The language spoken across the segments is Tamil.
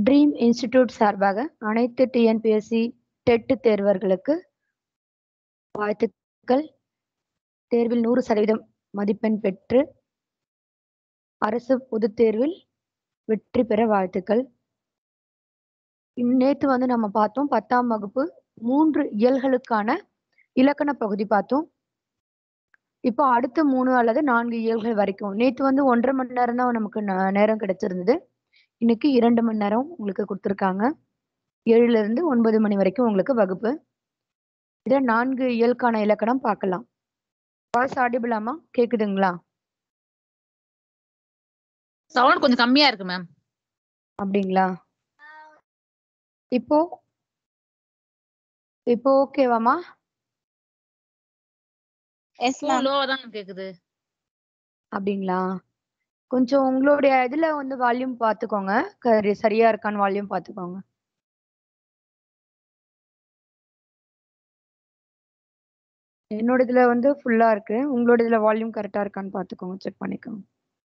ட்ரீம் இன்ஸ்டிடியூட் சார்பாக அனைத்து டிஎன்பிஎஸ்சி டெட் தேர்வர்களுக்கு வாழ்த்துக்கள். தேர்வில் 100% மதிப்பெண் பெற்று அரசு பொதுத் தேர்வில் வெற்றி பெற வாழ்த்துக்கள். நேத்து வந்து நம்ம பார்த்தோம் 10ஆம் வகுப்பு 3 இயல்களுக்கான இலக்கண பகுதி பார்த்தோம். இப்போ அடுத்த 3 அல்லது 4 இயல்கள் வரைக்கும். நேத்து வந்து 1.5 மணி நேரம் தான் நமக்கு நேரம் கிடைச்சிருந்தது. இன்னைக்கு 2 மணி நேரம் உங்களுக்கு குடுத்துருக்காங்க. 7ல இருந்து 9 மணி வரைக்கும் உங்களுக்கு வகுப்பு. இத 4 இயலுக்கான இலக்கணம் பார்க்கலாம். வாய்ஸ் ஆடிபிளாமா? கேக்குதுங்களா? சவுண்ட் கொஞ்சம் கம்மியா இருக்கு மேம். அப்படிங்களா? இப்போ ஓகேவாமா? Yes ma'am. லோவா தான் கேக்குது. அப்படிங்களா? கொஞ்சம் உங்களுடைய இதுல வந்து வால்யூம் பார்த்துக்கோங்க. சரியா இருக்கான்னு வால்யூம் பார்த்துக்கோங்க. என்னோட இதுல வந்து ஃபுல்லா இருக்கு. உங்களோட இதுல வால்யூம் கரெக்டா இருக்கான்னு பார்த்துக்கோங்க. செக் பண்ணிக்கோங்க.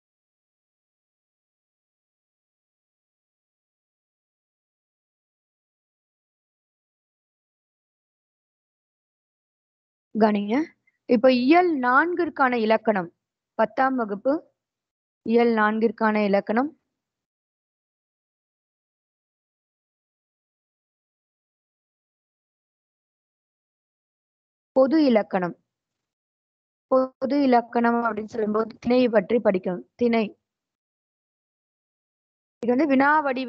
கவனிங்க. இப்ப இயல் 4ற்கான இலக்கணம் 10ஆம் வகுப்பு இயல் 4ற்கான இலக்கணம் பொது இலக்கணம். பொது இலக்கணம் அப்படின்னு சொல்லும்போது திணையை பற்றி படிக்கணும். திணை இது வந்து வினா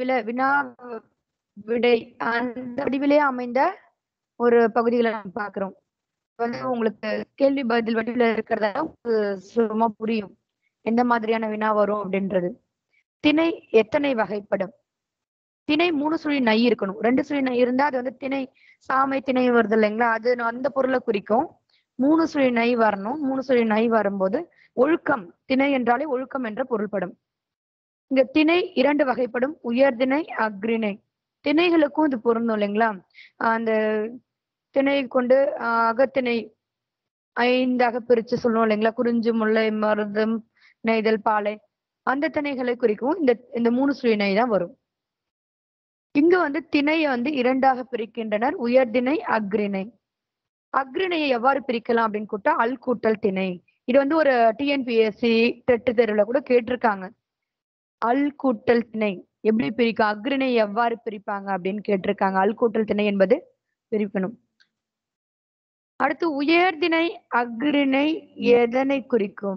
விடை அந்த வடிவிலே அமைந்த ஒரு பகுதிகளை நம்ம பார்க்கிறோம். வந்து உங்களுக்கு கேள்வி பதில் வடிவில் இருக்கிறதா சுலபமா புரியும் எந்த மாதிரியான வினா வரும் அப்படின்றது. திணை எத்தனை வகைப்படும்? திணை 3 சுழி நை இருக்கணும். 2 சுழி நை இருந்தா அது வந்து திணை சாமை திணை வருது இல்லைங்களா? அது அந்த பொருளை குறிக்கும். 3 சுழி நை வரணும். 3 சுழி நை வரும்போது ஒழுக்கம், திணை என்றாலே ஒழுக்கம் என்ற பொருள்படும். இங்க திணை 2 வகைப்படும். உயர்திணை, அஃறிணை. திணைகளுக்கும் இது பொருந்தும் இல்லைங்களா? அந்த திணை கொண்டு அகத்திணை 5ஆக பிரிச்சு சொல்லுவோம் இல்லைங்களா? குறிஞ்சி, முல்லை, மருதம், நெய்தல், பாலை அந்த திணைகளை குறிக்கும் இந்த 3 சுழி நை தான் வரும். இங்க வந்து திணையை வந்து 2ஆக பிரிக்கின்றனர். உயர்திணை, அஃறிணை. அஃறிணையை எவ்வாறு பிரிக்கலாம் அப்படின்னு கூட்டா அல் கூட்டல் திணை. இது வந்து ஒரு டிஎன்பிஎஸ்சி டெட் தேர்வுல கூட கேட்டிருக்காங்க. அல் கூட்டல் திணை எப்படி பிரிக்கும், அஃறிணை எவ்வாறு பிரிப்பாங்க அப்படின்னு கேட்டிருக்காங்க. அல் கூட்டல் திணை என்பது பிரிக்கணும். அடுத்து உயர்திணை, அஃறிணை எதனை குறிக்கும்?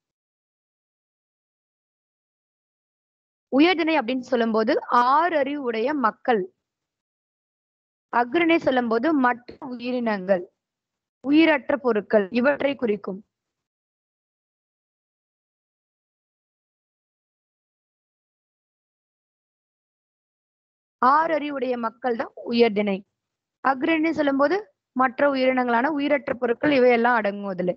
உயர்திணை அப்படின்னு சொல்லும்போது 6 அறிவு உடைய மக்கள். அஃறிணை சொல்லும்போது மற்ற உயிரினங்கள், உயிரற்ற பொருட்கள் இவற்றை குறிக்கும். ஆறு அறிவுடைய மக்கள் தான் உயர்திணை. அஃறிணை சொல்லும்போது மற்ற உயிரினங்களான உயிரற்ற பொருட்கள் இவையெல்லாம் அடங்கும் அதுல.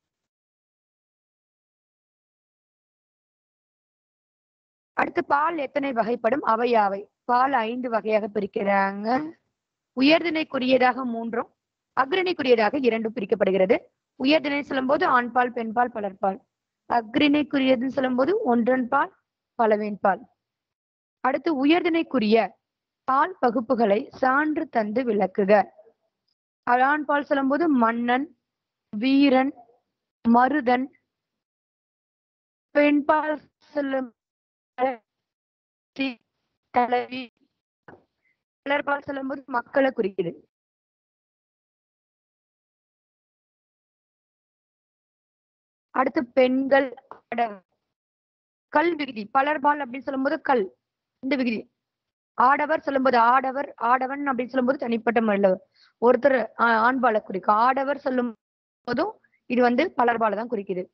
அடுத்து பால் எத்தனை வகைப்படும்? அவையாவை. பால் 5 வகையாக பிரிக்கிறாங்க. உயர்திணைக்குரியதாக 3ம் அஃறிணைக்குரியதாக 2 பிரிக்கப்படுகிறது. உயர்திணை சொல்லும்போது ஆண்பால், பெண்பால், பலர்பால். அஃறிணைக்குரியதுன்னு சொல்லும்போது ஒன்றன் பால், பலவின் பால். அடுத்து உயர்திணைக்குரிய பால் வகுப்புகளை சான்று தந்து விளக்குக. ஆண்பால் சொல்லும்போது மன்னன், வீரன், மருதன். பெண்பால் சொல்லும் தலைவி. பலர்பால் சொல்லும்போது மக்களை குறிக்குது. அடுத்து பெண்கள், கல் விகுதி. பலர்பால் அப்படின்னு சொல்லும்போது கல் இந்த விகுதி. ஆடவர் சொல்லும்போது ஆடவர், ஆடவன் அப்படின்னு சொல்லும்போது தனிப்பட்ட முறையில் ஒருத்தர் ஆண்பாலை குறிக்கும். ஆடவர் சொல்லும் போதும் இது வந்து பலர்பாலை தான் குறிக்குது.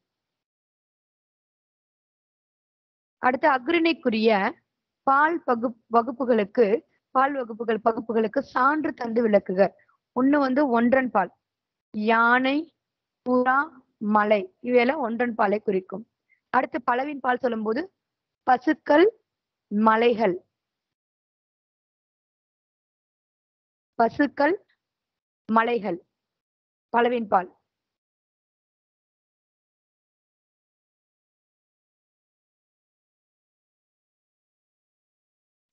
அடுத்து அஃறிணைக்குரிய பால் வகுப்புகளுக்கு பகுப்புகளுக்கு சான்று தந்து விளக்குக. ஒண்ணு வந்து ஒன்றன் பால். யானை, புறா, மலை இவையெல்லாம் ஒன்றன் பாலை குறிக்கும். அடுத்து பலவின் பால் சொல்லும்போது பசுக்கள், மலைகள். பசுக்கள், மலைகள் பலவின் பால்.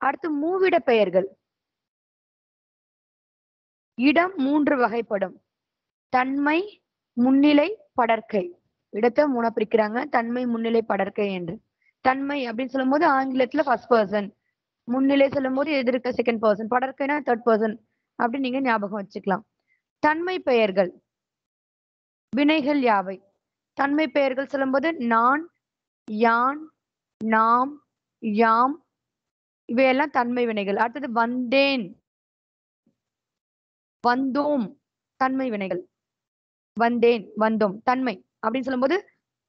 அடுத்து மூவிட பெயர்கள். இடம் 3 வகைப்படும். தன்மை, முன்னிலை, படர்க்கை. இடத்தை 3 பிரிக்கிறாங்க. தன்மை, முன்னிலை, படர்க்கை என்று. தன்மை அப்படின்னு சொல்லும் போது ஆங்கிலத்துல ஃபர்ஸ்ட் பர்சன், முன்னிலை சொல்லும் போது எதிர்க்க செகண்ட் பர்சன், படர்க்கைனா தேர்ட் பர்சன் அப்படி நீங்க ஞாபகம் வச்சுக்கலாம். தன்மை பெயர்கள் வினைகள் யாவை? தன்மை பெயர்கள் சொல்லும் போது நான், யான், நாம், யாம் இவையெல்லாம் தன்மை வினைகள். அடுத்தது வந்தேன், வந்தோம் தன்மை வினைகள். வந்தேன், வந்தோம் தன்மை அப்படின்னு சொல்லும்போது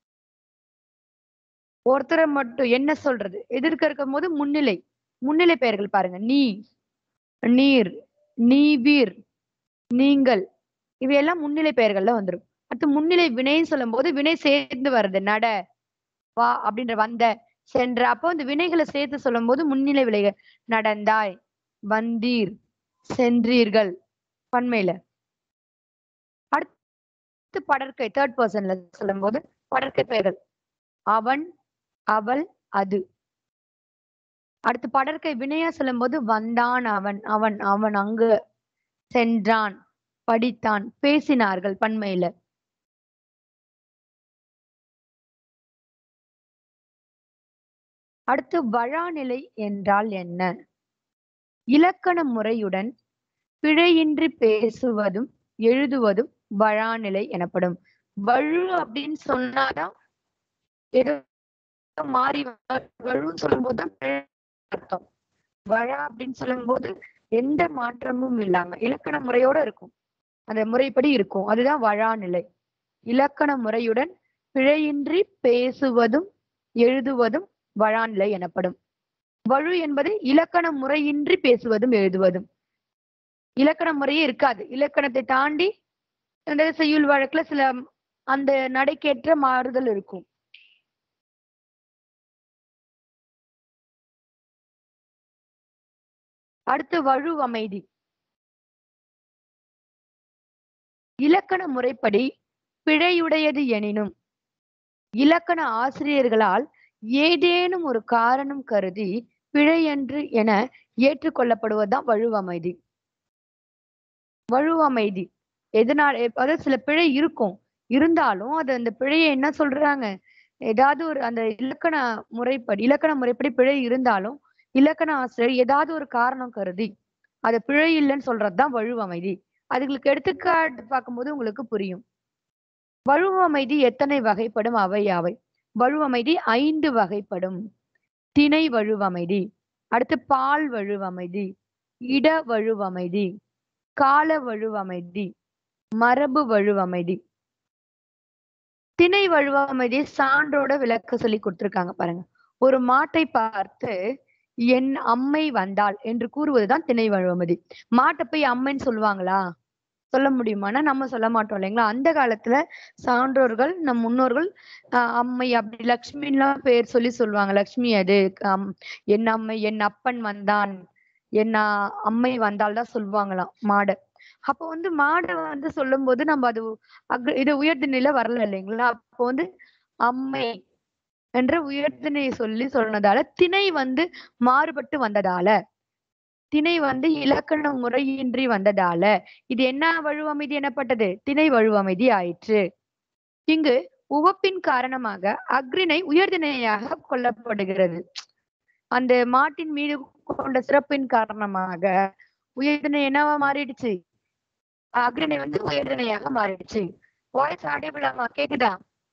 ஒருத்தரை மட்டும் என்ன சொல்றது, எதிர்க்க இருக்கும் போது முன்னிலை, முன்னிலை பெயர்கள் பாருங்க. நீ, நீர், நீவீர், நீங்கள் இவையெல்லாம் முன்னிலை பெயர்கள்ல வந்துடும். அடுத்து முன்னிலை வினைன்னு சொல்லும் போது வினை சேர்ந்து வருது. நட, வா அப்படின்ற, வந்த, சென்ற. அப்போ இந்த வினைகளை சேர்த்து சொல்லும் போது முன்னிலை வினைகள். நடந்தாய், வந்தீர், சென்றீர்கள் பன்மையில. அடுத்து படர்க்கை தேர்ட் பர்சன்ல சொல்லும் போது படர்க்கை பெயர்கள். அவன், அவள், அது. அடுத்து படர்க்கை வினையா சொல்லும் போது வந்தான் அவன், அவன், அவன் அங்கு, சென்றான், படித்தான், பேசினார்கள் பன்மையில. அடுத்து வழாநிலை என்றால் என்ன? இலக்கண முறையுடன் பிழையின்றி பேசுவதும் எழுதுவதும் வழாநிலை எனப்படும். வழு அப்படின்னு சொன்னாதான் ஏதோ மாறி, வழுன்னு சொல்லும் போதுதான் அர்த்தம். வழா அப்படின்னு சொல்லும் போது எந்த மாற்றமும் இல்லாம இலக்கண முறையோட இருக்கும், அந்த முறைப்படி இருக்கும். அதுதான் வழாநிலை. இலக்கண முறையுடன் பிழையின்றி பேசுவதும் எழுதுவதும் வழாநிலை எனப்படும். வழு என்பது இலக்கண முறையின்றி பேசுவதும் எழுதுவதும். இலக்கண முறையே இருக்காது, இலக்கணத்தை தாண்டி அந்த செய்யுள் வழக்குல சில அந்த நடைக்கேற்ற மாறுதல் இருக்கும். அடுத்து வழு அமைதி. இலக்கண முறைப்படி பிழையுடையது எனினும் இலக்கண ஆசிரியர்களால் ஏதேனும் ஒரு காரணம் கருதி பிழையன்று என ஏற்றுக்கொள்ளப்படுவதுதான் வழுவமைதி. வழுவமைதி எதனால, அதாவது சில பிழை இருக்கும், இருந்தாலும் அது அந்த பிழையை என்ன சொல்றாங்க, ஏதாவது ஒரு அந்த இலக்கண முறைப்படி பிழை இருந்தாலும் இலக்கண ஆசிரியர் ஏதாவது ஒரு காரணம் கருதி அது பிழை இல்லைன்னு சொல்றதுதான் வழுவமைதி. அதுங்களுக்கு எடுத்துக்காட்டு பார்க்கும்போது உங்களுக்கு புரியும். வழுவமைதி எத்தனை வகைப்படும்? அவை யாவை? வழுவமைதி 5 வகைப்படும். திணை வழுவமைதி, அடுத்து பால் வழுவமைதி, இட வழுவமைதி, கால வழுவமைதி, மரபு வழுவமைதி. திணை வழுவமைதி சான்றோட விளக்க சொல்லி கொடுத்திருக்காங்க பாருங்க. ஒரு மாட்டை பார்த்து என் அம்மை வந்தாள் என்று கூறுவதுதான் திணை வழுவமைதி. மாட்டை போய் அம்மைன்னு சொல்லுவாங்களா? சொல்ல முடியுமானா நம்ம சொல்ல மாட்டோம் இல்லைங்களா? அந்த காலத்துல சான்றோர்கள், நம் முன்னோர்கள் அம்மை அப்படி லக்ஷ்மின்லாம் பேர் சொல்லி சொல்லுவாங்க. லக்ஷ்மி அது என் அம்மை, என் அப்பன் வந்தான், என் அம்மை வந்தால் தான் சொல்லுவாங்களாம் மாடை. அப்போ வந்து மாடை வந்து சொல்லும் போது நம்ம அது இது உயர்திணையில வரல இல்லைங்களா? அப்போ வந்து அம்மை என்ற உயர்திணையை சொல்லி சொன்னதால திணை வந்து மாறுபட்டு வந்ததால, திணை வந்து இலக்கண முறையின்றி வந்ததால இது என்ன வழுவமைதி எனப்பட்டது? திணை வழுவமைதி ஆயிற்று. இங்கு உவப்பின் காரணமாக அஃறிணை உயர்திணையாக கொள்ளப்படுகிறது. அந்த மாட்டின் மீது கொண்ட சிறப்பின் காரணமாக உயர்திணை என்னவா மாறிடுச்சு? அஃறிணை வந்து உயர்திணையாக மாறிடுச்சு. வாய்ஸ் ஆடியபிளாமா? கேக்குதா?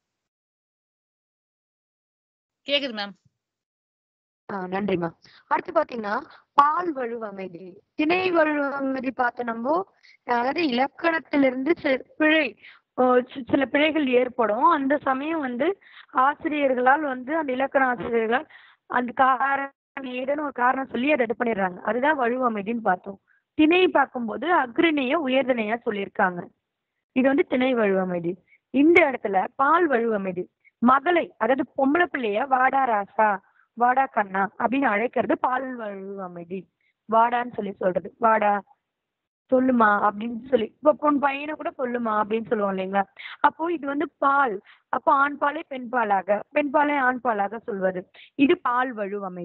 கேக்குது மேம். நன்றிமா. அடுத்து பாத்தீங்கன்னா பால் வழுவமைதி. திணை வழுவமைதி பார்த்த நம்ம, அதாவது இலக்கணத்திலிருந்து சில பிழைகள் ஏற்படும். அந்த சமயம் வந்து ஆசிரியர்களால் வந்து அந்த இலக்கண ஆசிரியர்களால் அந்த காரணம் ஏதேனும் ஒரு காரணம் சொல்லி அதை இது பண்ணிடுறாங்க. அதுதான் வழுவமைதின்னு பார்த்தோம். திணை பார்க்கும்போது அஃறிணைய உயர்திணையா சொல்லியிருக்காங்க. இது வந்து திணை வழுவமைதி. இந்த இடத்துல பால் வழுவமைதி, மகளை அதாவது பொம்பளை பிள்ளைய வாடா ராசா, வாடா கண்ணா அப்படின்னு அழைக்கிறது பால் வழுவமைதி. வாடான்னு சொல்லி சொல்றது, வாடா சொல்லுமா அப்படின்னு சொல்லி. இப்போ பொன் பையனை கூட சொல்லுமா அப்படின்னு சொல்லுவோம் இல்லைங்களா? அப்போ இது வந்து பால், அப்போ ஆண் பாலை பெண் பாலாக, பெண் பாலை ஆண் பாலாக சொல்வது, இது பால் வழுவமைதி.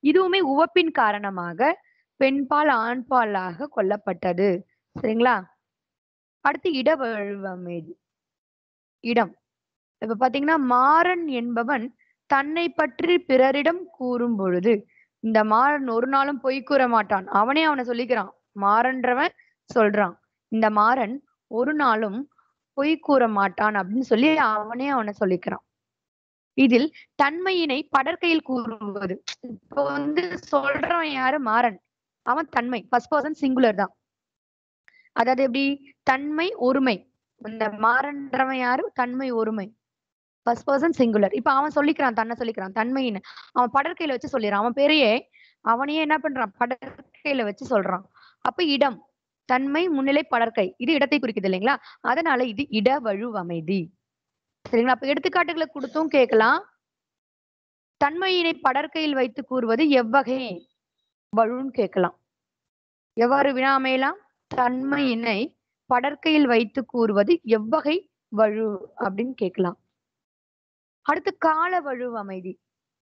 இதுவுமே உவப்பின் காரணமாக பெண்பால் ஆண்பாலாக கொல்லப்பட்டது. சரிங்களா? அடுத்து இடவழுவமைதி. இடம். இப்ப பாத்தீங்கன்னா மாறன் என்பவன் தன்னை பற்றி பிறரிடம் கூறும் பொழுது, இந்த மாறன் ஒரு நாளும் பொய் கூற மாட்டான். அவனே அவனை சொல்லிக்கிறான். மாறன்றவன் சொல்றான், இந்த மாறன் ஒரு நாளும் பொய் கூற மாட்டான் அப்படின்னு சொல்லி அவனே அவனை சொல்லிக்கிறான். இதில் தன்மையினை படற்கையில் கூறுவது. இப்போ வந்து சொல்றவன் யாரு? மாறன். அவன் தன்மை ஃபர்ஸ்ட் பர்சன் சிங்குலர் தான். அதாவது எப்படி? தன்மை ஒருமை. இந்த மாறன்றவன் யாரு? தன்மை ஒருமை ஃபர்ஸ்ட் பர்சன் சிங்குலர். இப்ப அவன் சொல்லிக்கிறான், தன்னை சொல்லிக்கிறான் தன்மைன்னு. அவன் படற்கையில வச்சு சொல்லிடுறான். அவன் பேரையே அவனையே என்ன பண்றான்? படற்கையில வச்சு சொல்றான். அப்ப இடம், தன்மை முன்னிலை படற்கை, இது இடத்தை குறிக்குது இல்லைங்களா? அதனால இது இடவழுவமைதி. சரிங்களா? அப்ப எடுத்துக்காட்டுகளை கொடுத்தும் கேட்கலாம். தன்மையினை படற்கையில் வைத்து கூறுவது எவ்வகை வழுன்னு கேட்கலாம். எவ்வாறு வினா அமையலாம்? தன்மையினை படற்கையில் வைத்து கூறுவது எவ்வகை வழு அப்படின்னு கேட்கலாம். அடுத்து கால வழுவமைதி.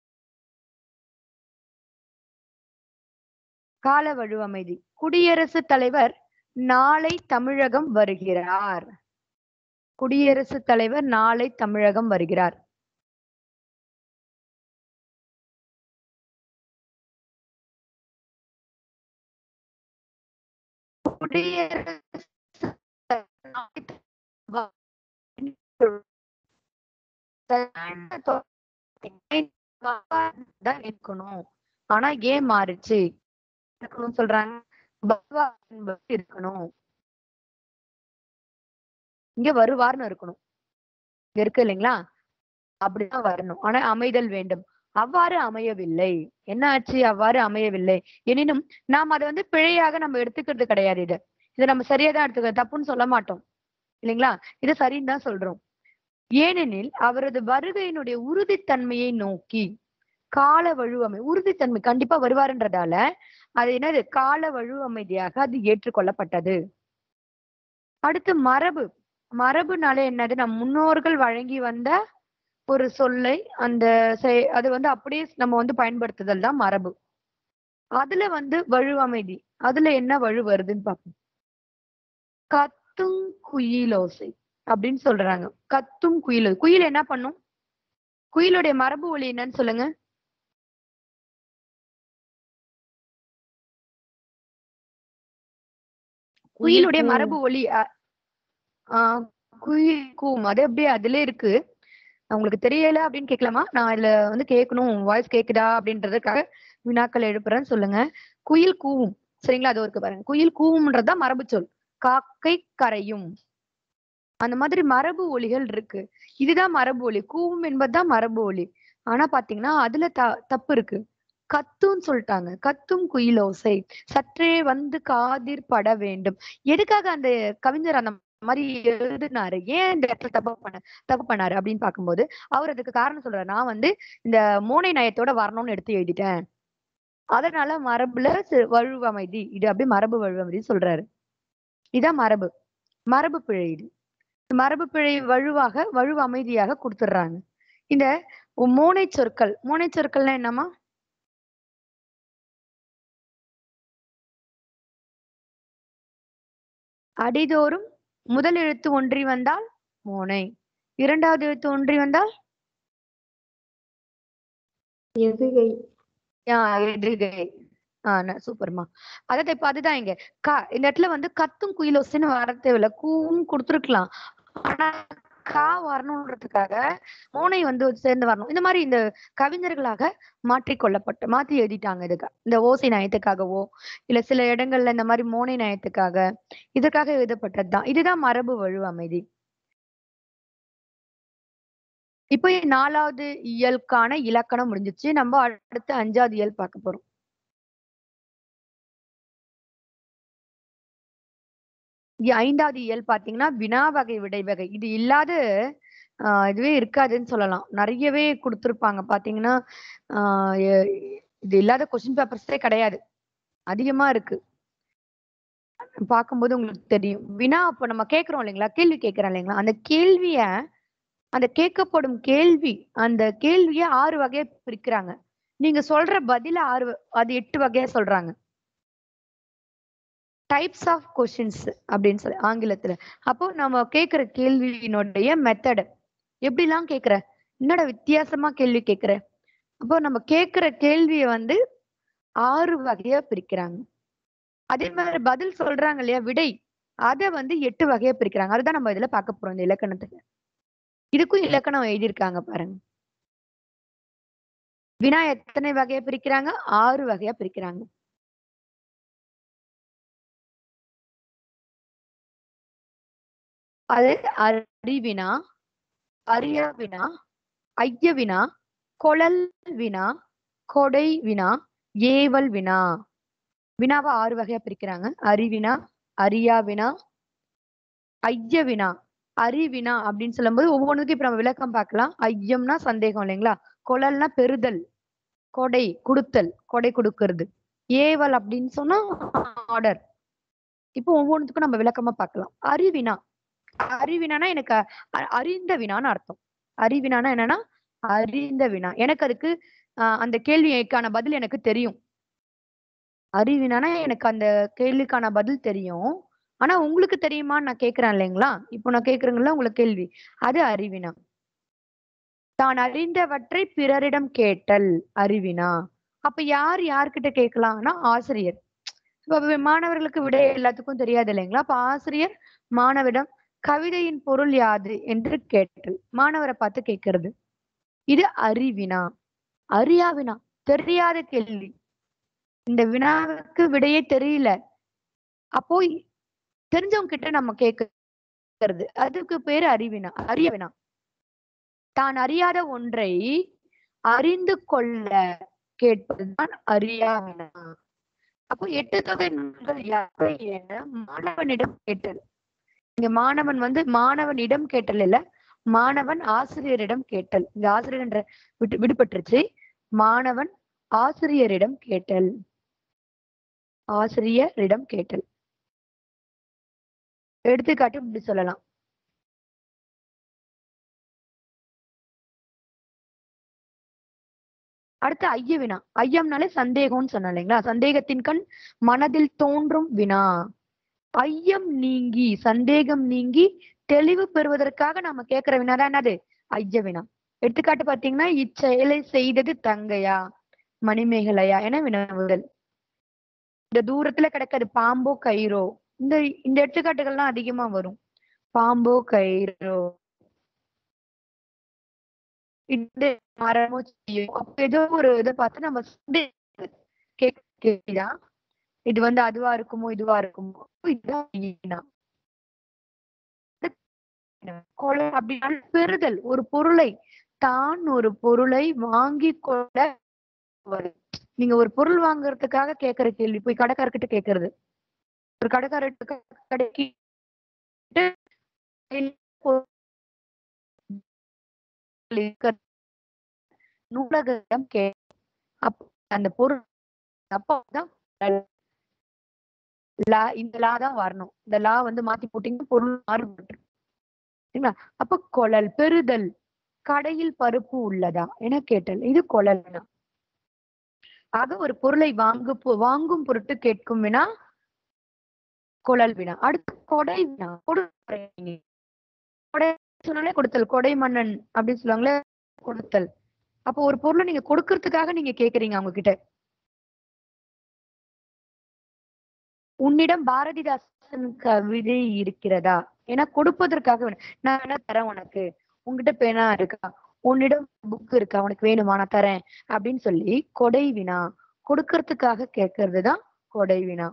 கால வழுவமைதி. குடியரசுத் தலைவர் நாளை தமிழகம் வருகிறார். குடியரசுத் தலைவர் நாளை தமிழகம் வருகிறார். இருக்கணும். ஆனா ஏன் மாறுச்சு சொல்றாங்க? இருக்கணும், இங்க வருவார்னு இருக்கணும். இங்க இருக்கு இல்லைங்களா? அப்படிதான் வரணும். ஆனா அமைதல் வேண்டும். அவ்வாறு அமையவில்லை. என்ன ஆச்சு? அவ்வாறு அமையவில்லை. எனினும் நாம் அதை வந்து பிழையாக நம்ம எடுத்துக்கிறது கிடையாது. இதை நம்ம சரியா தான் எடுத்துக்க, தப்புன்னு சொல்ல மாட்டோம் இல்லைங்களா? இதை சரின்னு தான் சொல்றோம். ஏனெனில் அவரது வருகையினுடைய உறுதித்தன்மையை நோக்கி கால வழுவமை, உறுதித்தன்மை கண்டிப்பா வருவாருன்றதால அது என்னது? கால வழுவமைதியாக அது ஏற்றுக்கொள்ளப்பட்டது. அடுத்து மரபு. மரபுனாலே என்னது? நம் முன்னோர்கள் வழங்கி வந்த ஒரு சொல்லை அந்த அது வந்து அப்படியே நம்ம வந்து பயன்படுத்துதல் தான் மரபு. அதுல வந்து வழுவமைதி. அதுல என்ன வழு வருதுன்னு பார்ப்போம். கத்தும் குயிலோசை அப்படின்னு சொல்றாங்க. கத்தும் குயில். குயில் என்ன பண்ணும்? குயிலுடைய மரபு ஒலி என்னன்னு சொல்லுங்க. குயிலுடைய மரபு ஒலி குயில் கூவும். அது அப்படியே அதுல இருக்கு. உங்களுக்கு தெரியல அப்படின்னு கேட்கலாமா? நான் இதுல வந்து கேட்கணும், வாய்ஸ் கேக்குதா அப்படின்றதுக்காக வினாக்கள் எழுப்புறேன்னு சொல்லுங்க. குயில் கூவும். சரிங்களா? அது இருக்கு பாருங்க. குயில் கூவும்ன்றதுதான் மரபு சொல். காக்கை கரையும். அந்த மாதிரி மரபு ஒலிகள் இருக்கு. இதுதான் மரபு ஒலி. கூவும் என்பதுதான் மரபு ஒலி. ஆனா பாத்தீங்கன்னா அதுல தப்பு இருக்கு. கத்துன்னு சொல்லிட்டாங்க. கத்தும் குயிலோசை சற்றே வந்து காதிர் பட வேண்டும். எதுக்காக அந்த கவிஞர் அந்த மாதிரி எழுதினாரு? ஏன் இந்த இடத்துல தப்பு பண்ணாரு அப்படின்னு பார்க்கும்போது அவர் அதுக்கு காரணம் சொல்றாரு. நான் வந்து இந்த மோனை நயத்தோட வரணும்னு எடுத்து எழுதிட்டேன். அதனால மரபுல வழுவமைதி, இது அப்படி மரபு வழுவமைதி சொல்றாரு. இதான் மரபு. மரபு பிழை. இது மரபு பிழை வழுவாக வழுவ அமைதியாக கொடுத்துடுறாங்க. இந்த மோனை சொற்கள். மோனை சொற்கள்னா என்னமா? அடிதோறும் முதல் எழுத்து ஒன்றி வந்தால் மோனை, இரண்டாவது எழுத்து ஒன்றி வந்தால் எதுகை. எதுகை. சூப்பர்மா. அதாவது இப்ப அதுதான் இங்க இந்த இடத்துல வந்து கத்தும் குயிலோசைன்னு வர தேவையில்ல. கூவும் கொடுத்துருக்கலாம். ஆனா கா வரணும்ன்றதுக்காக மோனை வந்து சேர்ந்து வரணும். இந்த மாதிரி இந்த கவிஞர்களாக மாற்றி எழுதிட்டாங்க. இதுக்கு இந்த ஓசை நயத்துக்காகவோ இல்ல சில இடங்கள்ல இந்த மாதிரி மோனை நயத்துக்காக இதுக்காக எழுதப்பட்டதுதான். இதுதான் மரபு வழுவமைதி. இப்போ 4வது இயலுக்கான இலக்கணம் முடிஞ்சிச்சு. நம்ம அடுத்து 5வது இயல் பார்க்க போறோம். இங்க 5வது இயல் பாத்தீங்கன்னா வினா வகை விடை வகை. இது இல்லாத இதுவே இருக்காதுன்னு சொல்லலாம். நிறையவே கொடுத்துருப்பாங்க. பாத்தீங்கன்னா இது இல்லாத கொஸ்டின் பேப்பர்ஸே கிடையாது. அதிகமா இருக்கு. பார்க்கும்போது உங்களுக்கு தெரியும். வினா அப்ப நம்ம கேட்கிறோம் இல்லைங்களா? கேள்வி கேட்கிறோம் இல்லைங்களா? அந்த கேட்கப்படும் கேள்வி, அந்த கேள்வியை 6 வகையா பிரிக்கிறாங்க. நீங்க சொல்ற பதில 6 அது 8 வகையா சொல்றாங்க. டைப்ஸ் ஆஃப் கொஸ்டின்ஸ் அப்படின்னு சொல்லி ஆங்கிலத்துல. அப்போ நம்ம கேட்கிற கேள்வியினுடைய மெத்தட் எப்படிலாம் கேட்கிற, என்னடா வித்தியாசமா கேள்வி கேட்கிற. அப்போ நம்ம கேட்கிற கேள்வியை வந்து 6 வகையா பிரிக்கிறாங்க. அதே மாதிரி பதில் சொல்றாங்க இல்லையா, விடை, அதை வந்து 8 வகையா பிரிக்கிறாங்க. அதுதான் நம்ம இதுல பார்க்க போறோம் இந்த இலக்கணத்துக்கு. இதுக்கும் இலக்கணம் எழுதியிருக்காங்க பாருங்க. வினா எத்தனை வகையா பிரிக்கிறாங்க? 6 வகையா பிரிக்கிறாங்க. அது அறிவினா, அறியா வினா, ஐய வினா, கொளல் வினா, கொடை வினா, ஏவல் வினா. வினாவை 6 வகையா பிரிக்கிறாங்க. அறிவினா, அறியா வினா, ஐய வினா. அறிவினா அப்படின்னு சொல்லும்போது ஒவ்வொன்றுக்கும் இப்ப நம்ம விளக்கம் பார்க்கலாம். ஐயம்னா சந்தேகம் இல்லைங்களா, கொளல்னா பெறுதல், கொடை கொடுத்தல், கொடை கொடுக்கிறது, ஏவல் அப்படின்னு சொன்னா ஆர்டர். இப்போ ஒவ்வொன்றுக்கும் நம்ம விளக்கமா பார்க்கலாம். அறிவினா, அறிவினானா எனக்கு அறிந்த வினான்னு அர்த்தம். அறிவினானா என்னன்னா அறிந்த வினா, எனக்கு அதுக்கு அந்த கேள்விக்கான பதில் எனக்கு தெரியும். அறிவினானா எனக்கு அந்த கேள்விக்கான பதில் தெரியும். ஆனா உங்களுக்கு தெரியுமான்னு நான் கேட்கிறேன் இல்லைங்களா, இப்போ நான் கேட்கறேங்கல்ல உங்களுக்கு கேள்வி, அது அறிவினா. தான் அறிந்தவற்றை பிறரிடம் கேட்டல் அறிவினா. அப்ப யார் யார்கிட்ட கேட்கலாம்னா ஆசிரியர். இப்ப மாணவர்களுக்கு விடை எல்லாத்துக்கும் தெரியாது இல்லைங்களா, அப்ப ஆசிரியர் மாணவரிடம் கவிதையின் பொருள் யாது என்று கேட்டல், மாணவரை பார்த்து கேட்கிறது, இது அறிவினா. அறியா வினா, தெரியாத கேள்வி, இந்த வினாவுக்கு விடையே தெரியல, அப்போ தெரிஞ்சவங்க கிட்ட நம்ம கேட்கறது, அதுக்கு பேரு அறிவினா. அறிய வினா, தான் அறியாத ஒன்றை அறிந்து கொள்ள கேட்பதுதான் அறியா வினா. அப்போ 8 தொகை நூல்கள் யாவை என மாணவனிடம் கேட்டல். இங்க மாணவன் வந்து மாணவனிடம் கேட்டல் இல்ல, மாணவன் ஆசிரியரிடம் கேட்டல். இந்த ஆசிரியர் என்ற விடுபட்டுருச்சு. மாணவன் ஆசிரியரிடம் கேட்டல், ஆசிரியரிடம் கேட்டல். எடுத்துக்காட்டு இப்படி சொல்லலாம். அடுத்து ஐய வினா. ஐயம்னாலே சந்தேகம்னு சொன்னோம் இல்லைங்களா, சந்தேகத்தின் கண் மனதில் தோன்றும் வினா. ஐயம் நீங்கி, சந்தேகம் நீங்கி தெளிவு பெறுவதற்காக நம்ம கேட்கிற வினாதான் என்னது, ஐய வினா. எடுத்துக்காட்டு பாத்தீங்கன்னா, இச்செயலை செய்தது தங்கையா மணிமேகலையா என வினவுதல். இந்த தூரத்துல கிடக்கிறது பாம்போ கயிறோ, இந்த இந்த எடுத்துக்காட்டுகள்லாம் அதிகமா வரும். பாம்போ கயிறோ, இந்த மரமோ செய்யும். அப்ப ஏதோ ஒரு இதை பார்த்து நம்ம கேட்கிறா, இது வந்து அதுவா இருக்குமோ இதுவா இருக்குமோ, இதுதான் வினா. கொலை அப்படின்னா பெறுதல், ஒரு பொருளை, தான் ஒரு பொருளை வாங்கி கொள்ள வரும். நீங்க ஒரு பொருள் வாங்குறதுக்காக கேட்கிற கேள்வி போய் கடைக்காரர்கிட்ட கேட்கறது. ஒரு கடைக்காரர் கடைக்கு நூலகம் அப்ப அந்த பொருள் அப்பதான் இந்த லா தான் வரணும், இந்த லா வந்து மாத்தி போட்டீங்கன்னா பொருள் மாறுபட்டு. அப்ப கொளல் பெறுதல், கடையில் பருப்பு உள்ளதா என கேட்டல், இது கொளல்னா. ஆக ஒரு பொருளை வாங்கும் பொருட்டு கேட்கும் வினா கொளல் வினா. அடுத்து கொடை வினா. கொடை சொன்னாலே கொடுத்தல், கொடை மன்னன் அப்படின்னு சொல்லுவாங்களே, கொடுத்தல். அப்போ ஒரு பொருளை நீங்க கொடுக்கறதுக்காக நீங்க கேக்குறீங்க அவங்க கிட்ட. உன்னிடம் பாரதிதாசன் கவிதை இருக்கிறதா ஏன்னா கொடுப்பதற்காக நான் என்ன தரேன் உனக்கு, உன்கிட்ட பேனா இருக்கா, உன்னிடம் புக் இருக்கா, உனக்கு வேணுமா நான் தரேன் அப்படின்னு சொல்லி கொடை வினா, கொடுக்கறதுக்காக கேட்கறதுதான் கொடை வினா.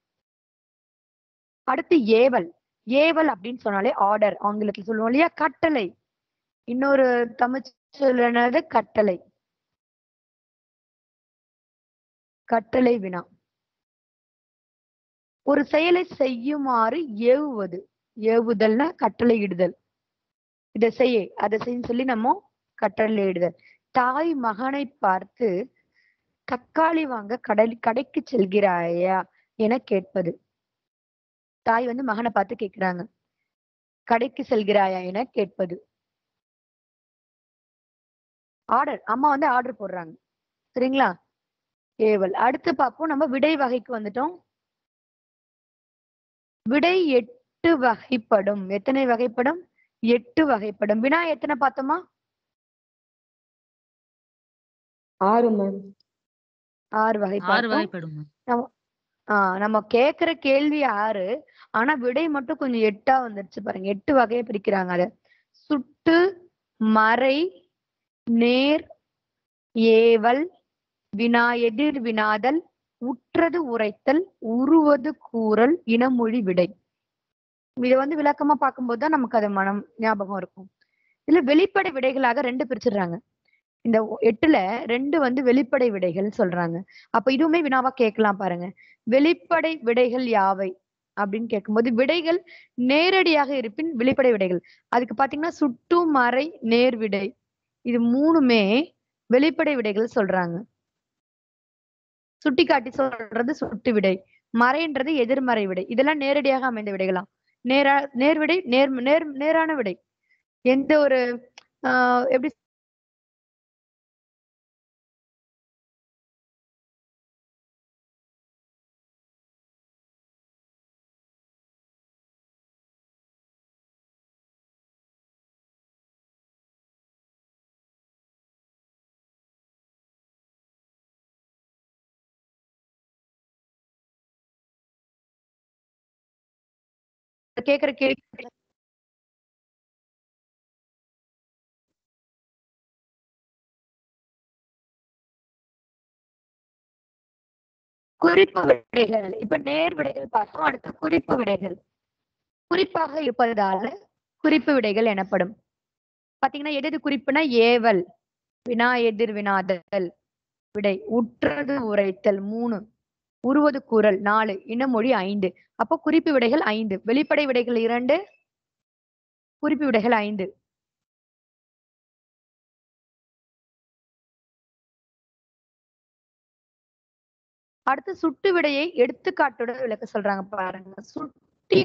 அடுத்து ஏவல். ஏவல் அப்படின்னு சொன்னாலே ஆர்டர், ஆங்கிலத்தில் சொல்லுவோம் இல்லையா, கட்டளை. இன்னொரு தமிழ் சொல்லுனது கட்டளை, கட்டளை வினா. ஒரு செயலை செய்யுமாறு ஏவுவது, ஏவுதல்னா கட்டளை இடுதல், இதை செய்ய அதை செய்ய சொல்லி நம்ம கட்டளை இடுதல். தாய் மகனை பார்த்து தக்காளி வாங்க கடைக்கு செல்கிறாயா என கேட்பது. தாய் வந்து மகனை பார்த்து கேட்கிறாங்க, கடைக்கு செல்கிறாயா என கேட்பது. ஆர்டர், அம்மா வந்து ஆர்டர் போடுறாங்க, சரிங்களா? ஏவல். அடுத்து பார்ப்போம். நம்ம விடை வகைக்கு வந்துட்டோம். விடை 8 வகைப்படும். எத்தனை வகைப்படும்? 8 வகைப்படும். வினா எத்தனை பார்த்தோமா? 6 மேம். 6 வகை 6 பார்த்தோம். வகைப்படும் மேம். நம்ம கேக்குற கேள்வி 6. ஆனா விடை மட்டும் கொஞ்சம் 8ஆ வந்துருச்சு பாருங்க. 8 வகையை பிரிக்கிறாங்க அத. சுட்டு, மறை, நேர், ஏவல், வினா எதிர் வினாதல், உற்றது உரைத்தல், உருவது கூறல், இனமொழி விடை. இதை வந்து விளக்கமா பார்க்கும்போது தான் நமக்கு அது மனம் ஞாபகம் இருக்கும். இதுல வெளிப்படை விடைகளாக 2 பிரிச்சிடுறாங்க. இந்த 8ல 2 வந்து வெளிப்படை விடைகள் சொல்றாங்க. அப்ப இதுவுமே வினாவா கேட்கலாம் பாருங்க. வெளிப்படை விடைகள் யாவை அப்படின்னு கேட்கும்போது விடைகள் நேரடியாக இருப்பின் வெளிப்படை விடைகள். அதுக்கு பாத்தீங்கன்னா சுட்டு, மறை, நேர் விடை இது 3மே வெளிப்படை விடைகள் சொல்றாங்க. சுட்டிக்காட்டி சொல்றது சுட்டு விடை, மறைன்றது எதிர்மறை விடை. இதெல்லாம் நேரடியாக அமைந்த விடைகளாம். நேர்விடை நேரான விடை. எந்த ஒரு எப்படி கேக்குற கேள்வி குறிப்பு விடைகள். இப்ப நேர் விடைகள் பார்த்தோம். அடுத்து குறிப்பு விடைகள். குறிப்பாக இருப்பதால குறிப்பு விடைகள் எனப்படும். பாத்தீங்கன்னா எது குறிப்புனா ஏவல், வினா எதிர் வினாதல் விடை, உற்றது உரைத்தல் 3, உருவது கூறல் 4, இனமொழி 5. அப்போ குறிப்பு விடைகள் 5. வெளிப்படை விடைகள் 2, குறிப்பு விடைகள் 5. அடுத்து சுட்டு விடையை எடுத்துக்காட்டுடன் விளக்க சொல்றாங்க பாருங்க. சுட்டி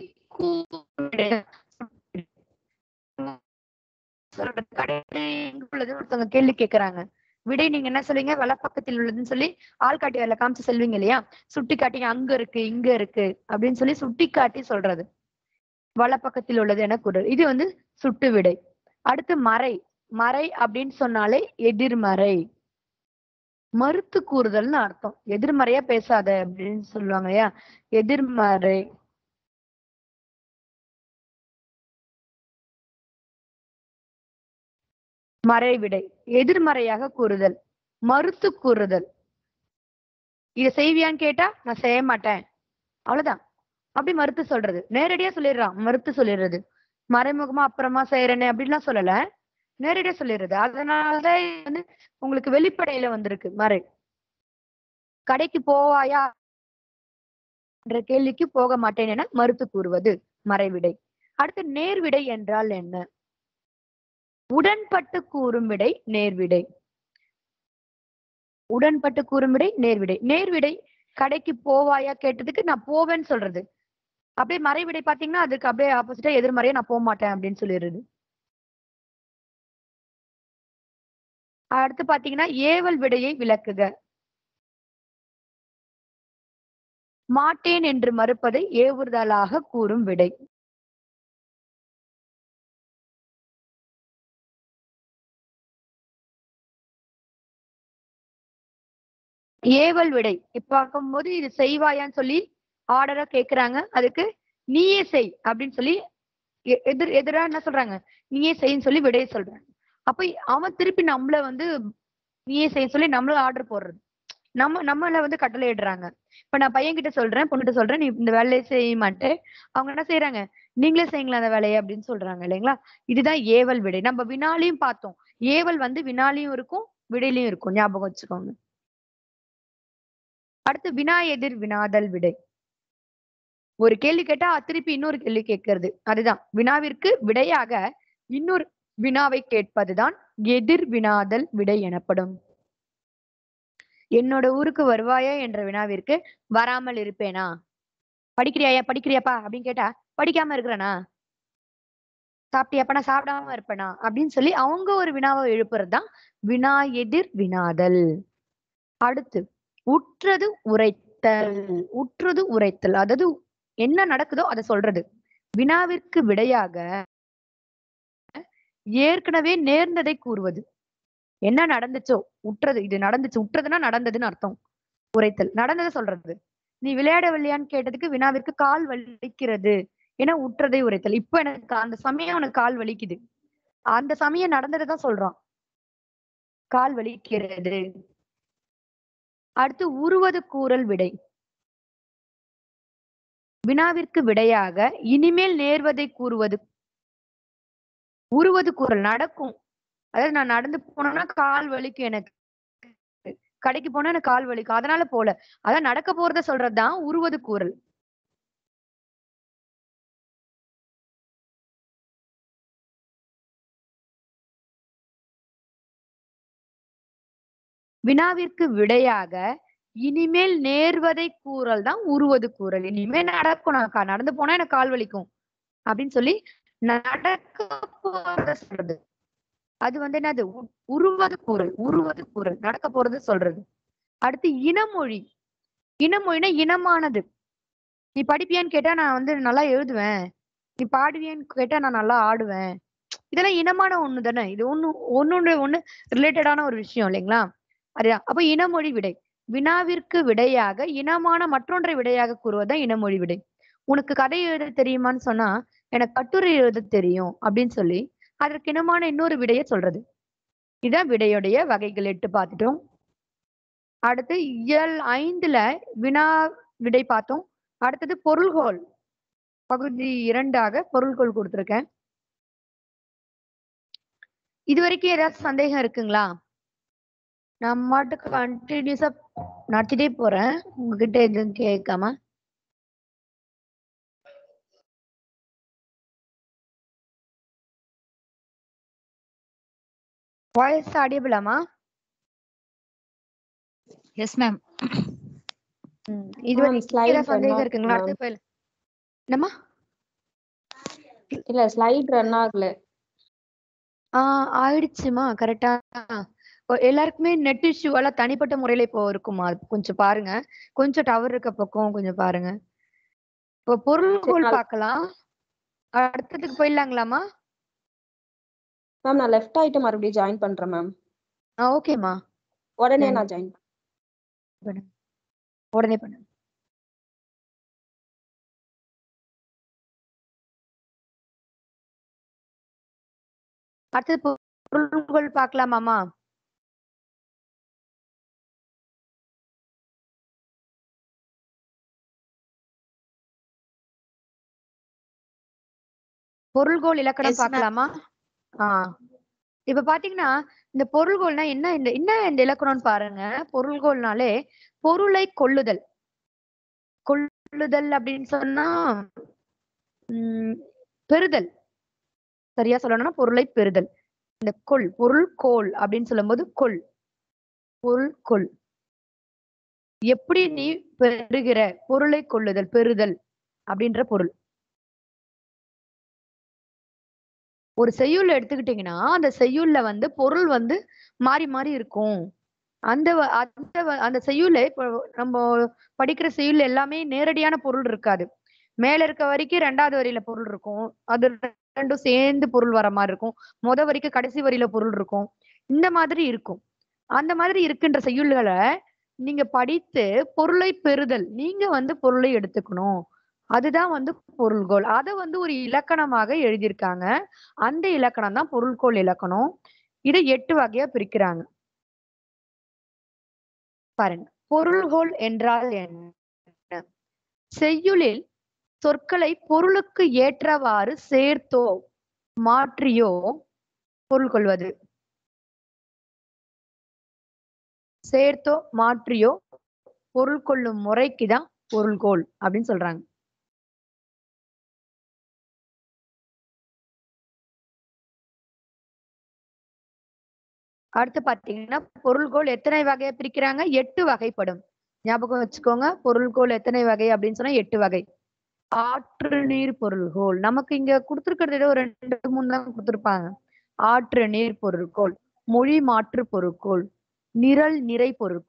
ஒருத்தவங்க கேள்வி கேக்குறாங்க. விடை நீங்க என்ன சொல்லுவீங்க? வலப்பக்கத்தில் உள்ளதுன்னு சொல்லி ஆள்காட்டி வரல காமிச்சு செல்வீங்க இல்லையா? சுட்டி காட்டி அங்க இருக்கு, இங்க இருக்கு அப்படின்னு சொல்லி சுட்டி காட்டி சொல்றது. வலப்பக்கத்தில் உள்ளது என கூறல். இது வந்து சுட்டு விடை. அடுத்து மறை. மறை அப்படின்னு சொன்னாலே எதிர்மறை. மறுத்து கூறுதல்னு அர்த்தம். எதிர்மறையா பேசாத அப்படின்னு சொல்லுவாங்க இல்லையா? எதிர்மறை. மறைவிடை எதிர்மறையாக கூறுதல், மறுத்து கூறுதல். இத செய்வியான்னு கேட்டா நான் செய்ய மாட்டேன், அவ்வளவுதான். அப்படி மறுத்து சொல்றது. நேரடியா சொல்லிடுறான், மறுத்து சொல்லிடுறது. மறைமுகமா அப்புறமா செய்யறேன்னு அப்படின்லாம் சொல்லல, நேரடியா சொல்லிடுறது. அதனாலதான் வந்து உங்களுக்கு வெளிப்படையில வந்திருக்கு மறை. கடைக்கு போவாயா என்ற கேள்விக்கு போக மாட்டேன் என மறுத்து கூறுவது மறைவிடை. அடுத்து நேர்விடை என்றால் என்ன? உடன்பட்டு கூறும் விடை நேர்விடை. உடன்பட்டு கூறும் விடை நேர்விடை. நேர்விடை கடைக்கு போவாயா கேட்டதுக்கு நான் போவேன்னு சொல்றது. அப்படியே மறைவிடை பாத்தீங்கன்னா அதுக்கு அப்படியே ஆப்போசிட்டா எதிர்மறையா நான் போக மாட்டேன் அப்படின்னு சொல்லிடுறது. அடுத்து பாத்தீங்கன்னா ஏவல் விடையை விளக்குக. மாட்டேன் என்று மறுப்பதை ஏவுறுதலாக கூறும் விடை. ஏவல் விடை இப்ப பார்க்கும்போது இது செய்வாயான்னு சொல்லி ஆர்டரா கேக்குறாங்க. அதுக்கு நீயே செய் அப்படின்னு சொல்லி எதிரா என்ன சொல்றாங்க? நீயே செய்ன்னு சொல்லி விடைய சொல்றாங்க. அப்ப அவன் திருப்பி நம்மள வந்து நீயே செய்ய சொல்லி நம்மள ஆர்டர் போடுறது. நம்மள வந்து கட்டளை இடுறாங்க. இப்ப நான் பையன்கிட்ட சொல்றேன், பொண்ணுகிட்ட சொல்றேன், நீ இந்த வேலையை செய்ய மாட்டேன். அவங்க என்ன செய்யறாங்க? நீங்களே செய்யுங்களா அந்த வேலையை அப்படின்னு சொல்றாங்க இல்லைங்களா? இதுதான் ஏவல் விடை. நம்ம வினாலையும் பார்த்தோம். ஏவல் வந்து வினாலையும் இருக்கும், விடையிலையும் இருக்கும். ஞாபகம் வச்சுக்கோங்க. அடுத்து வினா எதிர் வினாதல் விடை. ஒரு கேள்வி கேட்டா திருப்பி இன்னொரு கேள்வி கேட்கறது. அதுதான் வினாவிற்கு விடையாக இன்னொரு வினாவை கேட்பதுதான் எதிர் வினாதல் விடை எனப்படும். என்னோட ஊருக்கு வருவாயா என்ற வினாவிற்கு வராமல் இருப்பேனா? படிக்கிறியாயா படிக்கிறியாப்பா அப்படின்னு கேட்டா படிக்காம இருக்கிறேனா? சாப்பிட்டியாப்பா? நான் சாப்பிடாம இருப்பேனா அப்படின்னு சொல்லி அவங்க ஒரு வினாவை எழுப்புறதுதான் வினா எதிர் வினாதல். அடுத்து உற்றது உரைத்தல். உற்றது உரைத்தல் அதாவது என்ன நடக்குதோ அதை சொல்றது. வினாவிற்கு விடையாக ஏற்கனவே நேர்ந்ததை கூறுவது. என்ன நடந்துச்சோ உற்றது, இது நடந்துச்சு, உற்றதுன்னா நடந்ததுன்னு அர்த்தம். உரைத்தல் நடந்ததை சொல்றது. நீ விளையாடவில்லையான்னு கேட்டதுக்கு வினாவிற்கு கால் வலிக்கிறது ஏன்னா உற்றதை உரைத்தல். இப்ப எனக்கு அந்த சமயம் உனக்கு கால் வலிக்குது, அந்த சமயம் நடந்ததை தான் சொல்றான், கால் வலிக்கிறது. அடுத்து உருவது கூறல் விடை. வினாவிற்கு விடையாக இனிமேல் நேர்வதை கூறுவது. உருவது கூறல் நடக்கும், அதாவது நான் நடந்து போனேன்னா கால் வலிக்கும், எனக்கு கடைக்கு போனா எனக்கு கால் வலிக்கும் அதனால போல, அதான் நடக்க போறத சொல்றதுதான் உருவது கூறல். வினாவிற்கு விடையாக இனிமேல் நேர்வதை கூறல் தான் உருவது கூறல். இனிமேல் நடக்கும், நான் நடந்து போனா எனக்கு கால் வலிக்கும் அப்படின்னு சொல்லி நடக்க போறத சொல்றது. அது வந்து என்னது, உருவது கூறல். உருவது கூறல் நடக்க போறது சொல்றது. அடுத்து இனமொழி. இனமொழினா இனமானது. நீ படிப்பியான்னு கேட்டா நான் வந்து நல்லா எழுதுவேன், நீ பாடுவியான்னு கேட்டா நான் நல்லா ஆடுவேன். இதெல்லாம் இனமான ஒண்ணு தானே, இது ஒண்ணு ரிலேட்டடான ஒரு விஷயம் இல்லைங்களா? அதுதான். அப்ப இனமொழி விடை. வினாவிற்கு விடையாக இனமான மற்றொன்றை விடையாக கூறுவதுதான் இனமொழி விடை. உனக்கு கதை எழுத தெரியுமான்னு சொன்னா எனக்கு கட்டுரை எழுத தெரியும் அப்படின்னு சொல்லி அதற்கு இனமான இன்னொரு விடையை சொல்றது. இதான் விடையுடைய வகைகள் 8 பார்த்துட்டோம். அடுத்து இயல் 5ல வினா விடை பார்த்தோம். அடுத்தது பொருள்கோள் பகுதி 2ஆக பொருள்கோள் கொடுத்திருக்கேன். இது வரைக்கும் ஏதாவது சந்தேகம் இருக்குங்களா? நான் மாட்டுக்கு கண்டினியூஸா நடத்திட்டே போறேன், உங்ககிட்ட எதுவும் கேட்காம. வாய்ஸ் ஆடியபிளாமா? Yes ma'am. இது வரைக்கும் ஏதாவது சந்தேகம் இருக்குங்களா? அடுத்து போயில என்னம்மா? இல்ல ஸ்லைட் ரன் ஆகல. ஆயிடுச்சுமா கரெக்டா. எல்லாருக்குமே நெட் இஷ்யூவால தனிப்பட்ட முறையில இப்போ இருக்குமா, கொஞ்சம் பாருங்க. கொஞ்சம் டவர் இருக்க பக்கம் கொஞ்சம் பாருங்க. இப்போ பொருள்கோள் பார்க்கலாம். அடுத்ததுக்கு போயிடலாங்களாமா? மேம் நான் லெஃப்ட் ஆயிட்டு மறுபடியும் ஜாயின் பண்றேன் மேம். ஓகேம்மா, உடனே நான் ஜாயின் பண்ணுங்க, உடனே பண்ணுங்க. அடுத்தது பொருள்கோள் பார்க்கலாமாமா? பொருள்கோள் இலக்கணம் பார்க்கலாமா? இப்ப பாத்தீங்கன்னா இந்த பொருள்கோள்னா என்ன, இந்த இலக்கணம்னு பாருங்க. பொருள்கோள்னாலே பொருளை கொள்ளுதல். கொள்ளுதல் அப்படின்னு சொன்னா பெறுதல். சரியா சொல்லணும்னா பொருளை பெறுதல். இந்த பொருள் கோள் அப்படின்னு சொல்லும் போது பொருள் கொள். எப்படி நீ பெறுகிற, பொருளை கொள்ளுதல், பெறுதல் அப்படின்ற பொருள். ஒரு செய்யுள் எடுத்துக்கிட்டீங்கன்னா அந்த செய்யுள்ல வந்து பொருள் வந்து மாறி மாறி இருக்கும். அந்த அந்த செய்யுள்ல இப்போ நம்ம படிக்கிற செய்யுள் எல்லாமே நேரடியான பொருள் இருக்காது. மேல இருக்க வரைக்கும் 2வது வரியில பொருள் இருக்கும், அது ரெண்டும் சேர்ந்து பொருள் வர மாதிரி இருக்கும். வரைக்கும் கடைசி வரியில பொருள் இருக்கும். இந்த மாதிரி இருக்கும். அந்த மாதிரி இருக்கின்ற செய்யுள்களை நீங்க படித்து பொருளை பெறுதல், நீங்க வந்து பொருளை எடுத்துக்கணும். அதுதான் வந்து பொருள்கோள். அதை வந்து ஒரு இலக்கணமாக எழுதியிருக்காங்க. அந்த இலக்கணம் தான் பொருள்கோள் இலக்கணம். இதை 8 வகையா பிரிக்கிறாங்க. பாருங்க, பொருள்கோள் என்றால் என்ன? செய்யுளில் சொற்களை பொருளுக்கு ஏற்றவாறு சேர்த்தோ மாற்றியோ பொருள் கொள்வது. சேர்த்தோ மாற்றியோ பொருள் கொள்ளும் முறைக்குதான் பொருள்கோள் அப்படின்னு சொல்றாங்க. அடுத்து பாத்தீங்கன்னா பொருள்கோள் எத்தனை வகையா பிரிக்கிறாங்க? 8 வகைப்படும். ஞாபகம் வச்சுக்கோங்க, பொருள்கோள் எத்தனை வகை அப்படின்னு சொன்னா 8 வகை. ஆற்று நீர் பொருள்கோள் நமக்கு இங்க கொடுத்திருக்கிறத ஒரு 2 3 தான் கொடுத்திருப்பாங்க. ஆற்று நீர் பொருள்கோள், மொழி மாற்று பொருட்கோள், நிரல் நிறை பொருட்கோள்,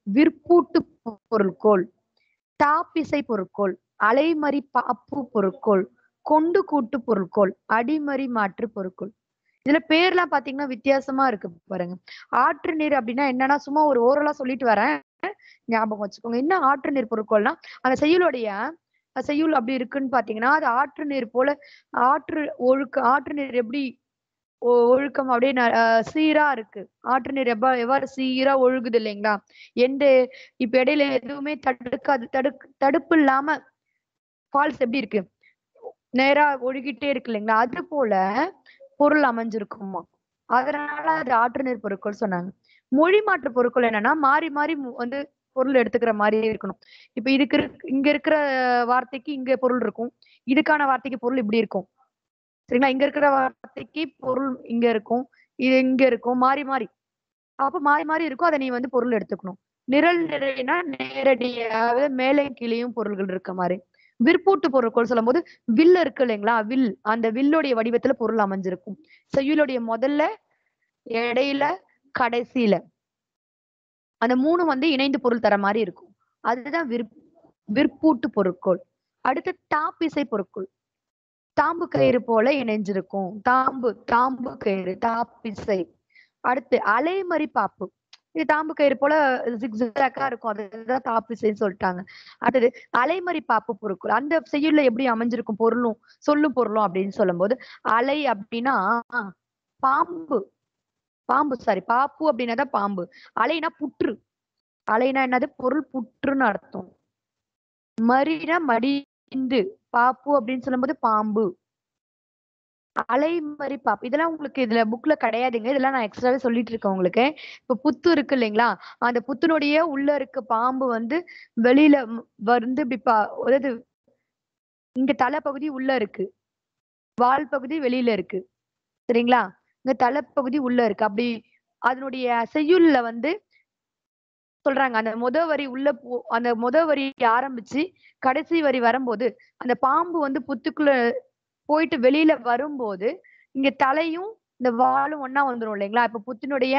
விற்பூட்டு பொருட்கோள், தாப்பிசை பொருட்கோள், அலைமறி பாப்பு பொருட்கோள், கொண்டு கூட்டு பொருட்கோள், அடிமறி மாற்று பொருட்கோள். இதுல பேர்லாம் பாத்தீங்கன்னா வித்தியாசமா இருக்கு பாருங்க. ஆற்று நீர் அப்படின்னா என்னன்னா சும்மா ஒரு ஓரலா சொல்லிட்டு வரேன், ஞாபகம் வச்சுக்கோங்க. என்ன ஆற்று நீர் பொருட்கோள்னா அந்த செய்யுளுடைய செய்யுள் அப்படி இருக்குன்னு பாத்தீங்கன்னா அது ஆற்று நீர் போல ஆற்று நீர் எப்படி ஒழுக்கம் அப்படியே சீரா இருக்கு. ஆற்று நீர் எவ்வாறு சீரா ஒழுகுது இல்லைங்களா? எந்த இப்ப இடையில எதுவுமே தடுப்பு இல்லாம ஃபால்ஸ் எப்படி இருக்கு, நேரா ஒழுகிட்டே இருக்கு இல்லைங்களா? அது போல பொருள் அமைஞ்சிருக்குமா. அதனால அது ஆற்று நீர் பொருட்கள் சொன்னாங்க. மொழி மாற்று பொருட்கள் என்னன்னா மாறி மாறி வந்து பொருள் எடுத்துக்கிற மாதிரி இருக்கணும். இப்ப இங்க இருக்கிற வார்த்தைக்கு இங்க பொருள் இருக்கும், இதுக்கான வார்த்தைக்கு பொருள் இப்படி இருக்கும். சரிங்களா? இங்க இருக்கிற வார்த்தைக்கு பொருள் இங்க இருக்கும், இது இங்க இருக்கும், மாறி மாறி. அப்ப மாறி மாறி இருக்கும், அதை நீ வந்து பொருள் எடுத்துக்கணும். நிரல் நிறைனா நேரடியாக மேலே கீழேயும் பொருள்கள் இருக்க மாதிரி. விற்பூட்டு பொருட்கள் சொல்லும் போது வில் இருக்கு இல்லைங்களா? வில், அந்த வில்லுடைய வடிவத்துல பொருள் அமைஞ்சிருக்கும். செய்யுளுடைய முதல்ல, இடையில, கடைசியில அந்த 3 வந்து இணைந்து பொருள் தர மாதிரி இருக்கும். அதுதான் விற்பூட்டு பொருட்கள். அடுத்து தாப்பிசை பொருட்கள், தாம்பு கயிறு போல இணைஞ்சிருக்கும். தாம்பு கயிறு, தாப்பிசை. அடுத்து அலைமறி பாப்பு, இது தாம்பு கயிறு போல ஜிக்ஸாக்கா இருக்கும், அதுதான் தாப்பிசைன்னு சொல்லிட்டாங்க. அடுத்தது அலைமறி பாப்பு பொருட்கள், அந்த செய்யுள்ல எப்படி அமைஞ்சிருக்கும் பொருளும் சொல்லும் பொருளும் அப்படின்னு சொல்லும் போது அலை அப்படின்னா பாம்பு, சாரி பாப்பு அப்படின்னா தான் பாம்பு. அலைனா புற்று, அலைனா என்னது பொருள் புற்றுன்னு அர்த்தம். மறினா மடிந்து, பாப்பு அப்படின்னு சொல்லும் போது பாம்பு. அலைமறி பாப்பு இதெல்லாம் உங்களுக்கு இதுல புக்ல கிடையாதுங்க, இதெல்லாம் நான் எக்ஸ்ட்ராவே சொல்லிட்டு இருக்கேன் உங்களுக்கு. இப்ப புத்து இருக்கு இல்லைங்களா? அந்த புத்துனுடைய உள்ள இருக்க பாம்பு வந்து வெளியில வந்து இப்படி அதாவது இங்க தலைப்பகுதி உள்ள இருக்கு, வால் பகுதி வெளியில இருக்கு. சரிங்களா? இங்க தலைப்பகுதி உள்ள இருக்கு. அப்படி அதனுடைய செய்யுள்ல வந்து சொல்றாங்க, அந்த முத வரி ஆரம்பிச்சு கடைசி வரி வரும்போது அந்த பாம்பு வந்து புத்துக்குள்ள போயிட்டு வெளியில வரும்போது இங்க தலையும் இந்த வாலும் ஒண்ணா வந்துரும் இல்லைங்களா? இப்ப புத்தினுடைய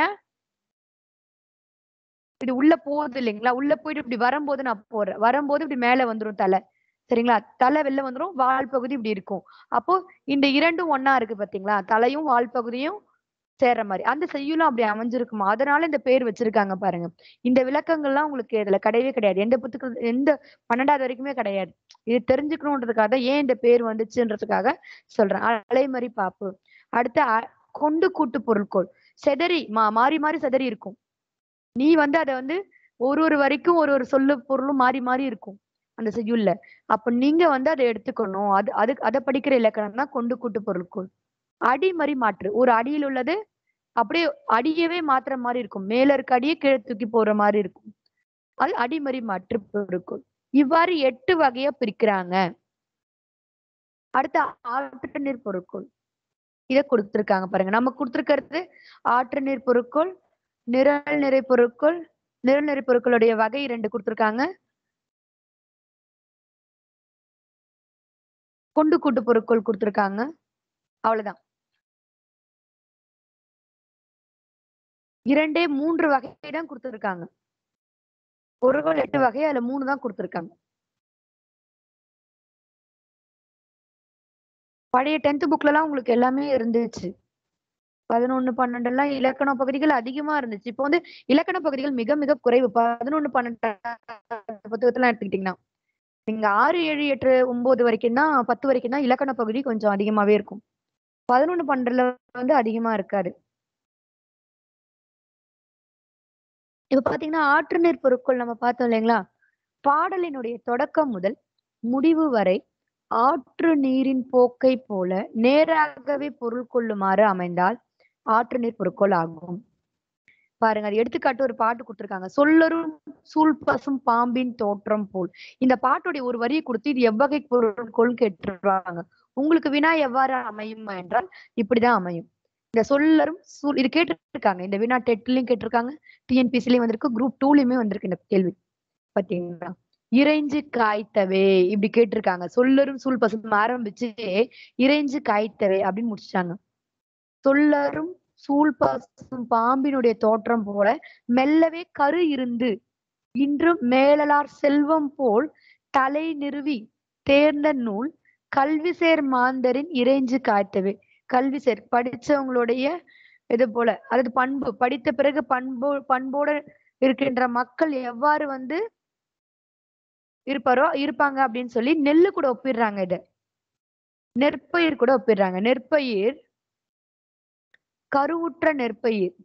இது உள்ள போகுது இல்லைங்களா? உள்ள போயிட்டு இப்படி வரும்போது நான் போடுறேன், வரும்போது இப்படி மேல வந்துரும் தலை. சரிங்களா? தலை வெளில வந்துரும், வால் பகுதி இப்படி இருக்கும். அப்போ இந்த இரண்டும் ஒண்ணா இருக்கு பாத்தீங்களா? தலையும் வால் பகுதியும் சேர்ற மாதிரி அந்த செய்யுளும் அப்படி அமைஞ்சிருக்குமா. அதனால இந்த பேர் வச்சிருக்காங்க பாருங்க. இந்த விளக்கங்கள்லாம் உங்களுக்கு இதுல கிடையவே கிடையாது, எந்த புத்தகம் எந்த 12வது வரைக்குமே கிடையாது. இது தெரிஞ்சுக்கணுன்றதுக்காக ஏன் இந்த பேர் வந்துச்சுன்றதுக்காக சொல்றேன். அலைமறி பாப்பு. அடுத்து கொண்டு கூட்டு பொருட்கோள், செதறி மாறி மாறி செதறி இருக்கும். நீ வந்து அதை வந்து ஒரு வரைக்கும் ஒரு சொல்லு பொருளும் மாறி மாறி இருக்கும் அந்த செய்யுள்ல. அப்ப நீங்க வந்து அதை எடுத்துக்கணும். அதை படிக்கிற இலக்கணம் தான் கொண்டு கூட்டு பொருட்கோள். அடிமறி மாற்று, ஒரு அடியில் உள்ளது அப்படியே அடியவே மாத்துற மாதிரி இருக்கும், மேல இருக்க அடியே கீழே தூக்கி போடுற மாதிரி இருக்கும். அது அடிமறி மாற்று பொருட்கோள். இவ்வாறு 8 வகையா பிரிக்கிறாங்க. அடுத்து ஆற்று நீர் பொருட்கோள், இதை கொடுத்திருக்காங்க பாருங்க. நம்ம கொடுத்திருக்கிறது ஆற்று நீர் பொருட்கோள், நிரல் நிறை பொருட்கோள். நிரல் நிறை பொருட்களுடைய வகை 2 கொடுத்திருக்காங்க. கொண்டு கூட்டு பொருட்கோள் கொடுத்திருக்காங்க. அவ்வளவுதான். 3 வகை தான் கொடுத்திருக்காங்க. பொருட்கள் 8 வகை, அதுல 3 தான் கொடுத்திருக்காங்க. பழைய 10th புக்ல எல்லாம் உங்களுக்கு எல்லாமே இருந்துச்சு. 11, 12 எல்லாம் இலக்கண பகுதிகள் அதிகமா இருந்துச்சு. இப்போ வந்து இலக்கண பகுதிகள் மிக மிக குறைவு. 11, 12 புத்தகத்தெல்லாம் எடுத்துக்கிட்டீங்கன்னா நீங்க 6, 7, 8, 9 வரைக்கும் தான், 10 வரைக்கும் தான் இலக்கண பகுதி கொஞ்சம் அதிகமாவே இருக்கும். 11, 12 வந்து அதிகமா இருக்காது. இப்ப பாத்தீங்கன்னா ஆற்று நீர் பொருட்கள் நம்ம பார்த்தோம் இல்லைங்களா? பாடலினுடைய தொடக்கம் முதல் முடிவு வரை ஆற்று நீரின் போக்கை போல நேராகவே பொருள் கொள்ளுமாறு அமைந்தால் ஆற்று நீர் பொருட்கோள் ஆகும். பாருங்க, அது எடுத்துக்காட்டு ஒரு பாட்டு கொடுத்திருக்காங்க. சொல்லரும் சூழ் பசும் பாம்பின் தோற்றம் போல். இந்த பாட்டுடைய ஒரு வரியை கொடுத்து இது எவ்வகை பொருட்கோள் கேட்டுருவாங்க. உங்களுக்கு வினா எவ்வாறு அமையும் என்றால் இப்படிதான் அமையும். இந்த சொல்லரும் இது கேட்டிருக்காங்க. இந்த வினா டெட்லயும் கேட்டிருக்காங்க, டிஎன்பிசிலயும் வந்திருக்கு, குரூப் 2லயுமே வந்திருக்கு இந்த கேள்வி. பாத்தீங்களா? இறைஞ்சு காய்த்தவே இப்படி கேட்டிருக்காங்க. சொல்லரும் சூழ் பசும் ஆரம்பிச்சு இறைஞ்சு காய்த்தவே அப்படின்னு முடிச்சிட்டாங்க. சொல்லரும் சூழ் பசும் பாம்பினுடைய தோற்றம் போல மெல்லவே கரு இருந்து இன்றும் மேலலார் செல்வம் போல் தலை நிறுவி தேர்ந்த நூல் கல்வி சேர் மாந்தரின் இறைஞ்சு காய்த்தவே. கல்வி சேர் படிச்சவங்களுடைய இது போல, அதாவது பண்பு, படித்த பிறகு பண்போட இருக்கின்ற மக்கள் எவ்வாறு வந்து இருப்பாங்க அப்படின்னு சொல்லி நெல்லு கூட ஒப்பிடுறாங்க. இத நெற்பயிர் கூட ஒப்பிடுறாங்க. நெற்பயிர் கருவுற்ற நெற்பயிர்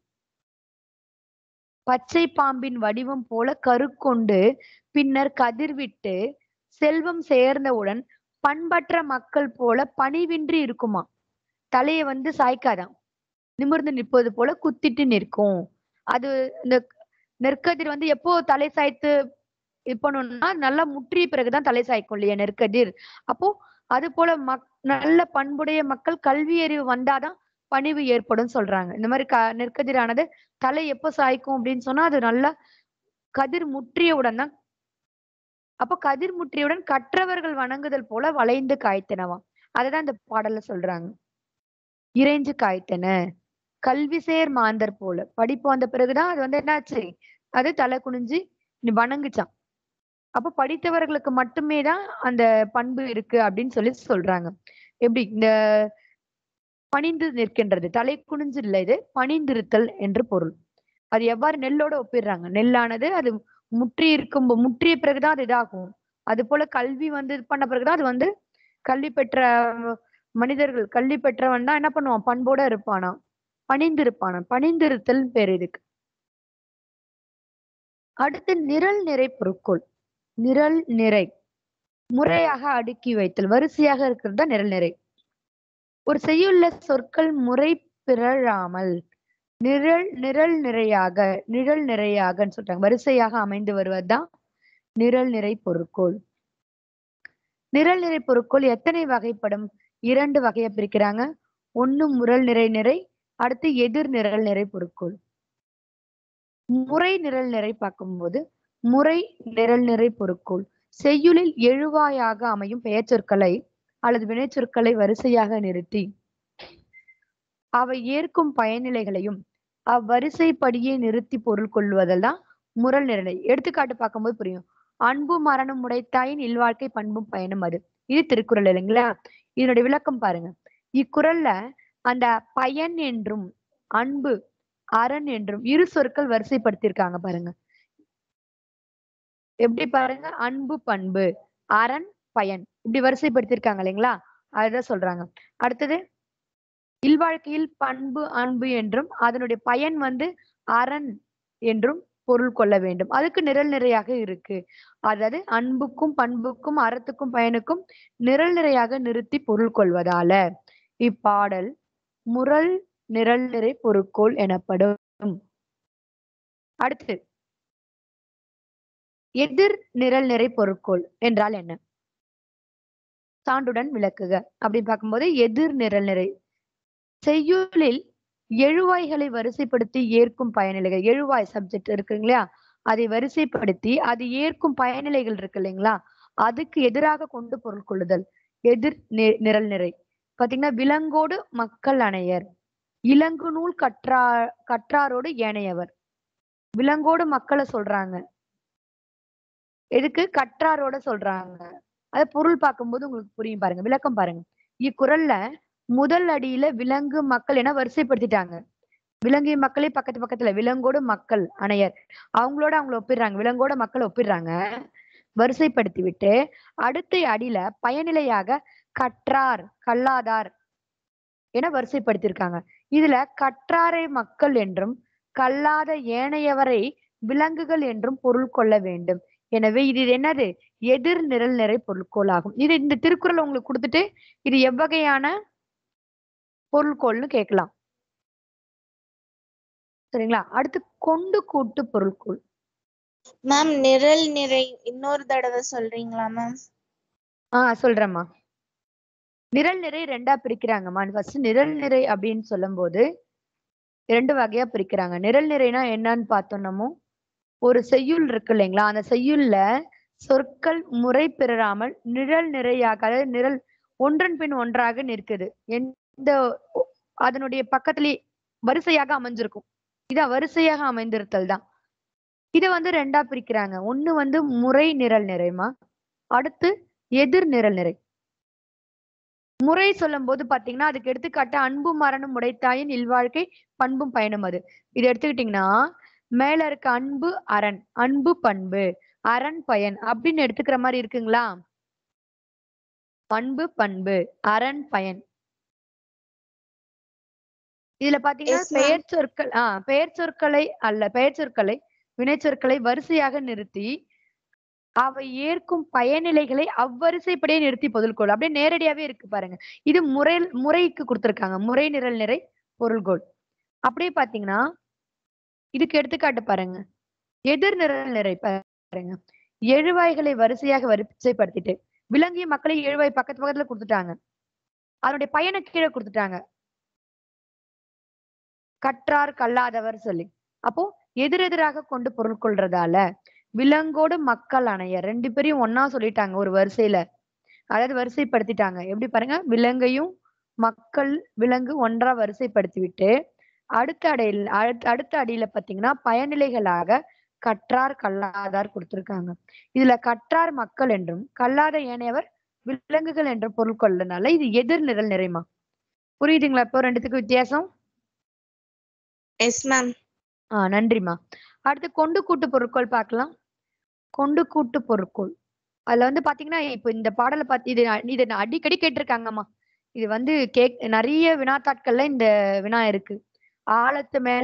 பச்சை பாம்பின் வடிவம் போல கருக்கொண்டு பின்னர் கதிர்விட்டு செல்வம் சேர்ந்தவுடன் பண்பற்ற மக்கள் போல பணிவின்றி இருக்குமா. தலையை வந்து சாய்க்காதான், நிமிர்ந்து நிற்பது போல குத்திட்டு நிற்கும். அது இந்த நெற்கதிர் வந்து எப்போ தலை சாய்த்து இப்பணும்னா நல்லா முற்றிய பிறகுதான் தலை சாய்க்கும் இல்லையா நெற்கதிர். அப்போ அது போல நல்ல பண்புடைய மக்கள் கல்வி அறிவு வந்தாதான் பணிவு ஏற்படும் சொல்றாங்க. இந்த மாதிரி நெற்கதிரானது தலை எப்ப சாய்க்கும் அப்படின்னு சொன்னா அது நல்லா கதிர் முற்றியவுடன் தான். அப்ப கதிர் முற்றியவுடன் கற்றவர்கள் வணங்குதல் போல வளைந்து காய்த்தனவாம். அததான் இந்த பாடல்ல சொல்றாங்க. இறைஞ்சு காய்த்தன கல்வி சேர் மாந்தர் போல. படிப்பு வந்த பிறகுதான் அது வந்து என்னாச்சு, அது தலை குனிஞ்சு வணங்குச்சான். அப்ப படித்தவர்களுக்கு மட்டுமே தான் அந்த பண்பு இருக்கு அப்படின்னு சொல்லி சொல்றாங்க. எப்படி இந்த பணிந்து நிற்கின்றது, தலை குனிஞ்சு இல்ல, இது பணிந்திருத்தல் என்று பொருள். அது எவ்வாறு நெல்லோட ஒப்பிடுறாங்க. நெல்லானது அது முற்றிய பிறகுதான் அது இதாகும். அது போல கல்வி வந்து இது பண்ண பிறகுதான் அது வந்து கல்வி பெற்ற மனிதர்கள், கல்வி பெற்றவன் தான் என்ன பண்ணுவான், பண்போட இருப்பானா, பணிந்திருப்பானா. பணிந்திருத்தல் பேர் இதுக்கு. அடுத்து நிரல் நிறை பொருட்கோள். நிரல் நிறை முறையாக அடுக்கி வைத்தல், வரிசையாக இருக்கிறது தான் நிரல் நிறை. ஒரு செய்யுள்ள சொற்கள் முறை பிறழாமல் நிரல் நிறையாகன்னு சொல்றாங்க. வரிசையாக அமைந்து வருவதுதான் நிரல் நிறை பொருட்கோள். நிரல் நிறை பொருட்கோள் எத்தனை வகைப்படும்? 2 வகையா பிரிக்கிறாங்க. ஒண்ணு முரல் நிறை, அடுத்து எதிர் நிரல் நிறை பொருட்கோள். முறை நிரல் நிறை பார்க்கும்போது முறை நிரல் நிறை பொருட்கோள் செய்யுளில் எழுவாயாக அமையும் பெயர் சொற்களை அல்லது வினை சொற்களை வரிசையாக நிறுத்தி அவை ஏற்கும் பயனிலைகளையும் அவ்வரிசைப்படியே நிறுத்தி பொருள் கொள்வதில் தான் முரல் நிரலை. எடுத்துக்காட்டு பார்க்கும்போது புரியும். அன்பு மரணம் உடைத்தாயின் இல்வாழ்க்கை பண்பும் பயனும் அது. இது திருக்குறள் இல்லைங்களா? இதனுடைய விளக்கம் பாருங்க. இக்குறள்ல அந்த பயன் என்றும் அன்பு அரண் என்றும் இரு சொற்கள் வரிசைப்படுத்தியிருக்காங்க பாருங்க. எப்படி பாருங்க, அன்பு பண்பு, அரண் பயன், இப்படி வரிசைப்படுத்தியிருக்காங்க இல்லைங்களா? அதுதான் சொல்றாங்க. அடுத்தது இல்வாழ்க்கையில் பண்பு அன்பு என்றும் அதனுடைய பயன் வந்து அரண் என்றும் பொருள் கொள்ள வேண்டும். அதுக்கு நிரல் நிறையாக இருக்கு. அதாவது அன்புக்கும் பண்புக்கும் அறத்துக்கும் பயனுக்கும் நிரல் நிறையாக நிறுத்தி பொருள் கொள்வதால இப்பாடல் முரல் நிரல் நிறை பொருட்கோள் எனப்படும். அடுத்து எதிர் நிரல் நிறை பொருட்கோள் என்றால் என்ன? சான்றுடன் விளக்குக அப்படின்னு பார்க்கும்போது எதிர் நிரல் நிறை செய்யுளில் எழுவாய்களை வரிசைப்படுத்தி ஏற்கும் பயனிலைகள், எழுவாய் சப்ஜெக்ட் இருக்குங்களா, அதை வரிசைப்படுத்தி அது ஏற்கும் பயனிலைகள் இருக்கு இல்லைங்களா, அதுக்கு எதிராக கொண்டு பொருள் கொள்ளுதல் எதிர் நிரல் நிறை. பாத்தீங்கன்னா விலங்கோடு மக்கள் அணையர், இலங்கு நூல் கற்றாரோடு ஏனையவர். விலங்கோடு மக்களை சொல்றாங்க, எதுக்கு கற்றாரோட சொல்றாங்க. அது பொருள் பார்க்கும்போது உங்களுக்கு புரியும் பாருங்க, விளக்கம் பாருங்க. இக்குறள்ல முதல் அடியில விலங்கு மக்கள் என வரிசைப்படுத்திட்டாங்க. விலங்கிய மக்களே பக்கத்து பக்கத்துல, விலங்கோடு மக்கள் அணையர் அவங்களோட அவங்கள ஒப்பிடுறாங்க, விலங்கோட மக்களை ஒப்பிடுறாங்க, வரிசைப்படுத்தி விட்டு அடுத்த அடியில பயனிலையாக கற்றார் கல்லாதார் என வரிசைப்படுத்தியிருக்காங்க. இதுல கற்றாரை மக்கள் என்றும் கல்லாத ஏனையவரை விலங்குகள் என்றும் பொருள் கொள்ள வேண்டும். எனவே இது என்னது? எதிர் நிரல் நிறை பொருட்கோள் ஆகும். இது இந்த திருக்குறள் உங்களுக்கு கொடுத்துட்டு இது எவ்வகையான பொருட்கோள்னு கேட்கலாம். சரிங்களா? அடுத்து கொண்டு கூட்டு பொருட்கோள். மேம் நிரல் நிறை இன்னொரு தடவை சொல்றீங்களா மேம்? சொல்றேம்மா. நிரல் நிறை 2ஆ பிரிக்கிறாங்கம்மா. ஃபர்ஸ்ட் நிரல் நிறை அப்படின்னு சொல்லும் போது 2 வகையா பிரிக்கிறாங்க. நிரல் நிறைனா என்னன்னு பார்த்தோம்னமோ, ஒரு செய்யுள் இருக்கு இல்லைங்களா, அந்த செய்யுள்ல சொற்கள் முறை பெறாமல் நிரல் நிறையாக, அதாவது நிரல் ஒன்றன் பின் ஒன்றாக நிற்குது, எந்த அதனுடைய பக்கத்திலே வரிசையாக அமைஞ்சிருக்கும். இதான் வரிசையாக அமைந்திருத்தல் தான். இத வந்து ரெண்டா பிரிக்கிறாங்க. ஒண்ணு வந்து முறை நிரல் நிறைமா, அடுத்து எதிர் நிரல் நிறை. முறை சொல்லும்போது பாத்தீங்கன்னா அதுக்கு எடுத்துக்காட்டு அன்பும் மரணும் உடைத்தாயின் இல்வாழ்க்கை பண்பும் பயனும் அது. இது எடுத்துக்கிட்டீங்கன்னா மேல இருக்க அன்பு அரண், அன்பு பண்பு, அரண் பயன் அப்படின்னு எடுத்துக்கிற மாதிரி இருக்குங்களா? அன்பு பண்பு, அரண் பயன். இதுல பாத்தீங்கன்னா Yes, ma'am. பெயர் சொற்களை அல்ல, பெயர் சொற்களை வினைச்சொற்களை வரிசையாக நிறுத்தி அவை ஏற்கும் பயனிலைகளை அவ்வரிசைப்படியே நிறுத்தி பொருள்கோள் அப்படியே நேரடியாவே இருக்கு பாருங்க. இது முறைக்கு கொடுத்திருக்காங்க. முறை நிரல் நிறை பொருள்கோள். அப்படியே பாத்தீங்கன்னா இதுக்கு எடுத்துக்காட்டு பாருங்க. எதிர் நிரல் நிறை பாருங்க. எழுவாய்களை வரிசையாக வரிசைப்படுத்திட்டு விலங்கிய மக்களை எழுவாய் பக்கத்து பக்கத்துல கொடுத்துட்டாங்க. அதனுடைய பயனை கீழே கொடுத்துட்டாங்க. கற்றார் கல்லாதவர் சொல்லி. அப்போ எதிரெதிராக கொண்டு பொருள் கொள்றதால விலங்கோடு மக்கள் அணைய ரெண்டு பேரையும் ஒன்னா சொல்லிட்டாங்க ஒரு வரிசையில. அதாவது வரிசைப்படுத்திட்டாங்க. எப்படி பாருங்க, விலங்கையும் மக்கள் விலங்கு ஒன்றா வரிசைப்படுத்தி விட்டு அடுத்த அடியில பாத்தீங்கன்னா பயனிலைகளாக கற்றார் கல்லாதார் கொடுத்திருக்காங்க. இதுல கற்றார் மக்கள் என்றும் கல்லாத ஏனையவர் விலங்குகள் என்ற பொருள் கொள்ளனால இது எதிர் நிரல் நிறைமா. புரியுதுங்களா இப்போ ரெண்டுத்துக்கு வித்தியாசம்? Yes ma'am. நன்றிம்மா. அடுத்து கொண்டு கூட்டு பொருட்கள் பார்க்கலாம். கொண்டு கூட்டு பொருட்கள் அதுல வந்து பாத்தீங்கன்னா இப்ப இந்த பாடலை பார்த்து இது நான் அடிக்கடி கேட்டிருக்காங்கம்மா. இது வந்து நிறைய வினாத்தாட்கள்ல இந்த வினா இருக்கு. ஆழத்து மேல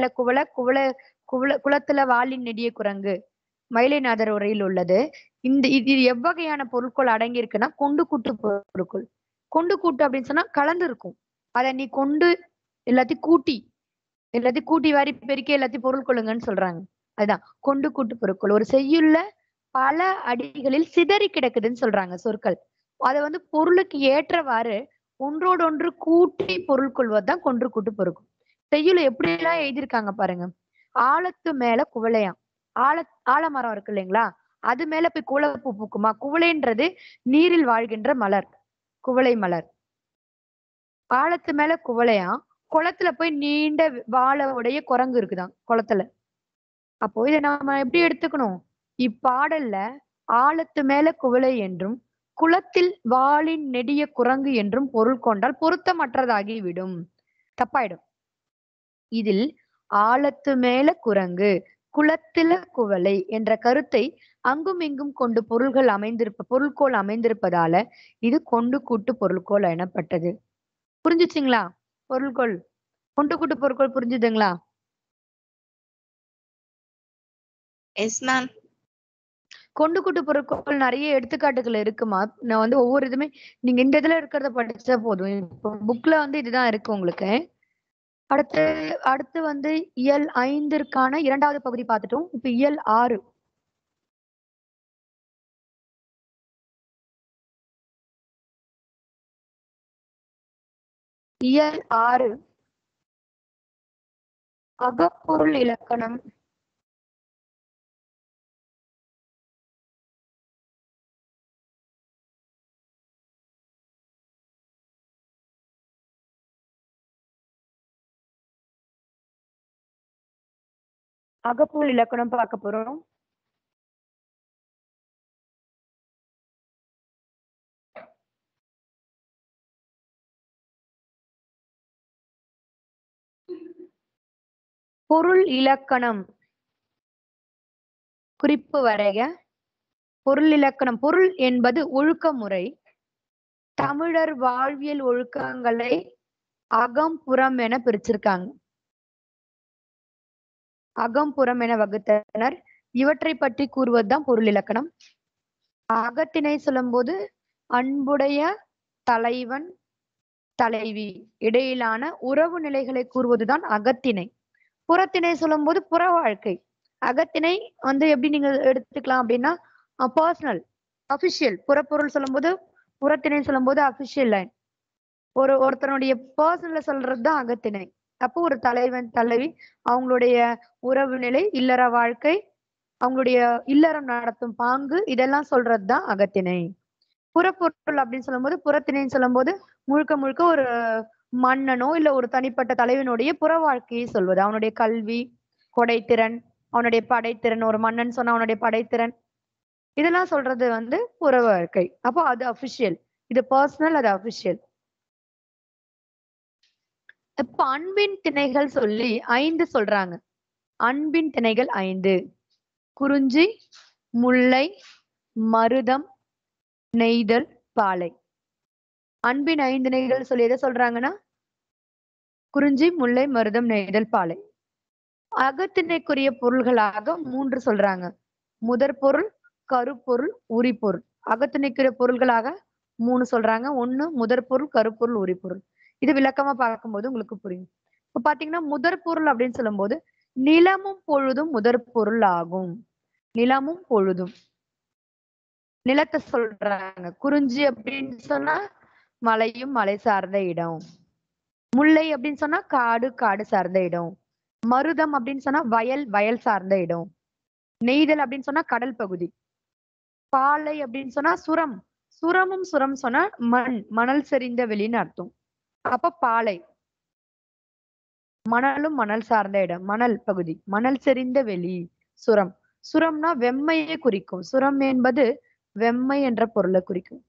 குளத்துல வாளின் நெடிய குரங்கு மயிலைநாதர் உரையில் உள்ளது. இது எவ்வகையான பொருட்கள் அடங்கி இருக்குன்னா கொண்டு கூட்டு பொருட்கள். கொண்டு கூட்டு அப்படின்னு சொன்னா கலந்து இருக்கும். அத நீ கொண்டு எல்லாத்தையும் கூட்டி வாரி பெருக்கி எல்லாத்தையும் பொருள் கொள்ளுங்கன்னு சொல்றாங்க. அதுதான் கொண்டு கூட்டு பொருட்கள். ஒரு செய்யுள்ள பல அடிகளில் சிதறி கிடக்குதுன்னு சொல்றாங்க சொற்கள். அதை வந்து பொருளுக்கு ஏற்றவாறு ஒன்றோடு ஒன்று கூட்டி பொருள் கொள்வதுதான் கொன்று கூட்டு பொருட்கள். செய்யுள்ள எப்படி எல்லாம் எழுதியிருக்காங்க பாருங்க. ஆழத்து மேல குவளையாம். ஆலமரம் இருக்கு இல்லைங்களா, அது மேல போய் குவளைப்பூ பூக்குமா? குவளைன்றது நீரில் வாழ்கின்ற மலர், குவளை மலர். ஆழத்து மேல குவளையாம், குளத்துல போய் நீண்ட வாழ உடைய குரங்கு இருக்குதான் குளத்துல. அப்போ இதை நாம எப்படி எடுத்துக்கணும்? இப்பாடல்ல ஆழத்து மேல குவளை என்றும் குளத்தில் வாளின் நெடிய குரங்கு என்றும் பொருள் கொண்டால் பொருத்தமற்றதாகிவிடும், தப்பாயிடும். இதில் ஆழத்து மேல குரங்கு குளத்தில குவளை என்ற கருத்தை அங்கும் இங்கும் கொண்டு பொருள்கோள் அமைந்திருப்பதால இது கொண்டு கூட்டு பொருள்கோள் எனப்பட்டது. புரிஞ்சுச்சுங்களா? பொருள்கோள் கொண்டு கூட்டு பொருட்கள் புரிஞ்சுதுங்களா? Yes ma'am. கொண்டு கூட்டு பொருட்கள் நிறைய எடுத்துக்காட்டுகள் இருக்குமா. நான் வந்து ஒவ்வொரு இதுமே நீங்க இந்த இதுல இருக்கிறத படிச்சா போதும். இப்போ புக்ல வந்து இதுதான் இருக்கு உங்களுக்கு. அடுத்து வந்து இயல் 5ற்கான 2வது பகுதி பார்த்துட்டோம். இப்ப இயல் 6. இயல் 6 அகப்பொருள் இலக்கணம். அகப்பொருள் இலக்கணம் பார்க்க போறோம். பொருள் இலக்கணம் குறிப்பு வரைக. பொருள் இலக்கணம். பொருள் என்பது ஒழுக்க முறை. தமிழர் வாழ்வியல் ஒழுக்கங்களை அகம் புறம் என பிரிச்சிருக்காங்க. அகம் புறம் என வகுத்தனர். இவற்றை பற்றி கூறுவதுதான் பொருள் இலக்கணம். அகத்திணை சொல்லும் போது அன்புடைய தலைவன் தலைவி இடையிலான உறவு நிலைகளை கூறுவதுதான் அகத்திணை. புறத்திணை சொல்லும் போது புற வாழ்க்கை. அகத்திணை வந்து எப்படி நீங்க எடுத்துக்கலாம் அப்படின்னா பர்சனல் அபிஷியல். புறப்பொருள் சொல்லும் போது புறத்திணை சொல்லும் போது அபிஷியல் லைன். ஒருத்தனுடைய பர்சனல சொல்றதுதான் அகத்திணை. அப்போ ஒரு தலைவன் தலைவி அவங்களுடைய உறவு நிலை, இல்லற வாழ்க்கை, அவங்களுடைய இல்லறம் நடத்தும் பாங்கு, இதெல்லாம் சொல்றதுதான் அகத்திணை. புறப்பொருள் அப்படின்னு சொல்லும் போது புறத்திணைன்னு சொல்லும் போது முழுக்க முழுக்க ஒரு மன்னனோ இல்ல ஒரு தனிப்பட்ட தலைவனுடைய புற வாழ்க்கையை சொல்வது. அவனுடைய கல்வி, கொடைத்திறன், அவனுடைய படைத்திறன், ஒரு மன்னன் சொன்னா அவனுடைய படைத்திறன், இதெல்லாம் சொல்றது வந்து புற வாழ்க்கை. அப்போ அது அபிஷியல், இது பர்சனல், அது அபிஷியல். இப்ப அன்பின் திணைகள் சொல்லி 5 சொல்றாங்க. அன்பின் திணைகள் 5: குறிஞ்சி, முல்லை, மருதம், நெய்தல், பாலை. அன்பின் 5 திணைகள் சொல்லி எதை சொல்றாங்கன்னா குறிஞ்சி, முல்லை, மருதம், நெய்தல், பாலை. அகத்திணைக்குரிய பொருள்களாக 3 சொல்றாங்க. முதற் பொருள், கருப்பொருள், உரிப்பொருள். அகத்திணைக்குரிய பொருள்களாக 3 சொல்றாங்க. 1 முதற் பொருள், கருப்பொருள், உரிப்பொருள். இது விளக்கமா பார்க்கும்போது உங்களுக்கு புரியும். இப்ப பாத்தீங்கன்னா முதற் பொருள் அப்படின்னு சொல்லும்போது நிலமும் பொழுதும் முதற் பொருள் ஆகும். நிலமும் பொழுதும், நிலத்தை சொல்றாங்க. குறிஞ்சி அப்படின்னு சொன்னா மலையும் மலை சார்ந்த இடம். முல்லை அப்படின்னு சொன்னா காடு, காடு சார்ந்த இடம். மருதம் அப்படின்னு சொன்னா வயல், வயல் சார்ந்த இடம். நெய்தல் அப்படின்னு சொன்னா கடல் பகுதி. பாலை அப்படின்னு சொன்னா சுரம், சுரமும் சுரம் சொன்னா மண், மணல் செறிந்த வெளின்னு அர்த்தம். அப்ப பாலை மணலும் மணல் சார்ந்த இடம், மணல் பகுதி, மணல் செறிந்த வெளி. சுரம், சுரம்னா வெம்மையை குறிக்கும். சுரம் என்பது வெம்மை என்ற பொருளை குறிக்கும்.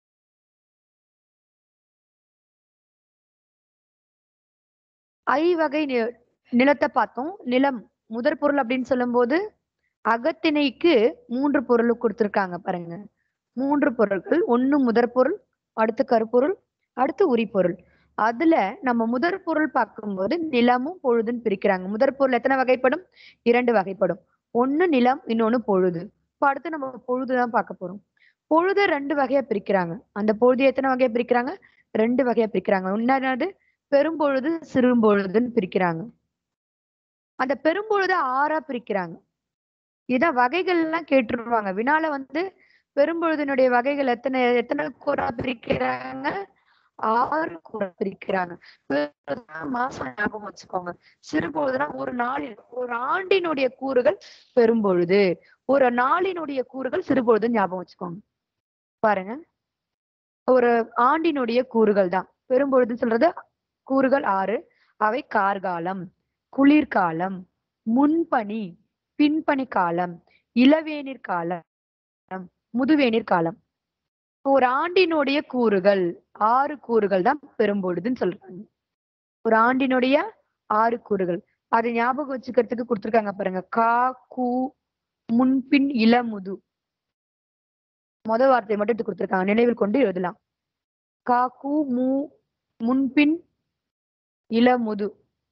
ஐவகை நிலத்தை பார்த்தோம். நிலம் முதற் பொருள் அப்படின்னு சொல்லும் போது அகத்திணைக்கு 3 பொருள் கொடுத்திருக்காங்க பாருங்க. 3 பொருட்கள். 1 முதற் பொருள், அடுத்து கருப்பொருள், அடுத்து உரிப்பொருள். அதுல நம்ம முதற் பொருள் பார்க்கும்போது நிலமும் பொழுதுன்னு பிரிக்கிறாங்க. முதற் பொருள் எத்தனை வகைப்படும்? 2 வகைப்படும். 1 நிலம், இன்னொன்னு பொழுது. இப்ப அடுத்து நம்ம பொழுதுதான் பார்க்க போறோம். பொழுது 2 வகையா பிரிக்கிறாங்க. அந்த பொழுது எத்தனை வகையா பிரிக்கிறாங்க? 2 வகையா பிரிக்கிறாங்க. என்னது? பெரும்பொழுது, சிறும்பொழுதுன்னு பிரிக்கிறாங்க. அந்த பெரும்பொழுது 6ஆ பிரிக்கிறாங்க. இதான் வகைகள் எல்லாம் கேட்டுருவாங்க வினால வந்து. பெரும்பொழுதினுடைய வகைகள் எத்தனை எத்தனை கூறா பிரிக்கிறாங்க? 6 கூறா பிரிக்கிறாங்க. மாசம் ஞாபகம் வச்சுக்கோங்க. சிறுபொழுதுனா ஒரு நாளில், ஒரு ஆண்டினுடைய கூறுகள் பெரும்பொழுது, ஒரு நாளினுடைய கூறுகள் சிறுபொழுது. ஞாபகம் வச்சுக்கோங்க. பாருங்க, ஒரு ஆண்டினுடைய கூறுகள் தான் பெரும்பொழுது சொல்றது. கூறுகள் 6. அவை கார்காலம், குளிர்காலம், முன்பனி, பின்பனி காலம், இளவேநீர் காலம், முதுவேநீர் காலம். ஒரு ஆண்டினுடைய கூறுகள் 6 கூறுகள் தான் பெரும்பொழுதுன்னு சொல்றாங்க. ஒரு ஆண்டினுடைய 6 கூறுகள். அதை ஞாபகம் வச்சுக்கிறதுக்கு கொடுத்திருக்காங்க பாருங்க. கா, கு, முன்பின், இளமுது. முதல் வார்த்தையை மட்டும் எடுத்து கொடுத்திருக்காங்க. நினைவில் கொண்டு எழுதலாம். கா, கு, மு, முன்பின், இளமுது.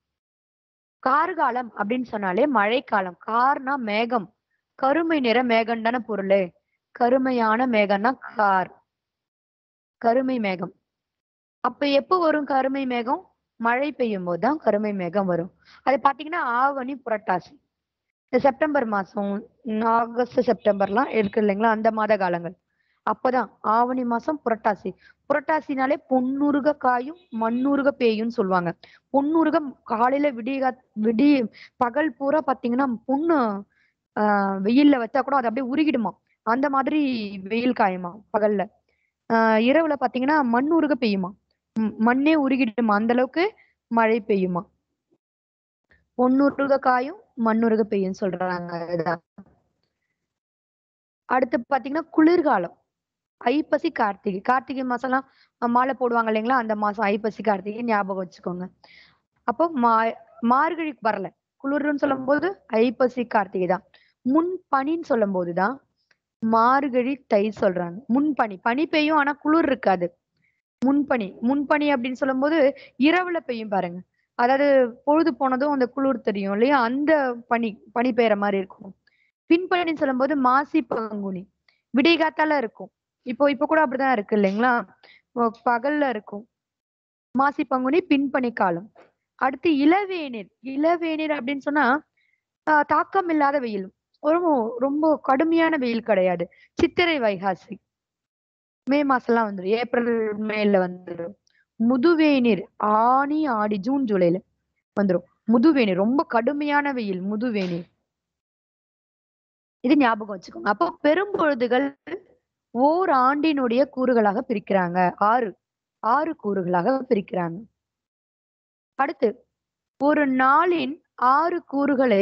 கார்காலம் அப்படின்னு சொன்னாலே மழைக்காலம். கார்னா மேகம், கருமை நிற மேகம் தானே பொருள். கருமையான மேகம்னா கார், கருமை மேகம். அப்ப எப்ப வரும் கருமை மேகம்? மழை பெய்யும் போதுதான் கருமை மேகம் வரும். அது பாத்தீங்கன்னா ஆவணி, புரட்டாசி. இந்த செப்டம்பர் மாசம், ஆகஸ்ட், செப்டம்பர்லாம் இருக்கு இல்லைங்களா, அந்த மாத காலங்கள். அப்பதான் ஆவணி மாசம், புரட்டாசி. புரட்டாசினாலே பொன்னுருக காயும் மண்ணுருக பேயும் சொல்லுவாங்க. பொன்னுருக காலையில விடிய பகல் பூரா பாத்தீங்கன்னா பொண்ணு வெயில்ல வச்சா கூட அது அப்படியே உருகிடுமா. அந்த மாதிரி வெயில் காயுமா பகல்ல. இரவுல பாத்தீங்கன்னா மண்ணுருக பெய்யுமா, மண்ணே உருகிடுமா, அந்த அளவுக்கு மழை பெய்யுமா. பொன்னுருக காயும் மண்ணுருக பெய்யும் சொல்றாங்க. அடுத்து பாத்தீங்கன்னா குளிர்காலம். ஐப்பசி, கார்த்திகை. கார்த்திகை மாசம்லாம் மாலை போடுவாங்க இல்லைங்களா, அந்த மாசம் ஐப்பசி, கார்த்திகை ஞாபகம் வச்சுக்கோங்க. அப்போ மார்கழி வரல, குளிர்னு சொல்லும் போது ஐப்பசி, கார்த்திகை தான். முன்பனின்னு சொல்லும் போதுதான் மார்கழி, தை சொல்றாங்க. முன்பனி, பனி பெய்யும் ஆனா குளிர் இருக்காது. முன்பனி, முன்பனி அப்படின்னு சொல்லும் போது இரவுல பெய்யும் பாருங்க. அதாவது பொழுது போனதும் அந்த குளிர் தெரியும் இல்லையா, அந்த பனி பெய்யற மாதிரி இருக்கும். பின்பனின்னு சொல்லும் போது மாசி, பங்குனி, விடிகாத்தால இருக்கும். இப்ப கூட அப்படிதான் இருக்கு இல்லைங்களா, பகல்ல இருக்கும். மாசி, பங்குனி, பின்பனி காலம். அடுத்து இளவேநீர். இளவேநீர் அப்படின்னு சொன்னா தாக்கம் இல்லாத வெயில், ரொம்ப ரொம்ப கடுமையான வெயில் கிடையாது. சித்திரை, வைகாசி, மே மாசம்லாம் வந்துடும். ஏப்ரல், மேல வந்துடும். முதுவேநீர் ஆனி, ஆடி, ஜூன், ஜூலைல வந்துடும். முதுவேநீர் ரொம்ப கடுமையான வெயில், முதுவேநீர். இது ஞாபகம் வச்சுக்கோங்க. அப்போ பெரும்பொழுதுகள் ஓர் ஆண்டினுடைய கூறுகளாக பிரிக்கிறாங்க. 6 கூறுகளாக பிரிக்கிறாங்க. அடுத்து ஒரு நாளின் 6 கூறுகளை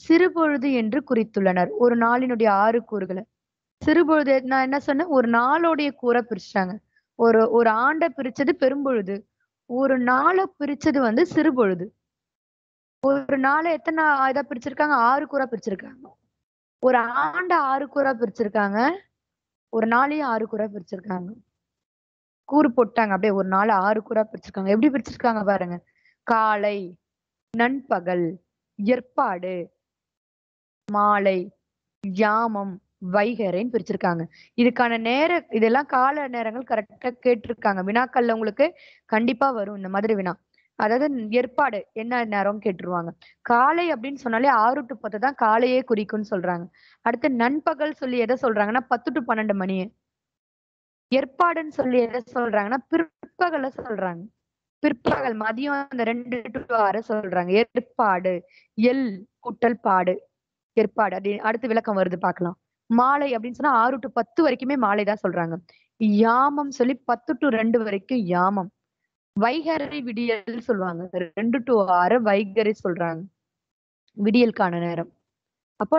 சிறுபொழுது என்று குறித்துள்ளனர். ஒரு நாளினுடைய 6 கூறுகளை. சிறுபொழுது நான் என்ன சொன்னேன்? ஒரு நாளுடைய கூற பிரிச்சுட்டாங்க. ஒரு ஒரு ஆண்ட பிரிச்சது பெரும்பொழுது. ஒரு நாள பிரிச்சது வந்து சிறுபொழுது. ஒரு நாள எத்தனை இதா பிரிச்சிருக்காங்க? 6 கூறா பிரிச்சிருக்காங்க. ஒரு ஆண்ட 6 கூறா பிரிச்சிருக்காங்க. ஒரு நாளையும் 6 கூறா பிரிச்சிருக்காங்க. கூறு போட்டாங்க. அப்படியே ஒரு நாள் 6 கூறா பிரிச்சிருக்காங்க. எப்படி பிரிச்சிருக்காங்க பாருங்க. காலை, நண்பகல், எற்பாடு, மாலை, யாமம், வைகறைன்னு பிரிச்சிருக்காங்க. இதுக்கான இதெல்லாம் கால நேரங்கள் கரெக்டா கேட்டிருக்காங்க. வினாக்கள்ல உங்களுக்கு கண்டிப்பா வரும் இந்த மாதிரி வினா. அதாவது ஏற்பாடு என்ன நேரம் கேட்டுருவாங்க. காலை அப்படின்னு சொன்னாலே 6 to 10 தான் காலையே குறிக்கும்னு சொல்றாங்க. அடுத்து நண்பகல் சொல்லி எதை சொல்றாங்கன்னா 10 to 12 மணி. ஏற்பாடுன்னு சொல்லி எதை சொல்றாங்கன்னா பிற்பகல சொல்றாங்க. பிற்பகல் மதியம் அந்த 2 to 6 சொல்றாங்க. ஏற்பாடு எல் கூட்டல் பாடு ஏற்பாடு. அது அடுத்து விளக்கம் வருது பார்க்கலாம். மாலை அப்படின்னு சொன்னா 6 to 10 வரைக்குமே மாலை தான் சொல்றாங்க. யாமம் சொல்லி 10 to 2 வரைக்கும் யாமம். வைகறை விடியல் சொல்லுவாங்க. 2 to 6 வைகறை சொல்றாங்க. விடியலுக்கான நேரம். அப்போ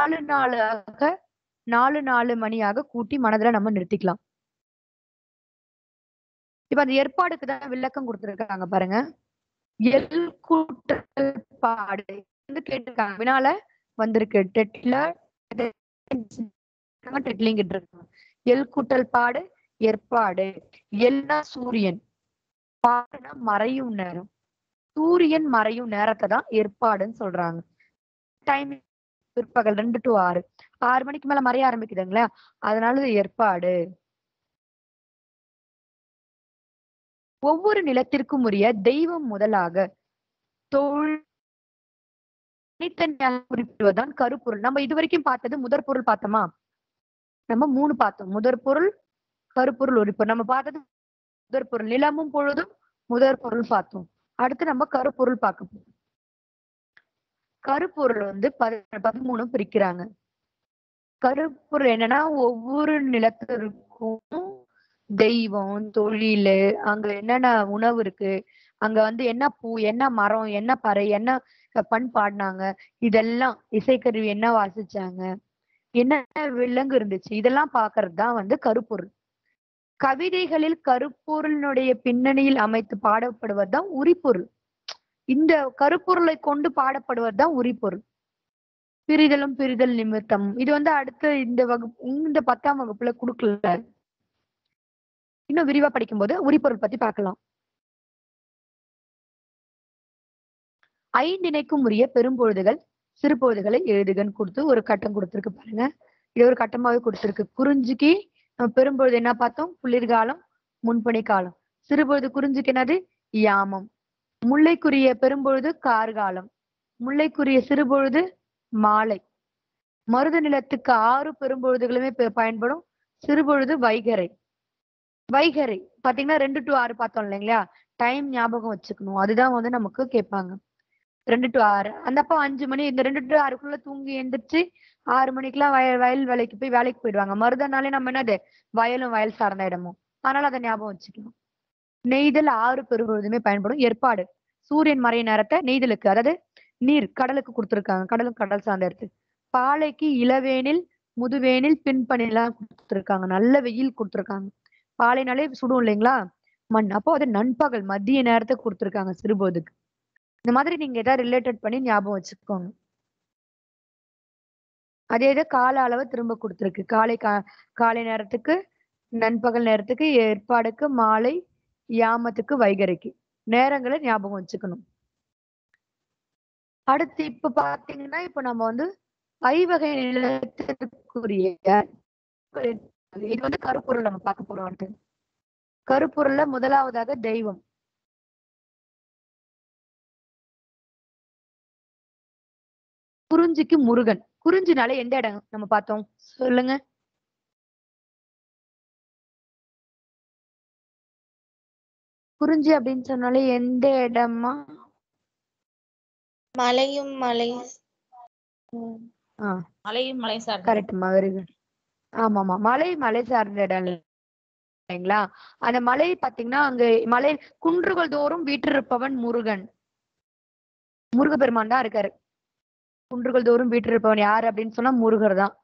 4 மணியாக கூட்டி மனதுல நம்ம நிறுத்திக்கலாம். இப்ப அந்த ஏற்பாடுக்கு தான் விளக்கம் கொடுத்திருக்காங்க பாருங்க. எல் கூட்டல் பாடு வந்து கேட்டிருக்காங்க. வினால வந்திருக்கு. டெட்லிங் இருக்காங்க. எல் கூட்டல் பாடு ஏற்பாடு. எல்னா சூரியன், பாடுனா மறையும் நேரம். சூரியன் மறையும் நேரத்தை தான் ஏற்பாடுன்னு சொல்றாங்க. டைம் பிற்பகல் 2 to 6. 6 மணிக்கு மேல மறைய ஆரம்பிக்குதுங்களா, அதனால இது ஏற்பாடு. ஒவ்வொரு நிலத்திற்கும் உரிய தெய்வம் முதலாக தனித்தனியாக குறிப்பிடுவதுதான் கருப்பொருள். நம்ம இது வரைக்கும் பார்த்தது முதற் பொருள் பார்த்தோமா? நம்ம 3 பார்த்தோம். முதற் பொருள், கருப்பொருள், உரிப்பொருள். நம்ம பார்த்தது முதற் பொருள். நிலமும் பொழுதும் முதற் பொருள் பார்த்தோம். அடுத்து நம்ம கருப்பொருள் பார்க்க போறோம். கருப்பொருள் வந்து 13 பிரிக்கிறாங்க. கருப்பொருள் என்னன்னா ஒவ்வொரு நிலத்திற்கும் தெய்வம், தொழில், அங்க என்னென்ன உணவு இருக்கு, அங்க வந்து என்ன பூ, என்ன மரம், என்ன பறை, என்ன பண் பாடினாங்க, இதெல்லாம் இசைக்கருவி என்ன வாசிச்சாங்க, என்ன விலங்கு இருந்துச்சு, இதெல்லாம் பாக்குறது தான் வந்து கருப்பொருள். கவிதைகளில் கருப்பொருளினுடைய பின்னணியில் அமைத்து பாடப்படுவதுதான் உரிப்பொருள். இந்த கருப்பொருளை கொண்டு பாடப்படுவதுதான் உரிப்பொருள். பிரிதலும் பிரிதல் நிமித்தம் இது வந்து அடுத்த இந்த 10ஆம் வகுப்புல கொடுக்கல. இன்னும் விரிவா படிக்கும்போது உரிப்பொருள் பத்தி பார்க்கலாம். ஐந்திணைக்கும் உரிய பெரும்பொழுதுகள் சிறுபொழுதுகளை எழுதுகன்னு கொடுத்து ஒரு கட்டம் கொடுத்திருக்கு பாருங்க. இது ஒரு கட்டமாவே கொடுத்திருக்கு. குறிஞ்சிக்கு பெரும்பொழுது என்ன பார்த்தோம்? குளிர்காலம், முன்பனி காலம். சிறுபொழுது குறிஞ்சிக்கு என்னது? யாமம். முல்லைக்குரிய பெரும்பொழுது கார்காலம். முல்லைக்குரிய சிறுபொழுது மாலை. மருத நிலத்துக்கு 6 பெரும்பொழுதுகளுமே பயன்படும். சிறுபொழுது வைகறை. வைகறை பாத்தீங்கன்னா 2 to 6 பார்த்தோம் இல்லைங்களா? டைம் ஞாபகம் வச்சுக்கணும். அதுதான் வந்து நமக்கு கேட்பாங்க. 2 to 6. அந்த அப்போ 5 மணி இந்த 2 to 6க்குள்ள தூங்கி எந்திரிச்சு 6 மணிக்கெல்லாம் வயல் வேலைக்கு போய் வேலைக்கு போயிடுவாங்க. மருதனாலே நம்ம என்னது? வயலும் வயல் சார்ந்த இடமும். அதனால அதை ஞாபகம் வச்சுக்கணும். நெய்தல் 6 பெரும்பொழுதுமே பயன்படும். ஏற்பாடு சூரியன் மறைய நேரத்தை நெய்தலுக்கு, அதாவது நீர் கடலுக்கு கொடுத்திருக்காங்க. கடலும் கடல் சார்ந்த இடத்து. பாலைக்கு இளவேனில், முதுவேனில், பின்பனிலாம் கொடுத்திருக்காங்க. நல்ல வெயில் கொடுத்திருக்காங்க. பாலைனாலே சுடும் இல்லைங்களா மண். அப்போ அது நண்பகல் மதிய நேரத்தை கொடுத்திருக்காங்க சிறுபொழுதுக்கு. இந்த மாதிரி நீங்க ஏதாவது ரிலேட்டட் பண்ணி ஞாபகம் வச்சுக்கோங்க. அதே இதை கால அளவு திரும்ப கொடுத்திருக்கு. காலை நேரத்துக்கு, நண்பகல் நேரத்துக்கு, ஏற்பாடுக்கு, மாலை, யாமத்துக்கு, வைகறைக்கு நேரங்களை ஞாபகம் வச்சுக்கணும். அடுத்து இப்ப பாத்தீங்கன்னா இப்ப நம்ம வந்து ஐவகை நிலத்திற்குரிய இது வந்து கருப்பொருள் நம்ம பார்க்க போறோம். அடுத்து கருப்பொருள்ல முதலாவதாக தெய்வம். குறிஞ்சிக்கு முருகன். குறிஞ்சினால எந்த இடம் நம்ம பார்த்தோம் சொல்லுங்க? குறிஞ்சி அப்படின்னு சொன்னாலே எந்த இடமா? மலையும் மலை. மலையும் மலை சார்ந்த கரெக்ட்மா, வெரி குட். ஆமாமா, மலை சார்ந்த இடம் இல்லைங்களா? அந்த மலை பாத்தீங்கன்னா அங்க மலை குன்றுகள் தோறும் வீற்றிருப்பவன் முருகன். முருகப்பெருமான் தான் இருக்காரு. குன்றுகள் தோறும் வீற்றிருப்பவன் யாரு அப்படின்னு சொன்னா முருகர் தான்.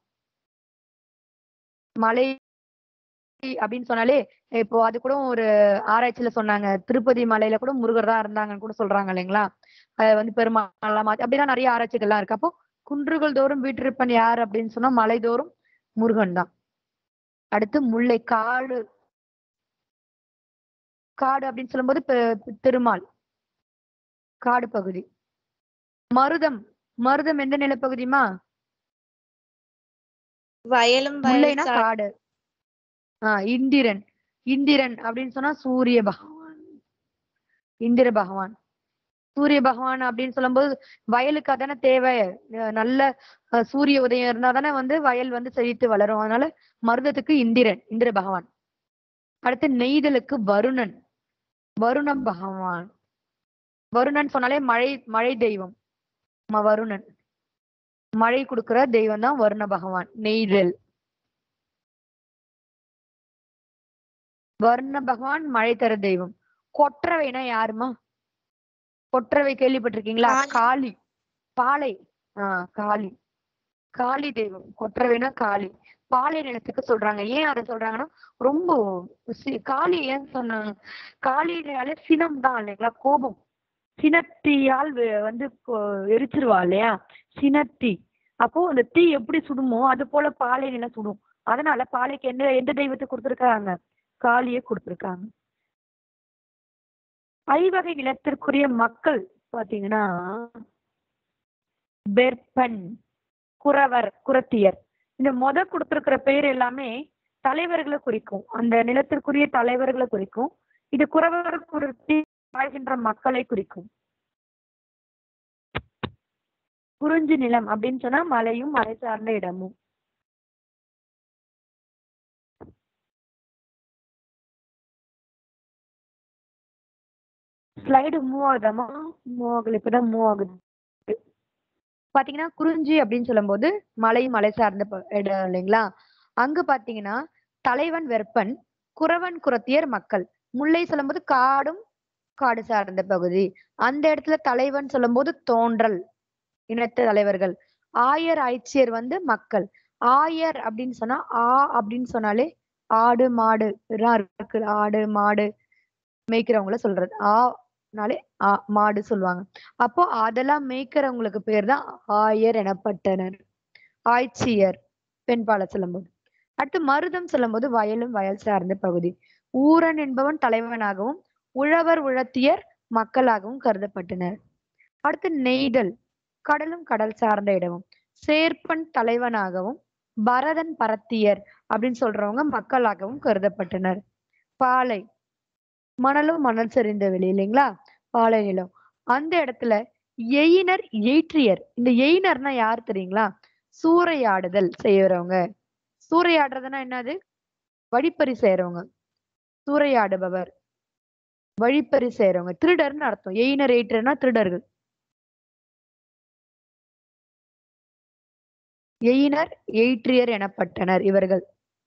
மலை அப்படின்னு சொன்னாலே இப்போ அது கூட ஒரு ஆராய்ச்சியில சொன்னாங்க, திருப்பதி மலையில கூட முருகர் தான் இருந்தாங்கன்னு கூட சொல்றாங்க இல்லைங்களா? அது வந்து பெருமாள் மாத்தி அப்படின்னா நிறைய ஆராய்ச்சிகள்லாம் இருக்கு. அப்போ குன்றுகள் தோறும் வீற்றிருப்பன் யார் அப்படின்னு சொன்னா மலை தோறும் முருகன் தான். அடுத்து முல்லை காடு. காடு அப்படின்னு சொல்லும்போது திருமால் காடு பகுதி. மருதம். மருதம் எந்த நிலப்பகுதிமா? வயலும் முல்லைனா வயல் காடு. இந்திரன். இந்திரன் அப்படின்னு சொன்னா சூரிய பகவான். இந்திர பகவான். சூரிய பகவான் அப்படின்னு சொல்லும்போது வயலுக்கு அதானே தேவை. நல்ல சூரிய உதயம் இருந்தா தானே வந்து வயல் வந்து செழித்து வளரும். அதனால மருதத்துக்கு இந்திரன், இந்திர பகவான். அடுத்து நெய்தலுக்கு வருணன். வருணம் பகவான். வருணன் சொன்னாலே மழை, மழை தெய்வம். வருணன் மழை கொடுக்கிற தெய்வம் தான் வருண பகவான். நெய்தல். வருண பகவான் மழை தர தெய்வம். கொற்றவைனா யாருமா? கொற்றவை கேள்விப்பட்டிருக்கீங்களா? காளி. பாலை. காளி. காளி தெய்வம். கொற்றவைனா காளி. பாலை நிலத்துக்கு சொல்றாங்க. ஏன் அதை சொல்றாங்கன்னா ரொம்ப காளி ஏன் சொன்னாங்க? காளினாலே சினம் தான் இல்லைங்களா? கோபம். சினத்தீயால் வந்து எரிச்சிருவா இல்லையா? சினத்தி. அப்போ அந்த தீ எப்படி சுடுமோ அது போல பாலை நிலம் சுடும். அதனால பாலைக்கு எந்த தெய்வத்தை கொடுத்திருக்காங்க? காளியை கொடுத்திருக்காங்க. ஐவகை நிலத்திற்குரிய மக்கள் பாத்தீங்கன்னா பெர்பன், குறவர், குரத்தியர். இந்த கொடுத்திருக்கிற பெயர் எல்லாமே தலைவர்களை குறிக்கும். அந்த நிலத்திற்குரிய தலைவர்களை குறிக்கும். இது குறவர் குருத்தி வாழ்கின்ற மக்களை குறிக்கும். குறிஞ்சி நிலம் அப்படின்னு சொன்னா மலையும் மலை சார்ந்த இடமும். Slide move ஆகுதாமா? மூவ் ஆகல. இப்பதான் மூவ் ஆகுது. பாத்தீங்கன்னா குறிஞ்சி அப்படின்னு சொல்லும் போது மலையும் மலை சார்ந்த இடம் இல்லைங்களா? அங்க பாத்தீங்கன்னா தலைவன் வெப்பன், குறவன் குரத்தியர் மக்கள். முல்லை சொல்லும் போது காடும் காடு சார்ந்த பகுதி. அந்த இடத்துல தலைவன் சொல்லும் போது தோன்றல் இனத்து தலைவர்கள். ஆயர் ஆய்ச்சியர் வந்து மக்கள். ஆயர் அப்படின்னு சொன்னா அப்படின்னு சொன்னாலே ஆடு மாடு இருக்கு. ஆடு மாடு மேய்க்கிறவங்கள சொல்றது. நாளே மாடு சொல்லுவாங்க. அப்போ அதெல்லாம் மேய்க்கிறவங்களுக்கு பேர் தான் ஆயர் எனப்பட்டனர். ஆய்ச்சியர் பெண்பால சொல்லும் போது. அடுத்து மருதம் சொல்லும் போது வயலும் வயல் சார்ந்த பகுதி. ஊரன் என்பவன் தலைவனாகவும் உழவர் உழத்தியர் மக்களாகவும் கருதப்பட்டனர். அடுத்து நெய்தல் கடலும் கடல் சார்ந்த இடமும். சேர்ப்பன் தலைவனாகவும் பரதன் பரத்தியர் அப்படின்னு சொல்றவங்க மக்களாகவும் கருதப்பட்டனர். பாலை மணலும் மணல் சரிந்த வெளி இல்லைங்களா? பாலை நிலம். அந்த இடத்துல எயினர் எயிற்றியர். இந்த எயினர்னா யார் தெரியுங்களா? சூறையாடுதல் செய்யறவங்க. சூறையாடுறதுன்னா என்னது? வழிப்பறி செய்யறவங்க. சூறையாடுபவர், வழிப்பறி செய்யறவங்க, திருடர்னு அர்த்தம். எயினர் எயிற்றர்னா திருடர்கள். எயினர் எயிற்றியர் எனப்பட்டனர் இவர்கள்.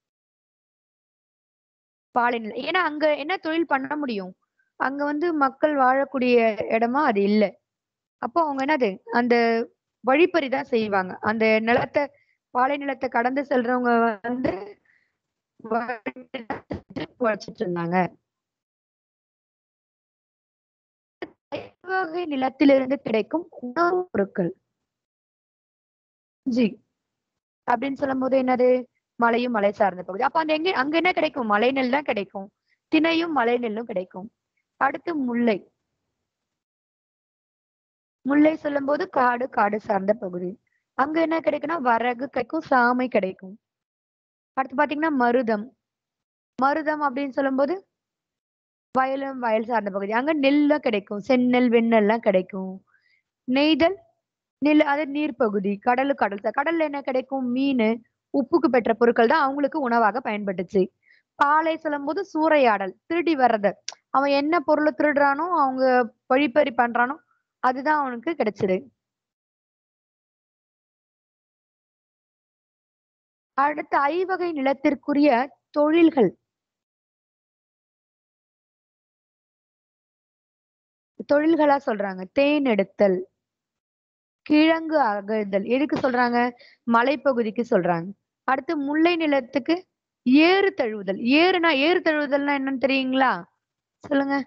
பாலைநிலம். ஏன்னா அங்க என்ன தொழில் பண்ண முடியும்? அங்க வந்து மக்கள் வாழக்கூடிய இடமா அது இல்ல. அப்போ அவங்க என்னது அந்த வழிப்பறி தான் செய்வாங்க. அந்த நிலத்தை, பாலை நிலத்தை கடந்து செல்றவங்க வந்து உழைச்சிட்டு இருந்தாங்க. வகை நிலத்திலிருந்து கிடைக்கும் உணவுப் பொருட்கள். அப்படின்னு சொல்லும் போது என்னது? மலையும் மலை சார்ந்த பகுதி. அப்ப அந்த அங்க என்ன கிடைக்கும்? மலை நெல் தான் கிடைக்கும். திணையும் மலை நெல்லும் கிடைக்கும். அடுத்து முல்லை. முல்லை சொல்லும் போது காடு காடு சார்ந்த பகுதி. அங்க என்ன கிடைக்கும்னா வரகு கிடைக்கும், சாமை கிடைக்கும். அடுத்து பாத்தீங்கன்னா மருதம். மருதம் அப்படின்னு சொல்லும் போது வயலும் வயல் சார்ந்த பகுதி. அங்க நெல்லும் கிடைக்கும். செந்நெல் வெண்ணெல்லாம் கிடைக்கும். நெய்தல் அது நீர் பகுதி. கடல் கடல்ல என்ன கிடைக்கும்? மீன், உப்புக்கு பெற்ற பொருட்கள் தான் அவங்களுக்கு உணவாக பயன்பட்டுச்சு. பாலை சொல்லும் போது சூறையாடல், திருடி வர்றது. அவன் என்ன பொருளை திருடுறானோ, அவங்க வழிப்பறி பண்றானோ அதுதான் அவனுக்கு கிடைச்சது. அடுத்து ஐவகை நிலத்திற்குரிய தொழில்கள். தொழில்களா சொல்றாங்க. தேன் எடுத்தல், கிழங்கு அகழ்தல் எதுக்கு சொல்றாங்க? மலைப்பகுதிக்கு சொல்றாங்க. அடுத்து முல்லை நிலத்துக்கு ஏறு தழுவுதல். ஏறு தழுவுதல்னா என்னன்னு தெரியுங்களா? சொல்லுங்க.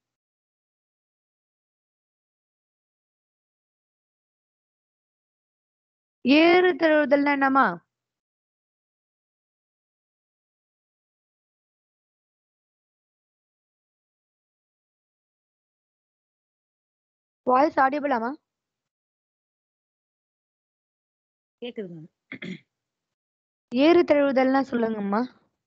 ஏறு தழுவுதல்னா என்னமா? வாய்ஸ் ஆடியபிளாமா? கேக்குது மேம். ஏறு தழுவுதல்னா சொல்லுங்கம்மா.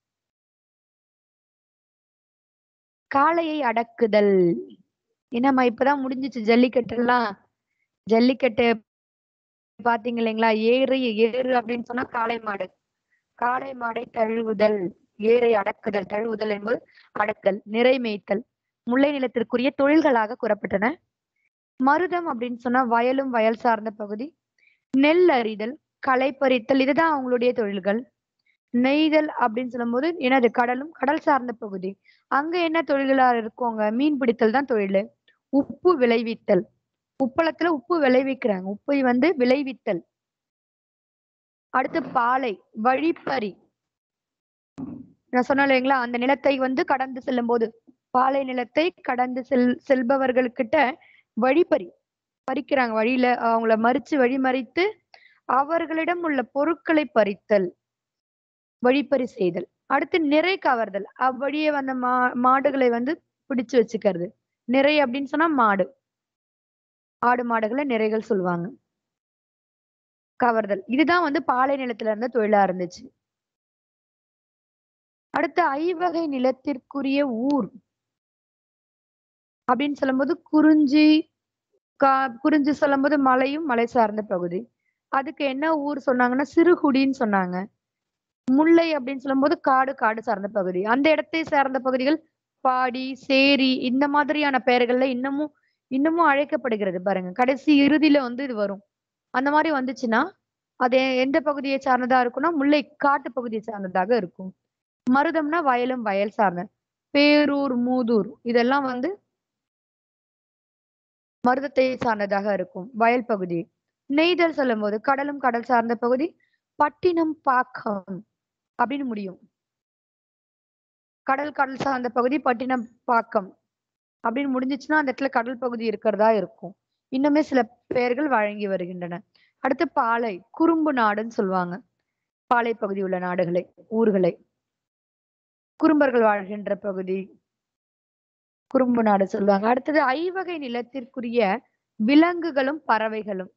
காளையை அடக்குதல். என்னம்மா இப்பதான் முடிஞ்சிச்சு ஜல்லிக்கட்டு எல்லாம். ஜல்லிக்கட்டு பாத்தீங்க இல்லைங்களா? ஏறு அப்படின்னு சொன்னா காளை மாடு. காளை மாடை தழுவுதல், ஏரை அடக்குதல். தழுவுதல் என்பது அடக்கல், நிறை மேய்த்தல் முல்லை நிலத்திற்குரிய தொழில்களாக கூறப்பட்டன. மருதம் அப்படின்னு சொன்னா வயலும் வயல் சார்ந்த பகுதி. நெல் அறிதல், களை பறித்தல், இதுதான் அவங்களுடைய தொழில்கள். நெய்தல் அப்படின்னு சொல்லும்போது என்னது? கடலும் கடல் சார்ந்த பகுதி. அங்க என்ன தொழில்களா இருக்குங்க? மீன் பிடித்தல் தான் தொழில். உப்பு விளைவித்தல், உப்பளத்துல உப்பு விளைவிக்கிறாங்க, உப்பை விளைவித்தல். அடுத்து பாலை, வழிப்பறி. நான் சொன்னேன் இல்லைங்களா, அந்த நிலத்தை கடந்து செல்லும் போது, பாலை நிலத்தை கடந்து செல்பவர்கள்கிட்ட வழிப்பறி பறிக்கிறாங்க. வழியில அவங்கள மறிச்சு வழிமறித்து அவர்களிடம் உள்ள பொருட்களை பறித்தல், வழிப்பறி செய்தல். அடுத்து நிறை கவர்தல், அவ்வழியே வந்த மாடுகளை பிடிச்சு வச்சுக்கிறது. நிறை அப்படின்னு சொன்னா மாடு, ஆடு மாடுகளை நிறைகள் சொல்லுவாங்க. கவர்தல், இதுதான் பாலை நிலத்துல இருந்த தொழிலா இருந்துச்சு. அடுத்து ஐவகை நிலத்திற்குரிய ஊர் அப்படின்னு சொல்லும்போது குறிஞ்சி சொல்லும்போது மலையும் மலை சார்ந்த பகுதி. அதுக்கு என்ன ஊர் சொன்னாங்கன்னா சிறுகுடின்னு சொன்னாங்க. முல்லை அப்படின்னு சொல்லும்போது காடு சார்ந்த பகுதி. அந்த இடத்தை சார்ந்த பகுதிகள் பாடி, சேரி, இந்த மாதிரியான பெயர்கள்ல இன்னமும் அழைக்கப்படுகிறது பாருங்க. கடைசி இறுதியில இது வரும். அந்த மாதிரி வந்துச்சுன்னா அது எந்த பகுதியை சார்ந்ததா இருக்கும்னா முல்லை காட்டு பகுதியை சார்ந்ததாக இருக்கும். மருதம்னா வயலும் வயல் சார்ந்த. பேரூர், மூதூர் இதெல்லாம் மருதத்தை சார்ந்ததாக இருக்கும், வயல் பகுதி. நெய்தல் சொல்லும் போது கடலும் கடல் சார்ந்த பகுதி. பட்டினம், பாக்கம் அப்படின்னு முடியும். கடல் சார்ந்த பகுதி பட்டினம், பாக்கம் அப்படின்னு முடிஞ்சிச்சுன்னா அந்த இடத்துல கடல் பகுதி இருக்கிறதா இருக்கும். இன்னுமே சில பெயர்கள் வழங்கி வருகின்றன. அடுத்து பாலை, குறும்பு நாடுன்னு சொல்லுவாங்க. பாலை பகுதி உள்ள நாடுகளை, ஊர்களை. குறும்பர்கள் வாழ்கின்ற பகுதி குறும்பு நாடு சொல்லுவாங்க. அடுத்தது ஐவகை நிலத்திற்குரிய விலங்குகளும் பறவைகளும்.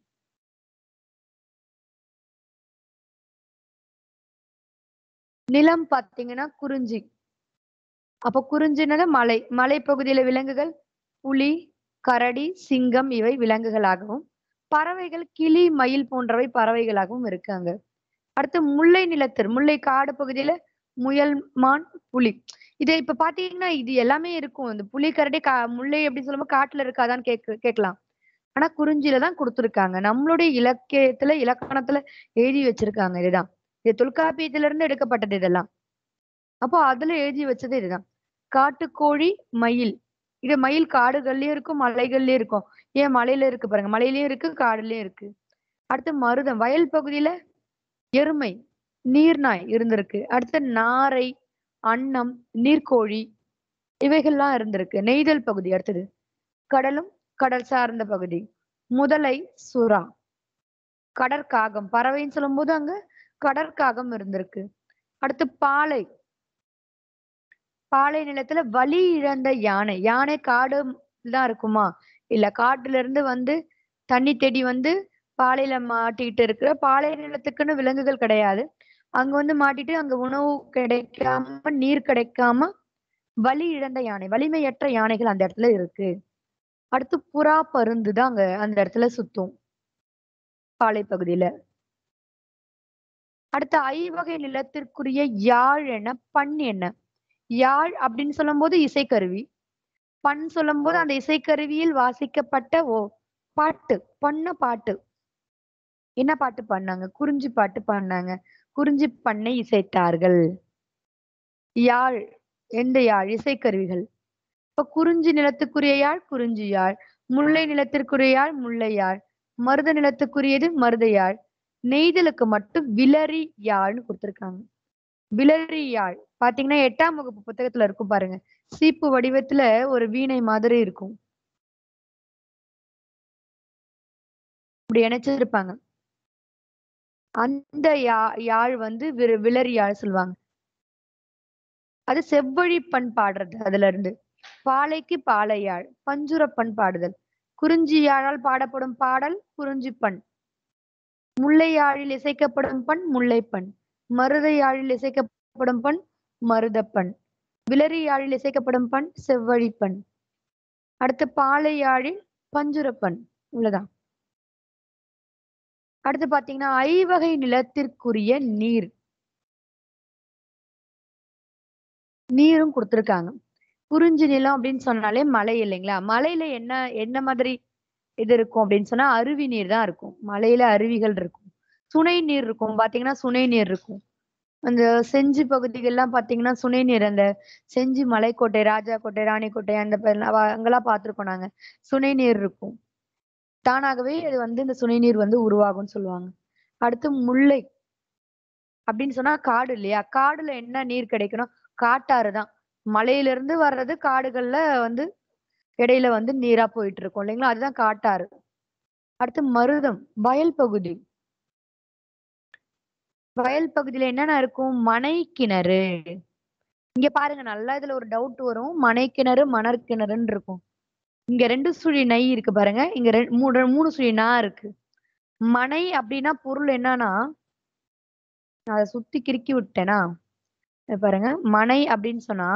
நிலம் பாத்தீங்கன்னா குறிஞ்சி. அப்ப குறிஞ்சினது மலை பகுதியில விலங்குகள் புலி, கரடி, சிங்கம் இவை விலங்குகளாகவும், பறவைகள் கிளி, மயில் போன்றவை பறவைகளாகவும் இருக்காங்க. அடுத்து முல்லை காடு பகுதியில முயல், மான், புலி. இதை இப்ப பாத்தீங்கன்னா இது எல்லாமே இருக்கும். இந்த புலி, கரடி, முல்லை எப்படி சொல்லும்போது காட்டுல இருக்காதான்னு கேட்கலாம். ஆனா குறிஞ்சியில தான் கொடுத்திருக்காங்க. நம்மளுடைய இலக்கணத்துல எழுதி வச்சிருக்காங்க. இதுதான் இது தொல்காப்பியத்தில இருந்து எடுக்கப்பட்டது இதெல்லாம். அப்போ அதுல எழுதி வச்சது இதுதான். காட்டுக்கோழி, மயில். இது மயில் காடுகள்லயும் இருக்கும், மலைகள்லயும் இருக்கும். ஏன் மலையில இருக்கு பாருங்க, மலையிலயும் இருக்கு, காடுலயும் இருக்கு. அடுத்து மருதம், வயல் பகுதியில எருமை, நீர்நாய் இருந்திருக்கு. அடுத்து நாரை, அன்னம், நீர்க்கோழி இவைகள்லாம் இருந்திருக்கு. நெய்தல் பகுதி. அடுத்தது கடலும் கடல் சார்ந்த பகுதி. முதலை, சுறா, கடற்காகம், பறவைன்னு சொல்லும் போது அங்க கடற்காகம் இருந்திருக்கு. அடுத்து பாலை நிலத்துல வலி இழந்த யானை. யானை காடு தான் இருக்குமா? இல்ல, காட்டுல இருந்து தண்ணி தேடி பாலையில மாட்டிட்டு இருக்கிற பாலை நிலத்துக்குன்னு விலங்குகள் கிடையாது. அங்க மாட்டிட்டு அங்க உணவு கிடைக்காம, நீர் கிடைக்காம வலி இழந்த யானை, வலிமையற்ற யானைகள் அந்த இடத்துல இருக்கு. அடுத்து புறா, பருந்து தான் அங்க அந்த இடத்துல சுத்தும் பாலை பகுதியில. அடுத்த ஐவகை நிலத்திற்குரிய யாழ் என்ன, பண் என்ன? யாழ் அப்படின்னு சொல்லும் போது இசைக்கருவி. பண் சொல்லும் போது அந்த இசைக்கருவியில் வாசிக்கப்பட்ட பாட்டு. பாட்டு. என்ன பாட்டு பாடினாங்க? குறிஞ்சி பாட்டு பாடினாங்க. குறிஞ்சி பண்ணை இசைத்தார்கள். யாழ், எந்த யாழ்? இசைக்கருவிகள். இப்ப குறிஞ்சி நிலத்துக்குரிய யாழ் குறிஞ்சி யாழ், முல்லை நிலத்திற்குரிய யாழ் முல்லை யாழ், மருத நிலத்துக்குரியது மருத யாழ். நெய்தலுக்கு மட்டும் விலரி யாழ்னு கொடுத்திருக்காங்க. விலரி யாழ் பாத்தீங்கன்னா 8ஆம் வகுப்பு புத்தகத்துல இருக்கும் பாருங்க. சீப்பு வடிவத்துல ஒரு வீணை மாதிரி இருக்கும். இப்படி இணைச்சிருப்பாங்க. அந்த யாழ் வந்து விலரி யாழ் சொல்லுவாங்க. அது செவ்வழி பண் பாடுறது. அதுல இருந்து பாலைக்கு பாலையாழ், பஞ்சுரப்பண் பாடுதல். குறிஞ்சி யாழால் பாடப்படும் பாடல் குறிஞ்சி பண். முல்லை யாழில் இசைக்கப்படும் பண் முல்லைப்பண். மருத யாழில் இசைக்கப்படும் பண் மருதப்பண். விலரி யாழில் இசைக்கப்படும் பண் செவ்வழிப்பண். அடுத்து பாலை யாழில் பஞ்சுரப்பண். இவ்வளவுதான். அடுத்து பாத்தீங்கன்னா ஐவகை நிலத்திற்குரிய நீர். நீரும் கொடுத்திருக்காங்க. குறிஞ்சி நிலம் அப்படின்னு சொன்னாலே மலை இல்லைங்களா? மலையில என்ன மாதிரி இது இருக்கும் அப்படின்னு சொன்னா அருவி நீர் தான் இருக்கும். மலையில அருவிகள் இருக்கும். சுனை நீர் இருக்கும். பாத்தீங்கன்னா சுனை நீர் இருக்கும். அந்த செஞ்சி பகுதிகள்லாம் பாத்தீங்கன்னா சுனை நீர், அந்த செஞ்சி மலைக்கோட்டை, ராஜா கோட்டை, ராணிக்கோட்டை, அந்த அங்கெல்லாம் பார்த்திருக்கோம் நாங்க. சுனை நீர் இருக்கும். தானாகவே இது வந்து இந்த சுனை நீர் வந்து உருவாகும்னு சொல்லுவாங்க. அடுத்து முல்லை அப்படின்னு சொன்னா காடு இல்லையா? காடுல என்ன நீர் கிடைக்கணும்? காட்டாறு தான். மலையில இருந்து வர்றது காடுகள்ல வந்து இடையில வந்து நீரா போயிட்டு இருக்கும் இல்லைங்களா? அதுதான் காட்டாறு. அடுத்து மருதம் வயல் பகுதி. வயல் பகுதியில என்னென்ன இருக்கும்? மனை கிணறு. இங்க பாருங்க, நல்லா இதுல ஒரு டவுட் வரும். மனை கிணறு மணற் கிணறுன்னு இருக்கும். இங்க 2 சுழி நை இருக்கு பாருங்க. இங்க 3 சுழி நா இருக்கு. மனை அப்படின்னா பொருள் என்னன்னா, நான் அதை சுத்தி கிறுக்கி விட்டேனா? பாருங்க, மனை அப்படின்னு சொன்னா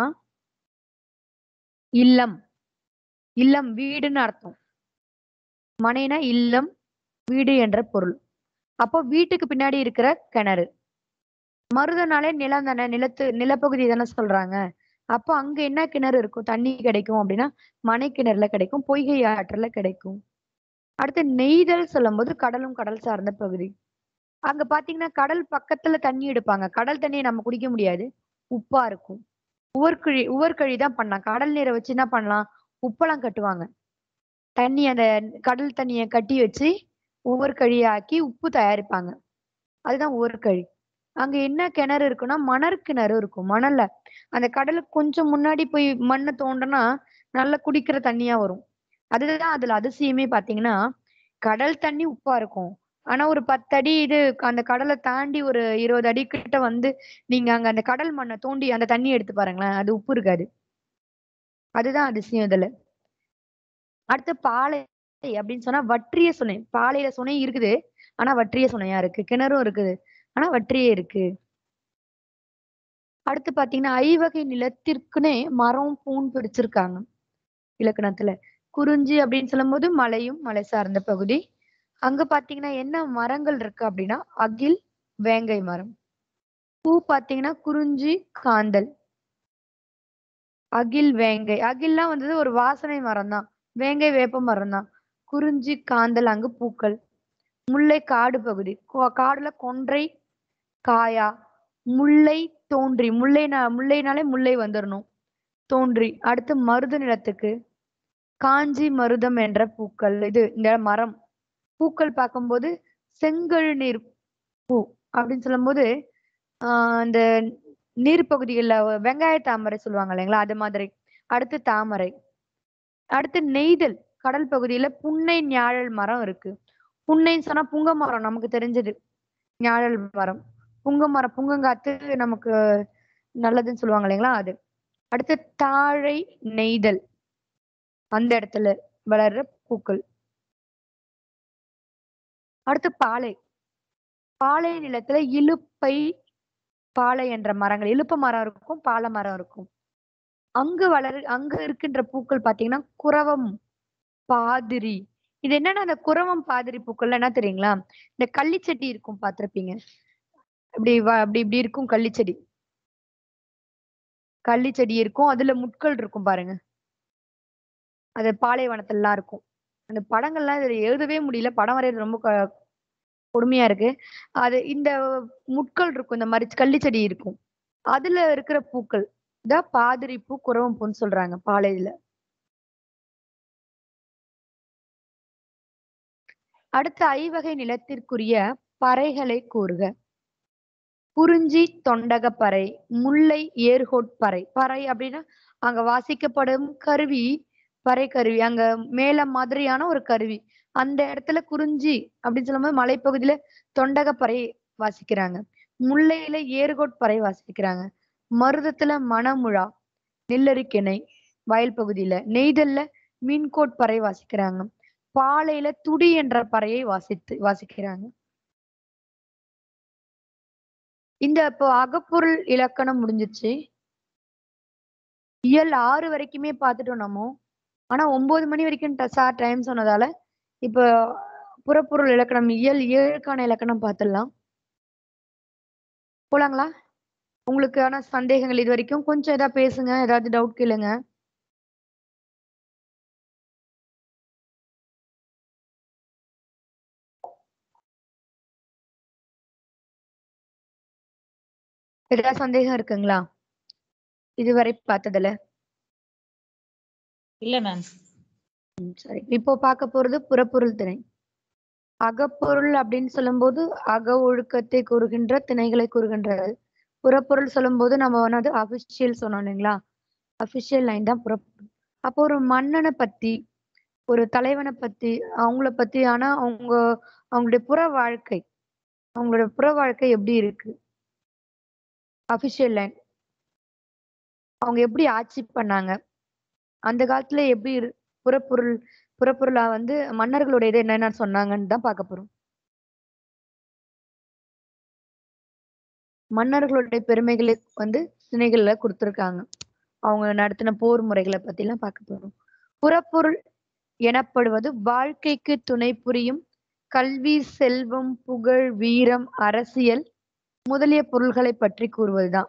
இல்லம். இல்லம் வீடுன்னு அர்த்தம். மனைனா இல்லம், வீடு என்ற பொருள். அப்போ வீட்டுக்கு பின்னாடி இருக்கிற கிணறு. மருதனாலே நிலம் தானே, நிலப்பகுதி தானே சொல்றாங்க. அப்போ அங்க என்ன கிணறு இருக்கும்? தண்ணி கிடைக்கும் அப்படின்னா மனை கிணறுல கிடைக்கும், பொய்கை ஆற்றுல கிடைக்கும். அடுத்து நெய்தல் சொல்லும் போது கடலும் கடல் சார்ந்த பகுதி. அங்க பாத்தீங்கன்னா கடல் பக்கத்துல தண்ணி எடுப்பாங்க. கடல் தண்ணியை நம்ம குடிக்க முடியாது, உப்பா இருக்கும். உவர்கழி தான் பண்ணலாம். கடல் நீரை வச்சு என்ன பண்ணலாம்? உப்பெல்லாம் கட்டுவாங்க. தண்ணி, அந்த கடல் தண்ணியை கட்டி வச்சு உவர்கழியாக்கி உப்பு தயாரிப்பாங்க. அதுதான் உவர்கழி. அங்க என்ன கிணறு இருக்குன்னா மணற் கிணறு இருக்கும். மணல்ல அந்த கடலுக்கு கொஞ்சம் முன்னாடி போய் மண்ணை தோண்டனா நல்லா குடிக்கிற தண்ணியா வரும். அதுதான் அதுல அதிசயமே. பாத்தீங்கன்னா கடல் தண்ணி உப்பா இருக்கும். ஆனா ஒரு 10 அடி இது அந்த கடலை தாண்டி ஒரு 20 அடி கிட்ட வந்து நீங்க அங்க அந்த கடல் மண்ணை தோண்டி அந்த தண்ணி எடுத்து பாருங்களேன், அது உப்பு இருக்காது. அதுதான் அதிசயம் இதுல. அடுத்து பாலை அப்படின்னு சொன்னா வற்றிய சுனை. பாலையில சுனை இருக்குது, ஆனா வற்றிய சுனையா இருக்கு. கிணறும் இருக்குது, ஆனா வற்றியே இருக்கு. அடுத்து பாத்தீங்கன்னா ஐவகை நிலத்திற்குன்னே மரம் பூன் பிரிச்சிருக்காங்க இலக்கணத்துல. குறிஞ்சி அப்படின்னு சொல்லும் போது மலையும் மலை சார்ந்த பகுதி. அங்க பாத்தீங்கன்னா என்ன மரங்கள் இருக்கு அப்படின்னா அகில், வேங்கை மரம். பூ பாத்தீங்கன்னா குறிஞ்சி, காந்தல். அகில், வேங்கை. அகில்லாம் வந்தது ஒரு வாசனை மரம் தான். வேங்கை வேப்ப மரம் தான். குறிஞ்சி, காந்தல் அங்கு பூக்கள். முல்லை காடு பகுதி. காடுல கொன்றை, காயா. முல்லை தோன்றி. முல்லைனாலே முல்லை வந்துடணும், தோன்றி. அடுத்து மருத நிலத்துக்கு காஞ்சி மருதம் என்ற பூக்கள். இது இந்த மரம். பூக்கள் பார்க்கும்போது செங்கழுநீர் பூ அப்படின்னு சொல்லும் போது அந்த நீர் பகுதிகளில் வெங்காய தாமரை சொல்லுவாங்க இல்லைங்களா, அது மாதிரி. அடுத்து தாமரை. அடுத்து நெய்தல் கடல் பகுதியில புன்னை ஞாழல் மரம் இருக்கு. புன்னைன்னு சொன்னா புங்க மரம், நமக்கு தெரிஞ்சது. ஞாழல் மரம், புங்க மரம், புங்கங்காத்து நமக்கு நல்லதுன்னு சொல்லுவாங்க இல்லைங்களா, அது. அடுத்து தாழை நெய்தல், அந்த இடத்துல வளர்ற பூக்கள். அடுத்து பாலை. பாலை நிலத்துல இலுப்பை, பாலை என்ற மரங்கள், இலுப்ப மரம் இருக்கும், பாலை மரம் இருக்கும். அங்க இருக்கின்ற பூக்கள் பாத்தீங்கன்னா குரவம், பாதிரி. இது என்னன்னா அந்த குரவம் பாதிரி பூக்கள் என்ன தெரியுங்களா? இந்த கள்ளிச்செடி இருக்கும், பார்த்திருப்பீங்க. இப்படி அப்படி இப்படி இருக்கும் கள்ளிச்செடி. கள்ளிச்செடி இருக்கும், அதுல முட்கள் இருக்கும் பாருங்க. அது பாலைவனத்துல எல்லாம் இருக்கும். அந்த படங்கள்லாம் இதுல எழுதவே முடியல, படம் வரைகிறது ரொம்ப கொடுமையா இருக்கு. அது இந்த முட்கள் இருக்கும், இந்த மாதிரி கள்ளிச்செடி இருக்கும், அதுல இருக்கிற பூக்கள் தான் பாதிரி பூ, குரவம் பூன்னு சொல்றாங்க பாலையில. அடுத்த ஐவகை நிலத்திற்குரிய பறைகளை கூறுக. குறிஞ்சி தொண்டகப்பறை, முல்லை ஏர்கோட்பறை. பறை அப்படின்னா அங்க வாசிக்கப்படும் கருவி பறை கருவி, அங்க மேளம் மாதிரியான ஒரு கருவி. அந்த இடத்துல குறிஞ்சி அப்படின்னு சொல்லும்போது மலைப்பகுதியில தொண்டகப்பறை வாசிக்கிறாங்க, முல்லையில ஏர்கோட்பறை வாசிக்கிறாங்க, மருதத்துல மணமுழா நெல்லரிக்கிணை வயல் பகுதியில, நெய்தல்ல மீன்கோட்பறை வாசிக்கிறாங்க, பாலையில துடி என்ற பறையை வாசிக்கிறாங்க. இந்த இப்போ அகப்பொருள் இலக்கணம் முடிஞ்சிச்சு. இயல் 6 வரைக்குமே பார்த்துட்டோம் நம்ம. ஆனா 9 மணி வரைக்கும் சார் டைம் சொன்னதால இப்போ புறப்பொருள் இலக்கணம் இயல் 7க்கான இலக்கணம் பார்த்துடலாம். போலாங்களா? உங்களுக்கான சந்தேகங்கள் இது வரைக்கும் கொஞ்சம் ஏதாவது பேசுங்க, ஏதாவது டவுட் கேளுங்க. ஏதாவது சந்தேகம் இருக்குங்களா இதுவரை பார்த்ததுல? இல்ல மேம். சரி, இப்போ பார்க்க போறது புறப்பொருள் திணை. அகப்பொருள் அப்படின்னு சொல்லும்போது அக ஒழுக்கத்தை கூறுகின்ற திணைகளை கூறுகின்றது. புறப்பொருள் சொல்லும்போது நம்ம வந்து அபிஷியல் சொன்னோம் இல்லைங்களா, அபிஷியல் லைன் தான் புறப்பொருள். அப்போ ஒரு மன்னனை பத்தி, ஒரு தலைவனை பத்தி, அவங்கள பத்தி, ஆனா அவங்களுடைய புற வாழ்க்கை எப்படி இருக்கு, அபிஷியல் லைன். அவங்க எப்படி ஆட்சி பண்ணாங்க, அந்த காலத்துல எப்படி புறப்பொருளா வந்து மன்னர்களுடைய இது என்னென்ன சொன்னாங்கன்னு தான் பார்க்க போறோம். மன்னர்களுடைய பெருமைகளை வந்து திணைகள்ல கொடுத்திருக்காங்க, அவங்க நடத்தின போர் முறைகளை பத்தி எல்லாம் பார்க்க போறோம். புறப்பொருள் எனப்படுவது வாழ்க்கைக்கு துணை புரியும் கல்வி, செல்வம், புகழ், வீரம், அரசியல் முதலிய பொருள்களை பற்றி கூறுவதுதான்.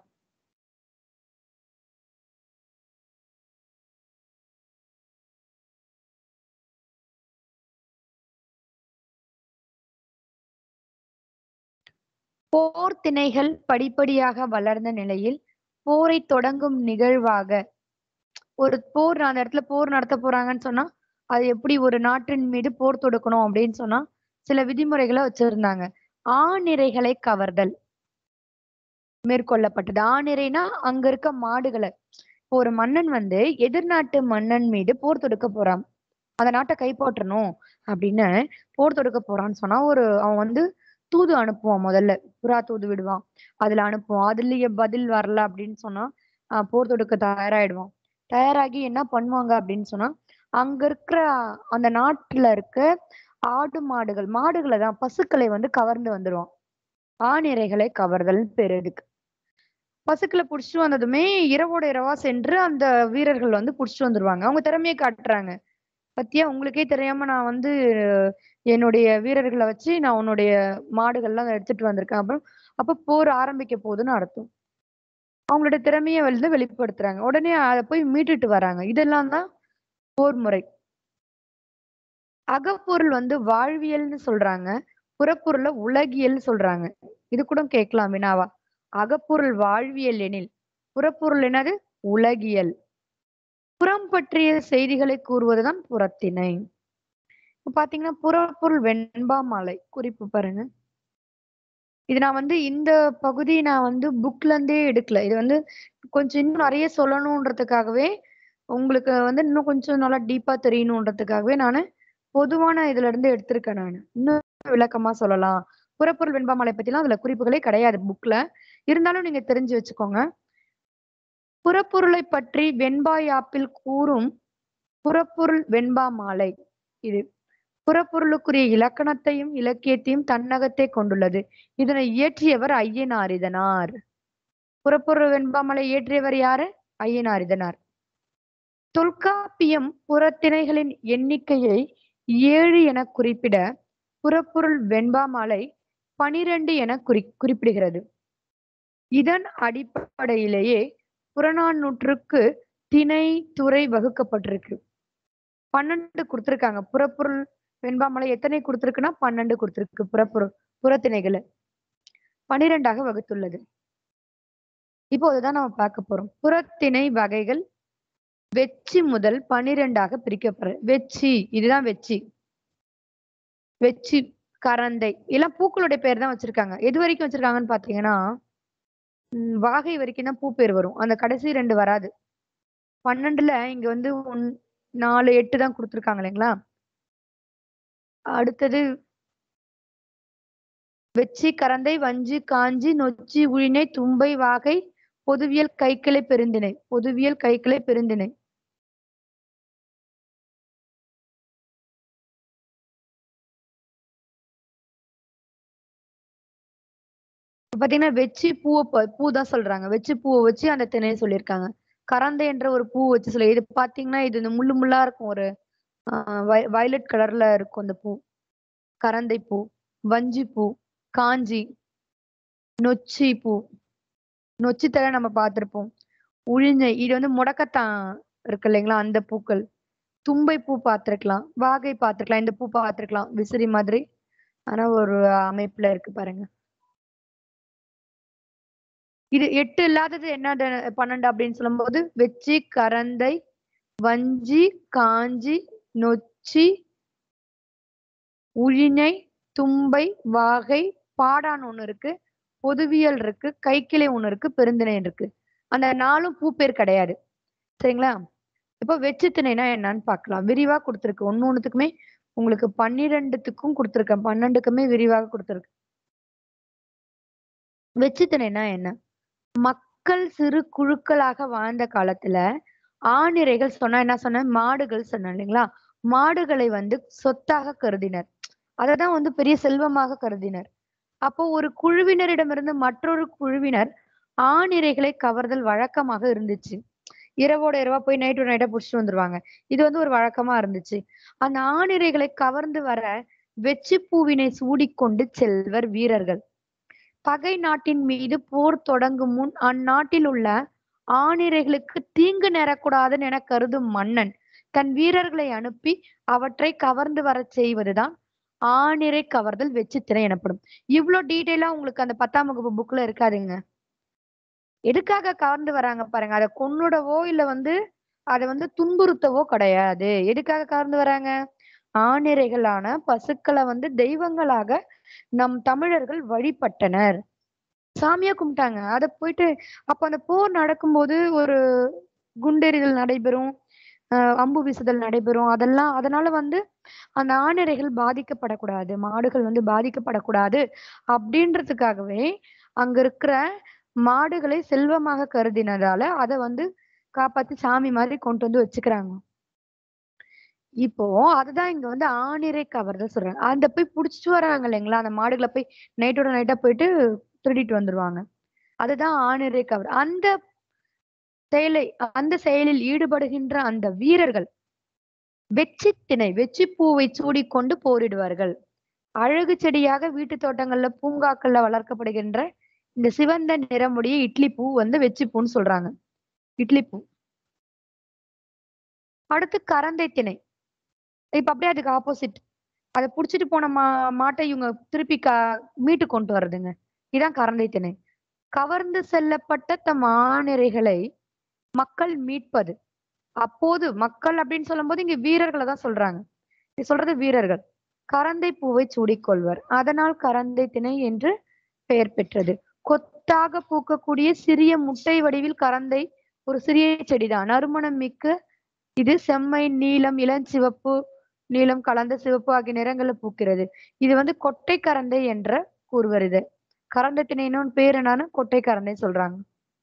போர் திணைகள் படிப்படியாக வளர்ந்த நிலையில் போரை தொடங்கும் நிகழ்வாக, ஒரு போர் அந்த இடத்துல போர் நடத்த போறாங்கன்னு சொன்னா அது எப்படி ஒரு நாட்டின் மீது போர் தொடுக்கணும் அப்படின்னு சொன்னா சில விதிமுறைகளை வச்சிருந்தாங்க. ஆணிரைகளை கவர்தல் மேற்கொள்ளப்பட்டது. ஆணிரைனா அங்க இருக்க மாடுகளை, ஒரு மன்னன் வந்து எதிர்நாட்டு மன்னன் மீது போர் தொடுக்க போறான், அந்த நாட்டை கைப்பற்றணும் அப்படின்னு போர் தொடுக்க போறான்னு சொன்னா அவன் வந்து தூது அனுப்புவான். முதல்ல புறா தூது விடுவான், அதுல அனுப்புவான். அதுலயே பதில் வரல அப்படின்னு சொன்னா போர் தொடுக்க தயாராயிடுவான். தயாராகி என்ன பண்ணுவாங்க அப்படின்னு சொன்னா அங்க இருக்கிற அந்த நாட்டுல இருக்க ஆடு மாடுகளை தான், பசுக்களை வந்து கவர்ந்து வந்துருவான். ஆணிரைகளை கவர்தல் பேரு இதுக்கு. பசுக்களை புடிச்சிட்டு வந்ததுமே இரவோட இரவா சென்று அந்த வீரர்கள் வந்து புடிச்சிட்டு வந்துருவாங்க. அவங்க திறமையை காட்டுறாங்க. பத்தியா, உங்களுக்கே தெரியாம நான் வந்து என்னுடைய வீரர்களை வச்சு நான் உன்னுடைய மாடுகள்லாம் எடுத்துட்டு வந்திருக்கேன். அப்புறம் அப்ப போர் ஆரம்பிக்க போகுதுன்னு அர்த்தம். அவங்களோட திறமையை வந்து வெளிப்படுத்துறாங்க. உடனே அதை போய் மீட்டுட்டு வராங்க. இதெல்லாம் தான் போர் முறை. அகப்பொருள் வந்து வாழ்வியல்னு சொல்றாங்க, புறப்பொருளை உலகியல் சொல்றாங்க. இது கூட கேட்கலாம் வினாவா. அகப்பொருள் வாழ்வியல் எனில் புறப்பொருள் என்னது, உலகியல். புறம் பற்றிய செய்திகளை கூறுவதுதான் புறத்திணை. இப்ப பாத்தீங்கன்னா புறப்பொருள் வெண்பா மாலை குறிப்பு பாருங்க. இது நான் வந்து இந்த பகுதி நான் வந்து புக்ல இருந்தே எடுக்கல. இது வந்து கொஞ்சம் இன்னும் நிறைய சொல்லணும்ன்றதுக்காகவே, உங்களுக்கு வந்து இன்னும் கொஞ்சம் நல்லா டீப்பா தெரியணும்ன்றதுக்காகவே நானு பொதுவான இதுல இருந்து எடுத்திருக்கேன். நான் இன்னும் விளக்கமா சொல்லலாம். புறப்பொருள் வெண்பா மாலை பத்திலாம் அதுல குறிப்புகளே கிடையாது புக்ல. இருந்தாலும் நீங்க தெரிஞ்சு வச்சுக்கோங்க. புறப்பொருளை பற்றி வெண்பா யாப்பில் கூறும் புறப்பொருள் வெண்பா மாலை இது புறப்பொருளுக்குரிய இலக்கணத்தையும் இலக்கியத்தையும் தன்னகத்தை கொண்டுள்ளது. இதனை இயற்றியவர் ஐயனாரிதனார். புறப்பொருள் வெண்பாமலை இயற்றியவர் யாரு? ஐயனாரிதனார். தொல்காப்பியம் புறத்திணைகளின் எண்ணிக்கையை 7 என குறிப்பிட புறப்பொருள் வெண்பாமாலை 12 என குறிப்பிடுகிறது. இதன் அடிப்படையிலேயே புறநானூற்றுக்கு திணை துறை வகுக்கப்பட்டிருக்கு. 12 கொடுத்திருக்காங்க. புறப்பொருள் வெண்பாமலை எத்தனை கொடுத்திருக்குன்னா 12 கொடுத்திருக்கு. புறத்திணைகளை 12ஆக வகுத்துள்ளது. இப்போ அதுதான் நம்ம பார்க்க போறோம். புறத்திணை வகைகள் வெச்சி முதல் 12ஆக பிரிக்கப்படுற. வெச்சி, இதுதான் வெச்சி. வெச்சி, கரந்தை எல்லாம் பூக்களுடைய பேர் தான் வச்சிருக்காங்க. எது வரைக்கும் வச்சிருக்காங்கன்னு பாத்தீங்கன்னா வாகை வரைக்கும் தான் பூ பேர் வரும். அந்த கடைசி 2 வராது. 12ல இங்க வந்து 4, 8 தான் குடுத்துருக்காங்க இல்லைங்களா? அடுத்தது வெச்சி, கரந்தை, வஞ்சி, காஞ்சி, நொச்சி, உழிஞை, தும்பை, வாகை, பொதுவியல், கைக்கிளை, பெருந்திணை. பொதுவியல், கைக்கிளை, பெருந்திணை. பாத்தீங்கன்னா வெச்சி பூ தான் சொல்றாங்க. வெச்சி பூவை வச்சு அந்த திணையை சொல்லியிருக்காங்க. கரந்தை என்ற ஒரு பூ வச்சு சொல்லி இது பாத்தீங்கன்னா இது இந்த முள்ளு முள்ளா இருக்கும். ஒரு வயலட் கலர்ல இருக்கும் அந்த பூ. கரந்தை பூ, வஞ்சி பூ, காஞ்சி, நொச்சி பூ, நொச்சி தழை நம்ம பார்த்திருப்போம். உழிஞை இது வந்து முடக்கத்தான் இருக்கு இல்லைங்களா? அந்த பூக்கள். தும்பை பூ பார்த்திருக்கலாம், வாகை பார்த்திருக்கலாம், இந்த பூ பார்த்திருக்கலாம். விசிறி மாதிரி ஆனா ஒரு அமைப்புல இருக்கு பாருங்க. இது 8 இல்லாதது என்ன 12 அப்படின்னு சொல்லும்போது வெச்சி, கரந்தை, வஞ்சி, காஞ்சி, நொச்சி, உழிஞை, தும்பை, வாகை, பாடான் ஒண்ணு இருக்கு, பொதுவியல் இருக்கு, கைக்கிளை ஒண்ணு இருக்கு, பெருந்திணை இருக்கு. அந்த 4ம் பூ பேர் கிடையாது. சரிங்களா? இப்போ வெச்சி திணைனா என்னன்னு பார்க்கலாம். விரிவா கொடுத்துருக்கு. ஒண்ணுத்துக்குமே உங்களுக்கு 12த்துக்கும் கொடுத்துருக்கேன். 12க்குமே விரிவாக கொடுத்துருக்கு. வெச்சி திணைனா என்ன? மக்கள் சிறு குழுக்களாக வாழ்ந்த காலத்துல ஆணிரைகள் சொன்னா என்ன சொன்னேன்? மாடுகள் சொன்னேன் இல்லைங்களா? மாடுகளை வந்து சொத்தாக கருதினர். அததான் வந்து பெரிய செல்வமாக கருதினர். அப்போ ஒரு குழுவினரிடமிருந்து மற்றொரு குழுவினர் ஆணிரைகளை கவர்தல் வழக்கமாக இருந்துச்சு. இரவோட இரவா போய் நைட்டோட நைட்டா புடிச்சிட்டு வந்துருவாங்க. இது வந்து ஒரு வழக்கமா இருந்துச்சு. அந்த ஆணிரைகளை கவர்ந்து வர வெச்சி பூவினை சூடிக்கொண்டு செல்வர் வீரர்கள். பகை நாட்டின் மீது போர் தொடங்கும் முன் அந்நாட்டில் உள்ள ஆணிரைகளுக்கு தீங்கு நேரக்கூடாதுன்னு என கருதும் மன்னன் தன் வீரர்களை அனுப்பி அவற்றை கவர்ந்து வர செய்வதுதான் ஆணிரை கவர்தல் வெச்சி திணை எனப்படும். இவ்வளவு டீட்டெயிலா உங்களுக்கு அந்த 10ஆம் வகுப்பு புக்ல இருக்காதுங்க. எதுக்காக கவர்ந்து வராங்க பாருங்க. அதை கொன்னுடவோ இல்ல வந்து அதை வந்து துன்புறுத்தவோ கிடையாது. எதுக்காக கவர்ந்து வராங்க? ஆணிரைகளான பசுக்களை வந்து தெய்வங்களாக நம் தமிழர்கள் வழிபட்டனர். சாமியா கும்பிட்டாங்க. அத போயிட்டு அப்ப அந்த போர் நடக்கும்போது ஒரு குண்டெறிதல் நடைபெறும், அம்பு வீசுதல் நடைபெறும். அதனால வந்து அந்த ஆணிரைகள் பாதிக்கப்படக்கூடாது, மாடுகள் வந்து பாதிக்கப்படக்கூடாது அப்படின்றதுக்காகவே அங்க இருக்கிற மாடுகளை செல்வமாக கருதினதால அதை வந்து காப்பாத்தி சாமி மாதிரி கொண்டு வந்து வச்சுக்கிறாங்க. இப்போ அதுதான் இங்க வந்து ஆணிரை கவர்தல் சொல்றாங்க. அந்த போய் புடிச்சிட்டு வராங்க இல்லைங்களா? அந்த மாடுகளை போய் நைட்டோட நைட்டா போயிட்டு திருடிட்டு வந்துருவாங்க. அதுதான் ஆணிரை கவர். அந்த செயலில் ஈடுபடுகின்ற அந்த வீரர்கள் வெச்சி திணை, வெச்சி பூவை சூடிக்கொண்டு போரிடுவார்கள். அழகு செடியாக வீட்டு தோட்டங்கள்ல, பூங்காக்கள்ல வளர்க்கப்படுகின்ற இந்த சிவந்த நிறமுடைய இட்லி பூ வந்து வெச்சி பூன்னு சொல்றாங்க. இட்லி பூ. அடுத்து கரந்தை திணை. இப்ப அப்படியே அதுக்கு ஆப்போசிட். அதை புடிச்சிட்டு போன மாட்டை இவங்க திருப்பி மீட்டு கொண்டு வர்றதுங்க. இதான் கரந்தை திணை. கவர்ந்து செல்லப்பட்ட தம் ஆணிரைகளை மக்கள் மீட்பது. அப்போது மக்கள் அப்படின்னு சொல்லும் போது இங்க வீரர்களை தான் சொல்றாங்க. இது சொல்றது வீரர்கள். கரந்தை பூவை சூடிக்கொள்வர். அதனால் கரந்தை திணை என்று பெயர் பெற்றது. கொத்தாக பூக்கக்கூடிய சிறிய முட்டை வடிவில் கரந்தை ஒரு சிறிய செடிதான். நறுமணம் மிக்க இது செம்மை, நீலம், இளஞ்சிவப்பு, நீலம் கலந்த சிவப்பு ஆகிய நிறங்கள்ல பூக்கிறது. இது வந்து கொட்டை கரந்தை என்ற கூறுவர். இது கரந்தை திணை இன்னொன்னு பேர் என்னன்னு கொட்டை கரந்தை சொல்றாங்க.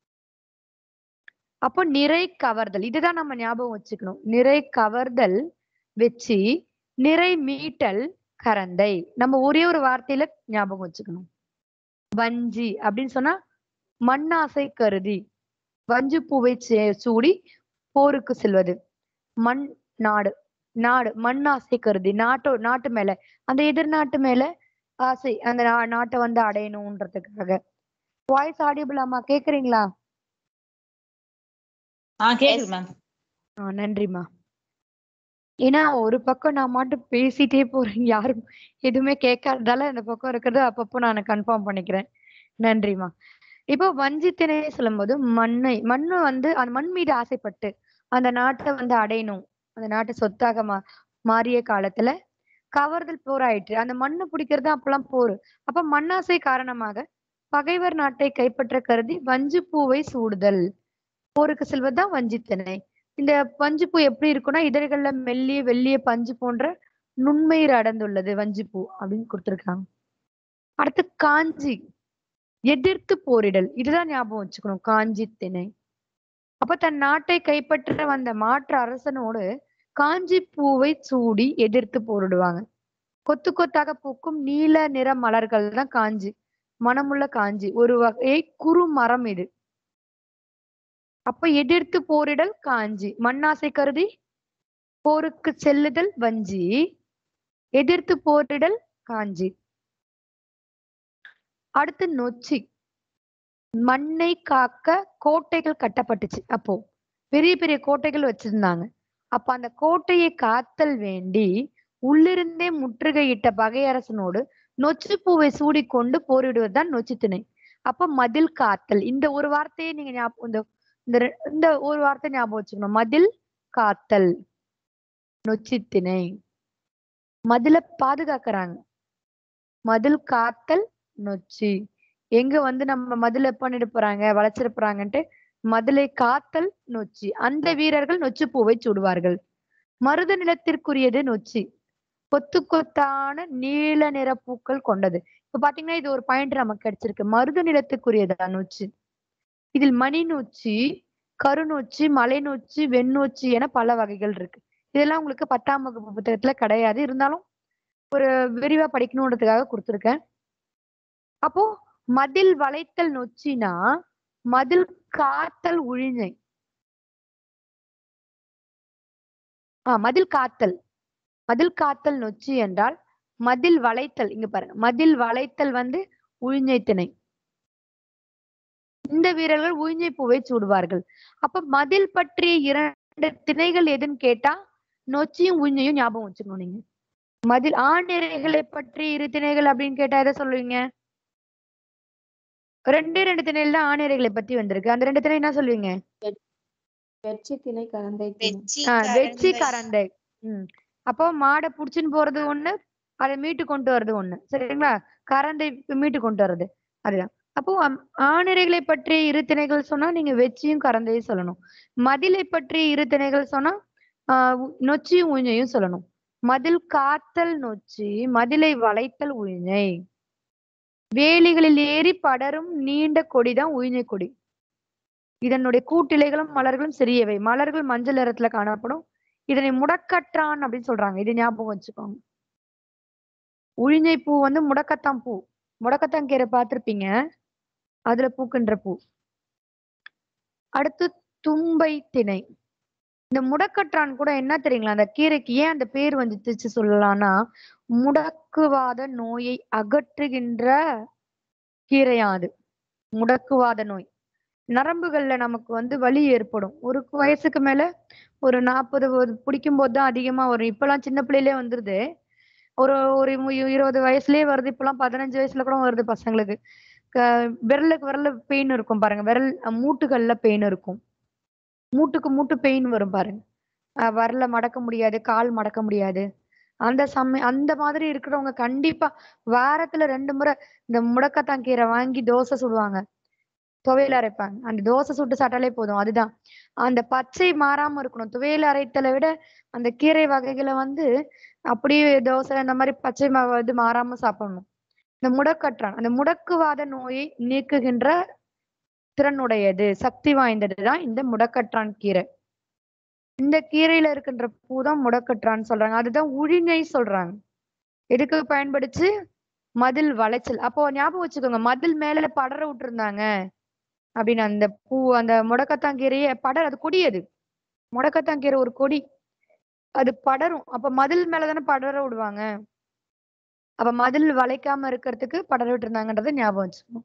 அப்போ நிறை கவர்தல் இதுதான் நம்ம ஞாபகம் வச்சுக்கணும். நிறை கவர்தல் வெச்சி, நிறை மீட்டல் கரந்தை. நம்ம ஒரே ஒரு வார்த்தையில ஞாபகம் வச்சுக்கணும். வஞ்சி அப்படின்னு சொன்னா மண்ணாசை கருதி வஞ்சு பூவை சூடி போருக்கு செல்வது. மண் நாடு, நாடு மண்ணாசை கருதி நாட்டு மேல அந்த எதிர் நாட்டு மேல ஆசை, அந்த நாட்டை வந்து அடையணும்ன்றதுக்காக. வாய்ஸ் ஆடியபிள் அம்மா கேக்குறீங்களா? கேக்குது மேம். நன்றிம்மா. ஏன்னா ஒரு பக்கம் நான் மட்டும் பேசிட்டே போறேன், யாரும் எதுவுமே கேட்காததால இந்த பக்கம் இருக்கிறது அப்பப்போ நான் கன்ஃபார்ம் பண்ணிக்கிறேன். நன்றிம்மா. இப்போ வஞ்சி திணையை சொல்லும்போது மண்ணு வந்து அந்த மண் மீது ஆசைப்பட்டு அந்த நாட்டை வந்து அடையணும், அந்த நாட்டை சொத்தாக மாறிய காலத்துல கவர்தல் போர் ஆயிற்று. அந்த மண்ணு பிடிக்கிறது அப்பெல்லாம் போர். அப்ப மண்ணாசை காரணமாக பகைவர் நாட்டை கைப்பற்ற கருதி வஞ்சி பூவை சூடுதல். போருக்கு செல்வதுதான் வஞ்சித்திணை. இந்த வஞ்சிப்பூ எப்படி இருக்குன்னா இதழ்கள்ல மெல்லிய வெள்ளிய பஞ்சு போன்ற நுண்மயிர் அடர்ந்துள்ளது வஞ்சிப்பூ அப்படின்னு கொடுத்திருக்காங்க. அடுத்து காஞ்சி, எதிர்த்து போரிடல். இதுதான் ஞாபகம் வச்சுக்கணும், காஞ்சி திணை. அப்ப தன் நாட்டை கைப்பற்ற வந்த மாற்று அரசனோடு காஞ்சி பூவை சூடி எதிர்த்து போரிடுவாங்க. கொத்து கொத்தாக பூக்கும் நீல நிற மலர்கள் தான் காஞ்சி, மனமுள்ள காஞ்சி. ஒரு வகை குறு மரம் இது. அப்ப எதிர்த்து போரிடல் காஞ்சி, மண்ணாசை கருதி போருக்கு செல்லுதல் வஞ்சி, எதிர்த்து போரிடல் காஞ்சி. அடுத்து நொச்சி, மண்ணை காக்க கோட்டைகள் கட்டப்பட்டுச்சு. அப்போ பெரிய பெரிய கோட்டைகள் வச்சிருந்தாங்க. அப்ப அந்த கோட்டையை காத்தல் வேண்டி உள்ளிருந்தே முற்றுகையிட்ட பகையரசனோடு நொச்சி பூவை சூடிக்கொண்டு போரிடுவதுதான் நொச்சி திணை. அப்ப மதில் காத்தல், இந்த ஒரு வார்த்தையை நீங்க இந்த ஒரு வார்த்தை ஞாபகம் வச்சுக்கணும், மதில் காத்தல் நொச்சி திணை. மதில பாதுகாக்கிறாங்க, மதில் காத்தல் நொச்சி. எங்க நம்ம மதில பண்ணிட்டு போறாங்க வளைச்சிட போறாங்கன்ட்டு மதிலை காத்தல் நொச்சி. அந்த வீரர்கள் நொச்சி பூவை சூடுவார்கள். மருத நிலத்திற்குரியது நொச்சி, கொத்து கொத்தான நீல நிற பூக்கள் கொண்டது. இப்ப பாத்தீங்கன்னா இது ஒரு பாயிண்ட் நமக்கு கிடைச்சிருக்கு, மருத நிலத்துக்குரியதா நொச்சி. இதில் மணி நொச்சி, கருநொச்சி, மலை நொச்சி, வெண்ணொச்சி என பல வகைகள் இருக்கு. இதெல்லாம் உங்களுக்கு 10ஆம் வகுப்பு புத்தகத்துல கிடையாது, இருந்தாலும் ஒரு விரிவா படிக்கணுன்றதுக்காக கொடுத்துருக்கேன். அப்போ மதில் வளைத்தல் நொச்சினா மதில் காத்தல் உழிஞை. மதில் காத்தல், மதில் காத்தல் நொச்சி என்றால் மதில் வளைத்தல். இங்க பாருங்க, மதில் வளைத்தல் உழிஞை திணை. இந்த வீரர்கள் உழிஞை பூவை சூடுவார்கள். அப்ப மதில் பற்றிய 2 திணைகள் எதுன்னு கேட்டா நொச்சியும் உழிஞையும் ஞாபகம் வச்சுக்கணும் நீங்க. மதில் ஆணிரைகளை பற்றி 2 திணைகள் அப்படின்னு கேட்டா எதை சொல்லுவீங்க? 2 திணையில தான் ஆணிரைகளை பத்தி வந்திருக்கு. அந்த 2 திணை என்ன சொல்லுவீங்க? வெச்சி திணை, கரந்தை திணை. வெச்சி கரந்தை. அப்போ மாடை புடிச்சுன்னு போறது ஒண்ணு, அதை மீட்டு கொண்டு வர்றது ஒண்ணு, சரிங்களா? கரந்தை மீட்டு கொண்டு வர்றது அதுதான். அப்போ ஆணிரைகளை பற்றி 2 திணைகள் சொன்னா நீங்க வெச்சியும் கரந்தையும் சொல்லணும். மதிலை பற்றி 2 திணைகள் சொன்னா நொச்சியும் உழிஞையும் சொல்லணும். மதில் காத்தல் நொச்சி, மதிலை வளைத்தல் உழிஞை. வேலிகளில் ஏறி படரும் நீண்ட கொடிதான் உழிஞை கொடி. இதனுடைய கூட்டிலைகளும் மலர்களும் சிறியவை. மலர்கள் மஞ்சள் நிறத்துல காணப்படும். இதனை முடக்கற்றான் அப்படின்னு சொல்றாங்க. இது ஞாபகம் வச்சுக்கோங்க. உழிஞை பூ முடக்கத்தான் பூ. முடக்கத்தான் கீரை பார்த்திருப்பீங்க, அதுல பூக்கின்ற பூ. அடுத்து தும்பை திணை. இந்த முடக்கற்றான் கூட என்ன தெரியுங்களா, அந்த கீரைக்கு ஏன் அந்த பேர் வந்துச்சு சொல்லலாம்னா, முடக்குவாத நோயை அகற்றுகின்ற கீரையாது. முடக்குவாத நோய், நரம்புகள்ல நமக்கு வலி ஏற்படும். ஒரு வயசுக்கு மேல ஒரு 40 பிடிக்கும் போது தான் அதிகமா வரும். இப்பெல்லாம் சின்ன பிள்ளையிலே வந்துருது. ஒரு 20 வயசுலயே வருது. இப்பெல்லாம் 15 வயசுல கூட வருது பசங்களுக்கு. விரல் பெயின் இருக்கும் பாருங்க, விரல் மூட்டுகள்ல பெயின் இருக்கும். மூட்டு பெயின் வரும் பாருங்க. விரல மடக்க முடியாது, கால் மடக்க முடியாது. அந்த மாதிரி இருக்கிறவங்க கண்டிப்பா வாரத்துல 2 முறை இந்த முடக்கத்தான் கீரை வாங்கி தோசை சுடுவாங்க, துவையல் அரைப்பாங்க. அந்த தோசை சுட்டு சாப்பிட்டாலே போதும். அதுதான் அந்த பச்சை மாறாம இருக்கணும். துவையல் அரைத்தலை விட அந்த கீரை வகைகளை அப்படியே தோசை இந்த மாதிரி பச்சை இது மாறாம சாப்பிடணும். இந்த முடக்கற்றான் அந்த முடக்குவாத நோயை நீக்குகின்ற திறனுடையது, சக்தி வாய்ந்ததுதான் இந்த முடக்கற்றான் கீரை. இந்த கீரையில இருக்கின்ற பூதான் முடக்கற்றான்னு சொல்றாங்க. அதுதான் உழிஞை சொல்றாங்க. எதுக்கு பயன்படுச்சு? மதில் வளைச்சல். அப்போ ஞாபகம் வச்சுக்கோங்க, மதில் மேல படர விட்டுருந்தாங்க அப்படின்னு. அந்த பூ, அந்த முடக்கத்தான் கீரையே அது கொடி. அது முடக்கத்தான் கீரை ஒரு கொடி, அது படரும். அப்ப மதில் மேலதானே படர விடுவாங்க. அப்ப மதில் வளைக்காம இருக்கிறதுக்கு படர விட்டு இருந்தாங்கன்றதை ஞாபகம் வச்சுக்கணும்.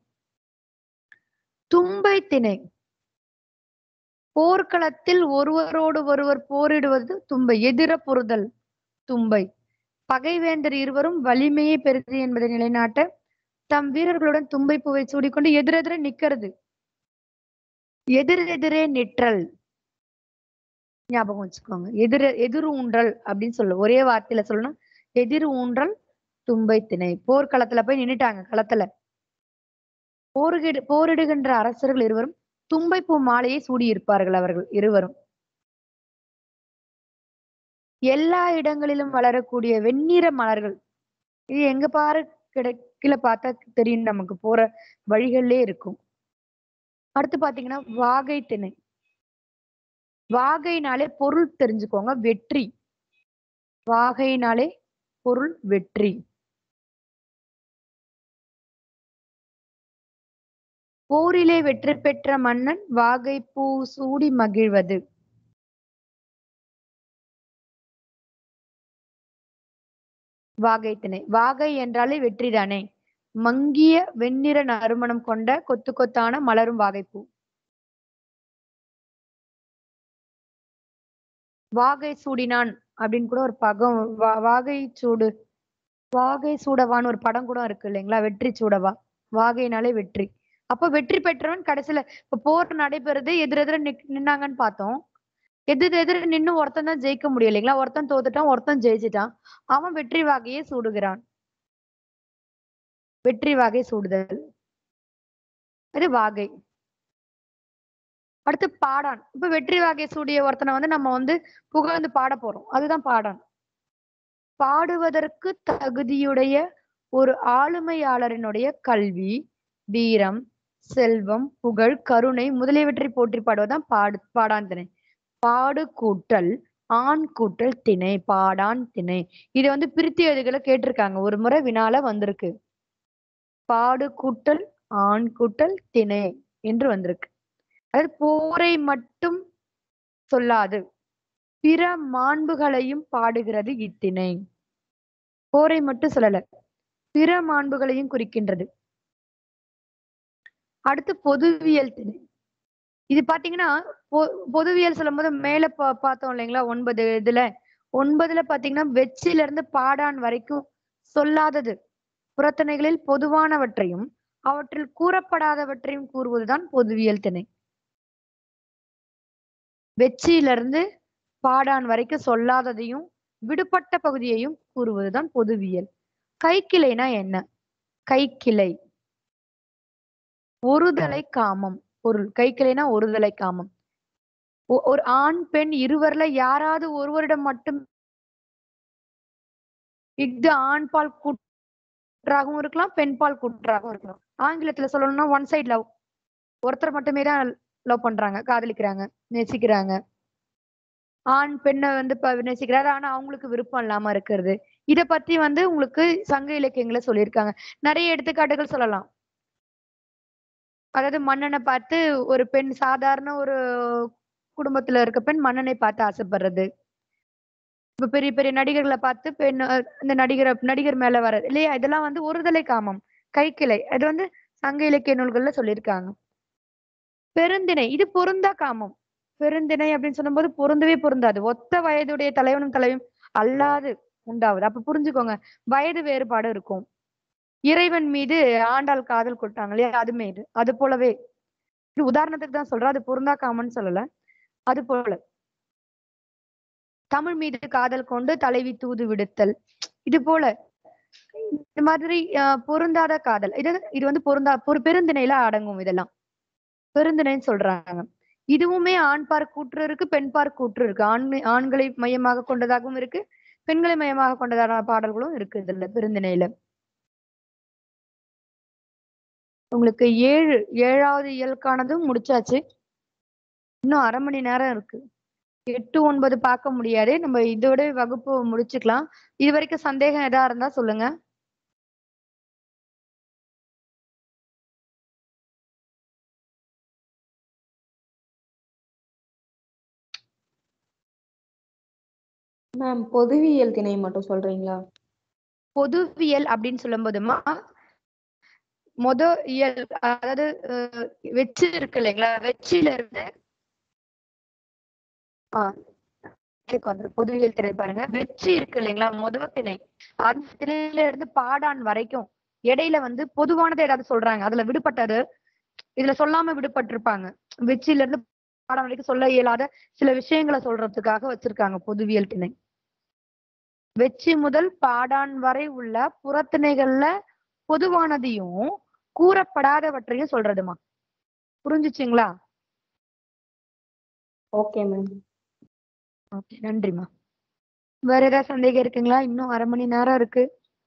தும்பை திணை. போர்க்களத்தில் ஒருவரோடு ஒருவர் போரிடுவது தும்பை. எதிர பொறுதல் தும்பை. பகைவேந்தர் இருவரும் வலிமையை பெறுது என்பதை நிலைநாட்ட தம் வீரர்களுடன் தும்பை பூவை சூடிக்கொண்டு எதிரெதிர நிக்கிறது. எதிரெதிரே நிற்றல் ஞாபகம் வச்சுக்கோங்க. எதிர் ஊன்றல் அப்படின்னு சொல்லு, ஒரே வார்த்தையில சொல்லணும். எதிர் ஊன்றல் தும்பை திணை. போர்க்களத்துல போய் நின்னுட்டாங்க களத்துல. போரிடுகின்ற அரசர்கள் இருவரும் தும்பைப்பூ மாலையை சூடியிருப்பார்கள் அவர்கள் இருவரும். எல்லா இடங்களிலும் வளரக்கூடிய வெண்ணிற மலர்கள். இது எங்க பாரு கீழே பார்த்தா தெரியும், நமக்கு போற வழிகள்லயே இருக்கும். அடுத்து பாத்தீங்கன்னா வாகை திணை. வாகைனாலே பொருள் தெரிஞ்சுக்கோங்க, வெற்றி. வாகைனாலே பொருள் வெற்றி. போரிலே வெற்றி பெற்ற மன்னன் வாகை பூ சூடி மகிழ்வது. வாகை திணை. வாகை என்றாலே வெற்றி தானே. மங்கிய வெண்ணிற நறுமணம் கொண்ட கொத்து கொத்தான மலரும் வாகைப்பூ. வாகை சூடினான் அப்படின்னு கூட ஒரு பகம், வாகை சூடு, வாகை சூடவான்னு ஒரு படம் கூட இருக்கு இல்லைங்களா, வெற்றி சூடவா. வாகைனாலே வெற்றி. அப்ப வெற்றி பெற்றவன் கடைசியில இப்ப போர் நடைபெறுது, எதிரெதிர நின்னாங்கன்னு பார்த்தோம். எதிர நின்னு ஒருத்தன் தான் ஜெயிக்க முடியும் இல்லைங்களா, ஒருத்தன் தோத்துட்டான், ஒருத்தன் ஜெயிச்சிட்டான். அவன் வெற்றி வாகையை சூடுகிறான். வெற்றி வாகை சூடுதல், அது வாகை. அடுத்து பாடான். இப்ப வெற்றி வாகை சூடிய ஒருத்தனை வந்து நம்ம வந்து புகழ்ந்து பாட போறோம், அதுதான் பாடான். பாடுவதற்கு தகுதியுடைய ஒரு ஆளுமையாளரினுடைய கல்வி, வீரம், செல்வம், புகழ், கருணை முதலியவற்றை போற்றி பாடுவதுதான் பாடான் திணை. பாடு கூட்டல் ஆண் கூட்டல் திணை, பாடான் திணை. இதை வந்து பிரித்தி எழுதுகளை கேட்டிருக்காங்க, ஒரு முறை வினால வந்திருக்கு. பாடு கூட்டல் ஆண் கூட்டல் திணை என்று வந்திருக்கு. அதாவது போரை மட்டும் சொல்லாது பிற மாண்புகளையும் பாடுகிறது இத்திணை. போரை மட்டும் சொல்லல, பிற மாண்புகளையும் குறிக்கின்றது. அடுத்து பொதுவியல் திணை. இது பாத்தீங்கன்னா பொதுவியல் சொல்லும் போது மேல பார்த்தோம் இல்லைங்களா, 9 இதுல 9ல பாத்தீங்கன்னா வெச்சில இருந்து பாடான் வரைக்கும் சொல்லாதது புறத்தனைகளில் பொதுவானவற்றையும் அவற்றில் கூறப்படாதவற்றையும் கூறுவதுதான் பொதுவியல் திணை. வெச்சியிலிருந்து பாடான் வரைக்கும் சொல்லாததையும் விடுபட்ட பகுதியையும் கூறுவதுதான் பொதுவியல். கைக்கிளைனா என்ன? கைக்கிளை ஒருதலை காமம் பொருள். கைக்கிளைனா ஒருதலை காமம். ஒரு ஆண் பெண் இருவர்ல யாராவது ஒருவரிடம் மட்டும் இது ஆண்பால் கூற்றாகவும் இருக்கலாம், பெண்பால் கூற்றாகவும் இருக்கலாம். ஆங்கிலத்துல சொல்லணும்னா ஒன் சைட் லவ், ஒருத்தர் மட்டுமே தான் லவ் பண்றாங்க, காதலிக்கிறாங்க, நேசிக்கிறாங்க. ஆண் பெண்ணை வந்து நேசிக்கிறாரு, ஆனா அவங்களுக்கு விருப்பம் இல்லாம இருக்கிறது. இத பத்தி வந்து உங்களுக்கு சங்க இலக்கியங்களை சொல்லியிருக்காங்க. நிறைய எடுத்துக்காட்டுகள் சொல்லலாம். அதாவது மன்னனை பார்த்து ஒரு பெண், சாதாரண ஒரு குடும்பத்துல இருக்க பெண் மன்னனை பார்த்து ஆசைப்படுறது. இப்ப பெரிய பெரிய நடிகர்களை பார்த்து பெண் இந்த நடிகர் மேல வர்றது இல்லையா, இதெல்லாம் வந்து ஒருதலை காமம், கைக்கிளை. அது வந்து சங்க இலக்கிய நூல்கள்ல சொல்லியிருக்காங்க. பெருந்திணை, இது பொருந்தா காமம். பெருந்திணை அப்படின்னு சொல்லும்போது பொருந்தவே பொருந்தாது. ஒத்த வயதுடைய தலைவனும் தலைவியும் அல்லாது உண்டாவது. அப்ப புரிஞ்சுக்கோங்க, வயது வேறுபாடு இருக்கும். இறைவன் மீது ஆண்டாள் காதல் கொட்டாங்க இல்லையா, அது மீது அது போலவே. இது உதாரணத்துக்கு தான் சொல்றேன், அது பொருந்தா காமன்னு சொல்லல. அது போல தமிழ் மீது காதல் கொண்டு தலைவி தூது விடுத்தல், இது போல இந்த மாதிரி பொருந்தாத காதல், இது வந்து பொருந்தா பெருந்திணையில அடங்கும். இதெல்லாம் பெருந்திணைன்னு சொல்றாங்க. இதுவுமே ஆண்பார் கூற்று இருக்கு, பெண்பார் கூற்று இருக்கு. ஆண்களை மையமாக கொண்டதாகவும் இருக்கு, பெண்களை மையமாக கொண்டதான பாடல்களும் இருக்கு இதுல பெருந்திணையில. உங்களுக்கு 7வது இயலுக்கானதும் முடிச்சாச்சு. இன்னும் 1/2 மணி நேரம் இருக்கு. 8, 9 பார்க்க முடியாது, நம்ம இதோட வகுப்பு முடிச்சுக்கலாம். இது வரைக்கும் சந்தேகம் எதா இருந்தா சொல்லுங்க. மேம் பொதுவியல் திணை மட்டும் சொல்றீங்களா? பொதுவியல் அப்படின்னு சொல்லும் போதுமா இயல், அதாவது வெச்சு இருக்கு இல்லைங்களா, வெச்சில இருந்து பொதுவியல் திணை பாருங்க. வெற்றி இருக்கு இல்லைங்களா, முதல் திணை, அந்த திணையில இருந்து பாடான் வரைக்கும் இடையில வந்து பொதுவானது ஏதாவது சொல்றாங்க, அதுல விடுபட்டது இதுல சொல்லாம விடுபட்டிருப்பாங்க. வெற்றில இருந்து பாடான் வரைக்கும் சொல்ல இயலாத சில விஷயங்களை சொல்றதுக்காக வச்சிருக்காங்க பொதுவியல் திணை. வெச்சி முதல் பாடான் வரை உள்ள புறத்திணைகள்ல பொதுவானதையும் கூறப்படாதவற்றையும் சொல்றதுமா. புரிஞ்சுச்சுங்களா? Okay ma'am. ஓகே, நன்றிம்மா. வேற ஏதாவது சந்தேகம் இருக்குங்களா? இன்னும் 1/2 மணி நேரம் இருக்கு.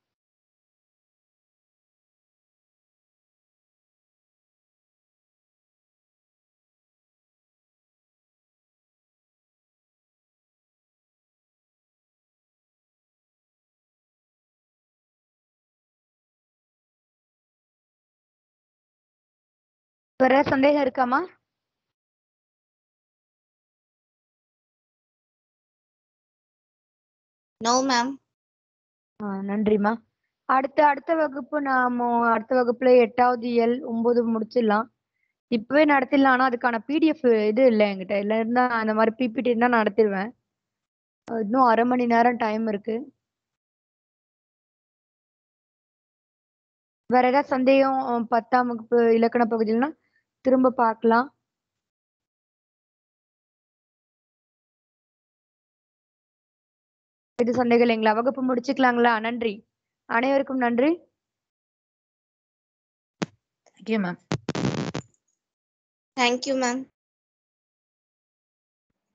வேற ஏதாவது சந்தேகம் இருக்காமா? No ma'am. நன்றிம்மா. அடுத்த வகுப்புல 8வது இயல் 9 முடிச்சிடலாம். இப்பவே நடத்திடலாம். ஆனா அதுக்கான பிடிஎஃப் இது இல்லை என்கிட்ட. இல்ல இருந்தா அந்த மாதிரி பிபிடி இருந்தா நடத்திடுவேன். இன்னும் 1/2 மணி நேரம் டைம் இருக்கு. வேற ஏதாவது சந்தேகம் 10ஆம் வகுப்பு இலக்கண பகுதியிலனா திரும்ப பார்க்கலாம். இது சந்தேகம் இல்லைங்களா? வகுப்பு முடிச்சுக்கலாங்களா? நன்றி, அனைவருக்கும் நன்றி. Thank you ma'am. Thank you ma'am.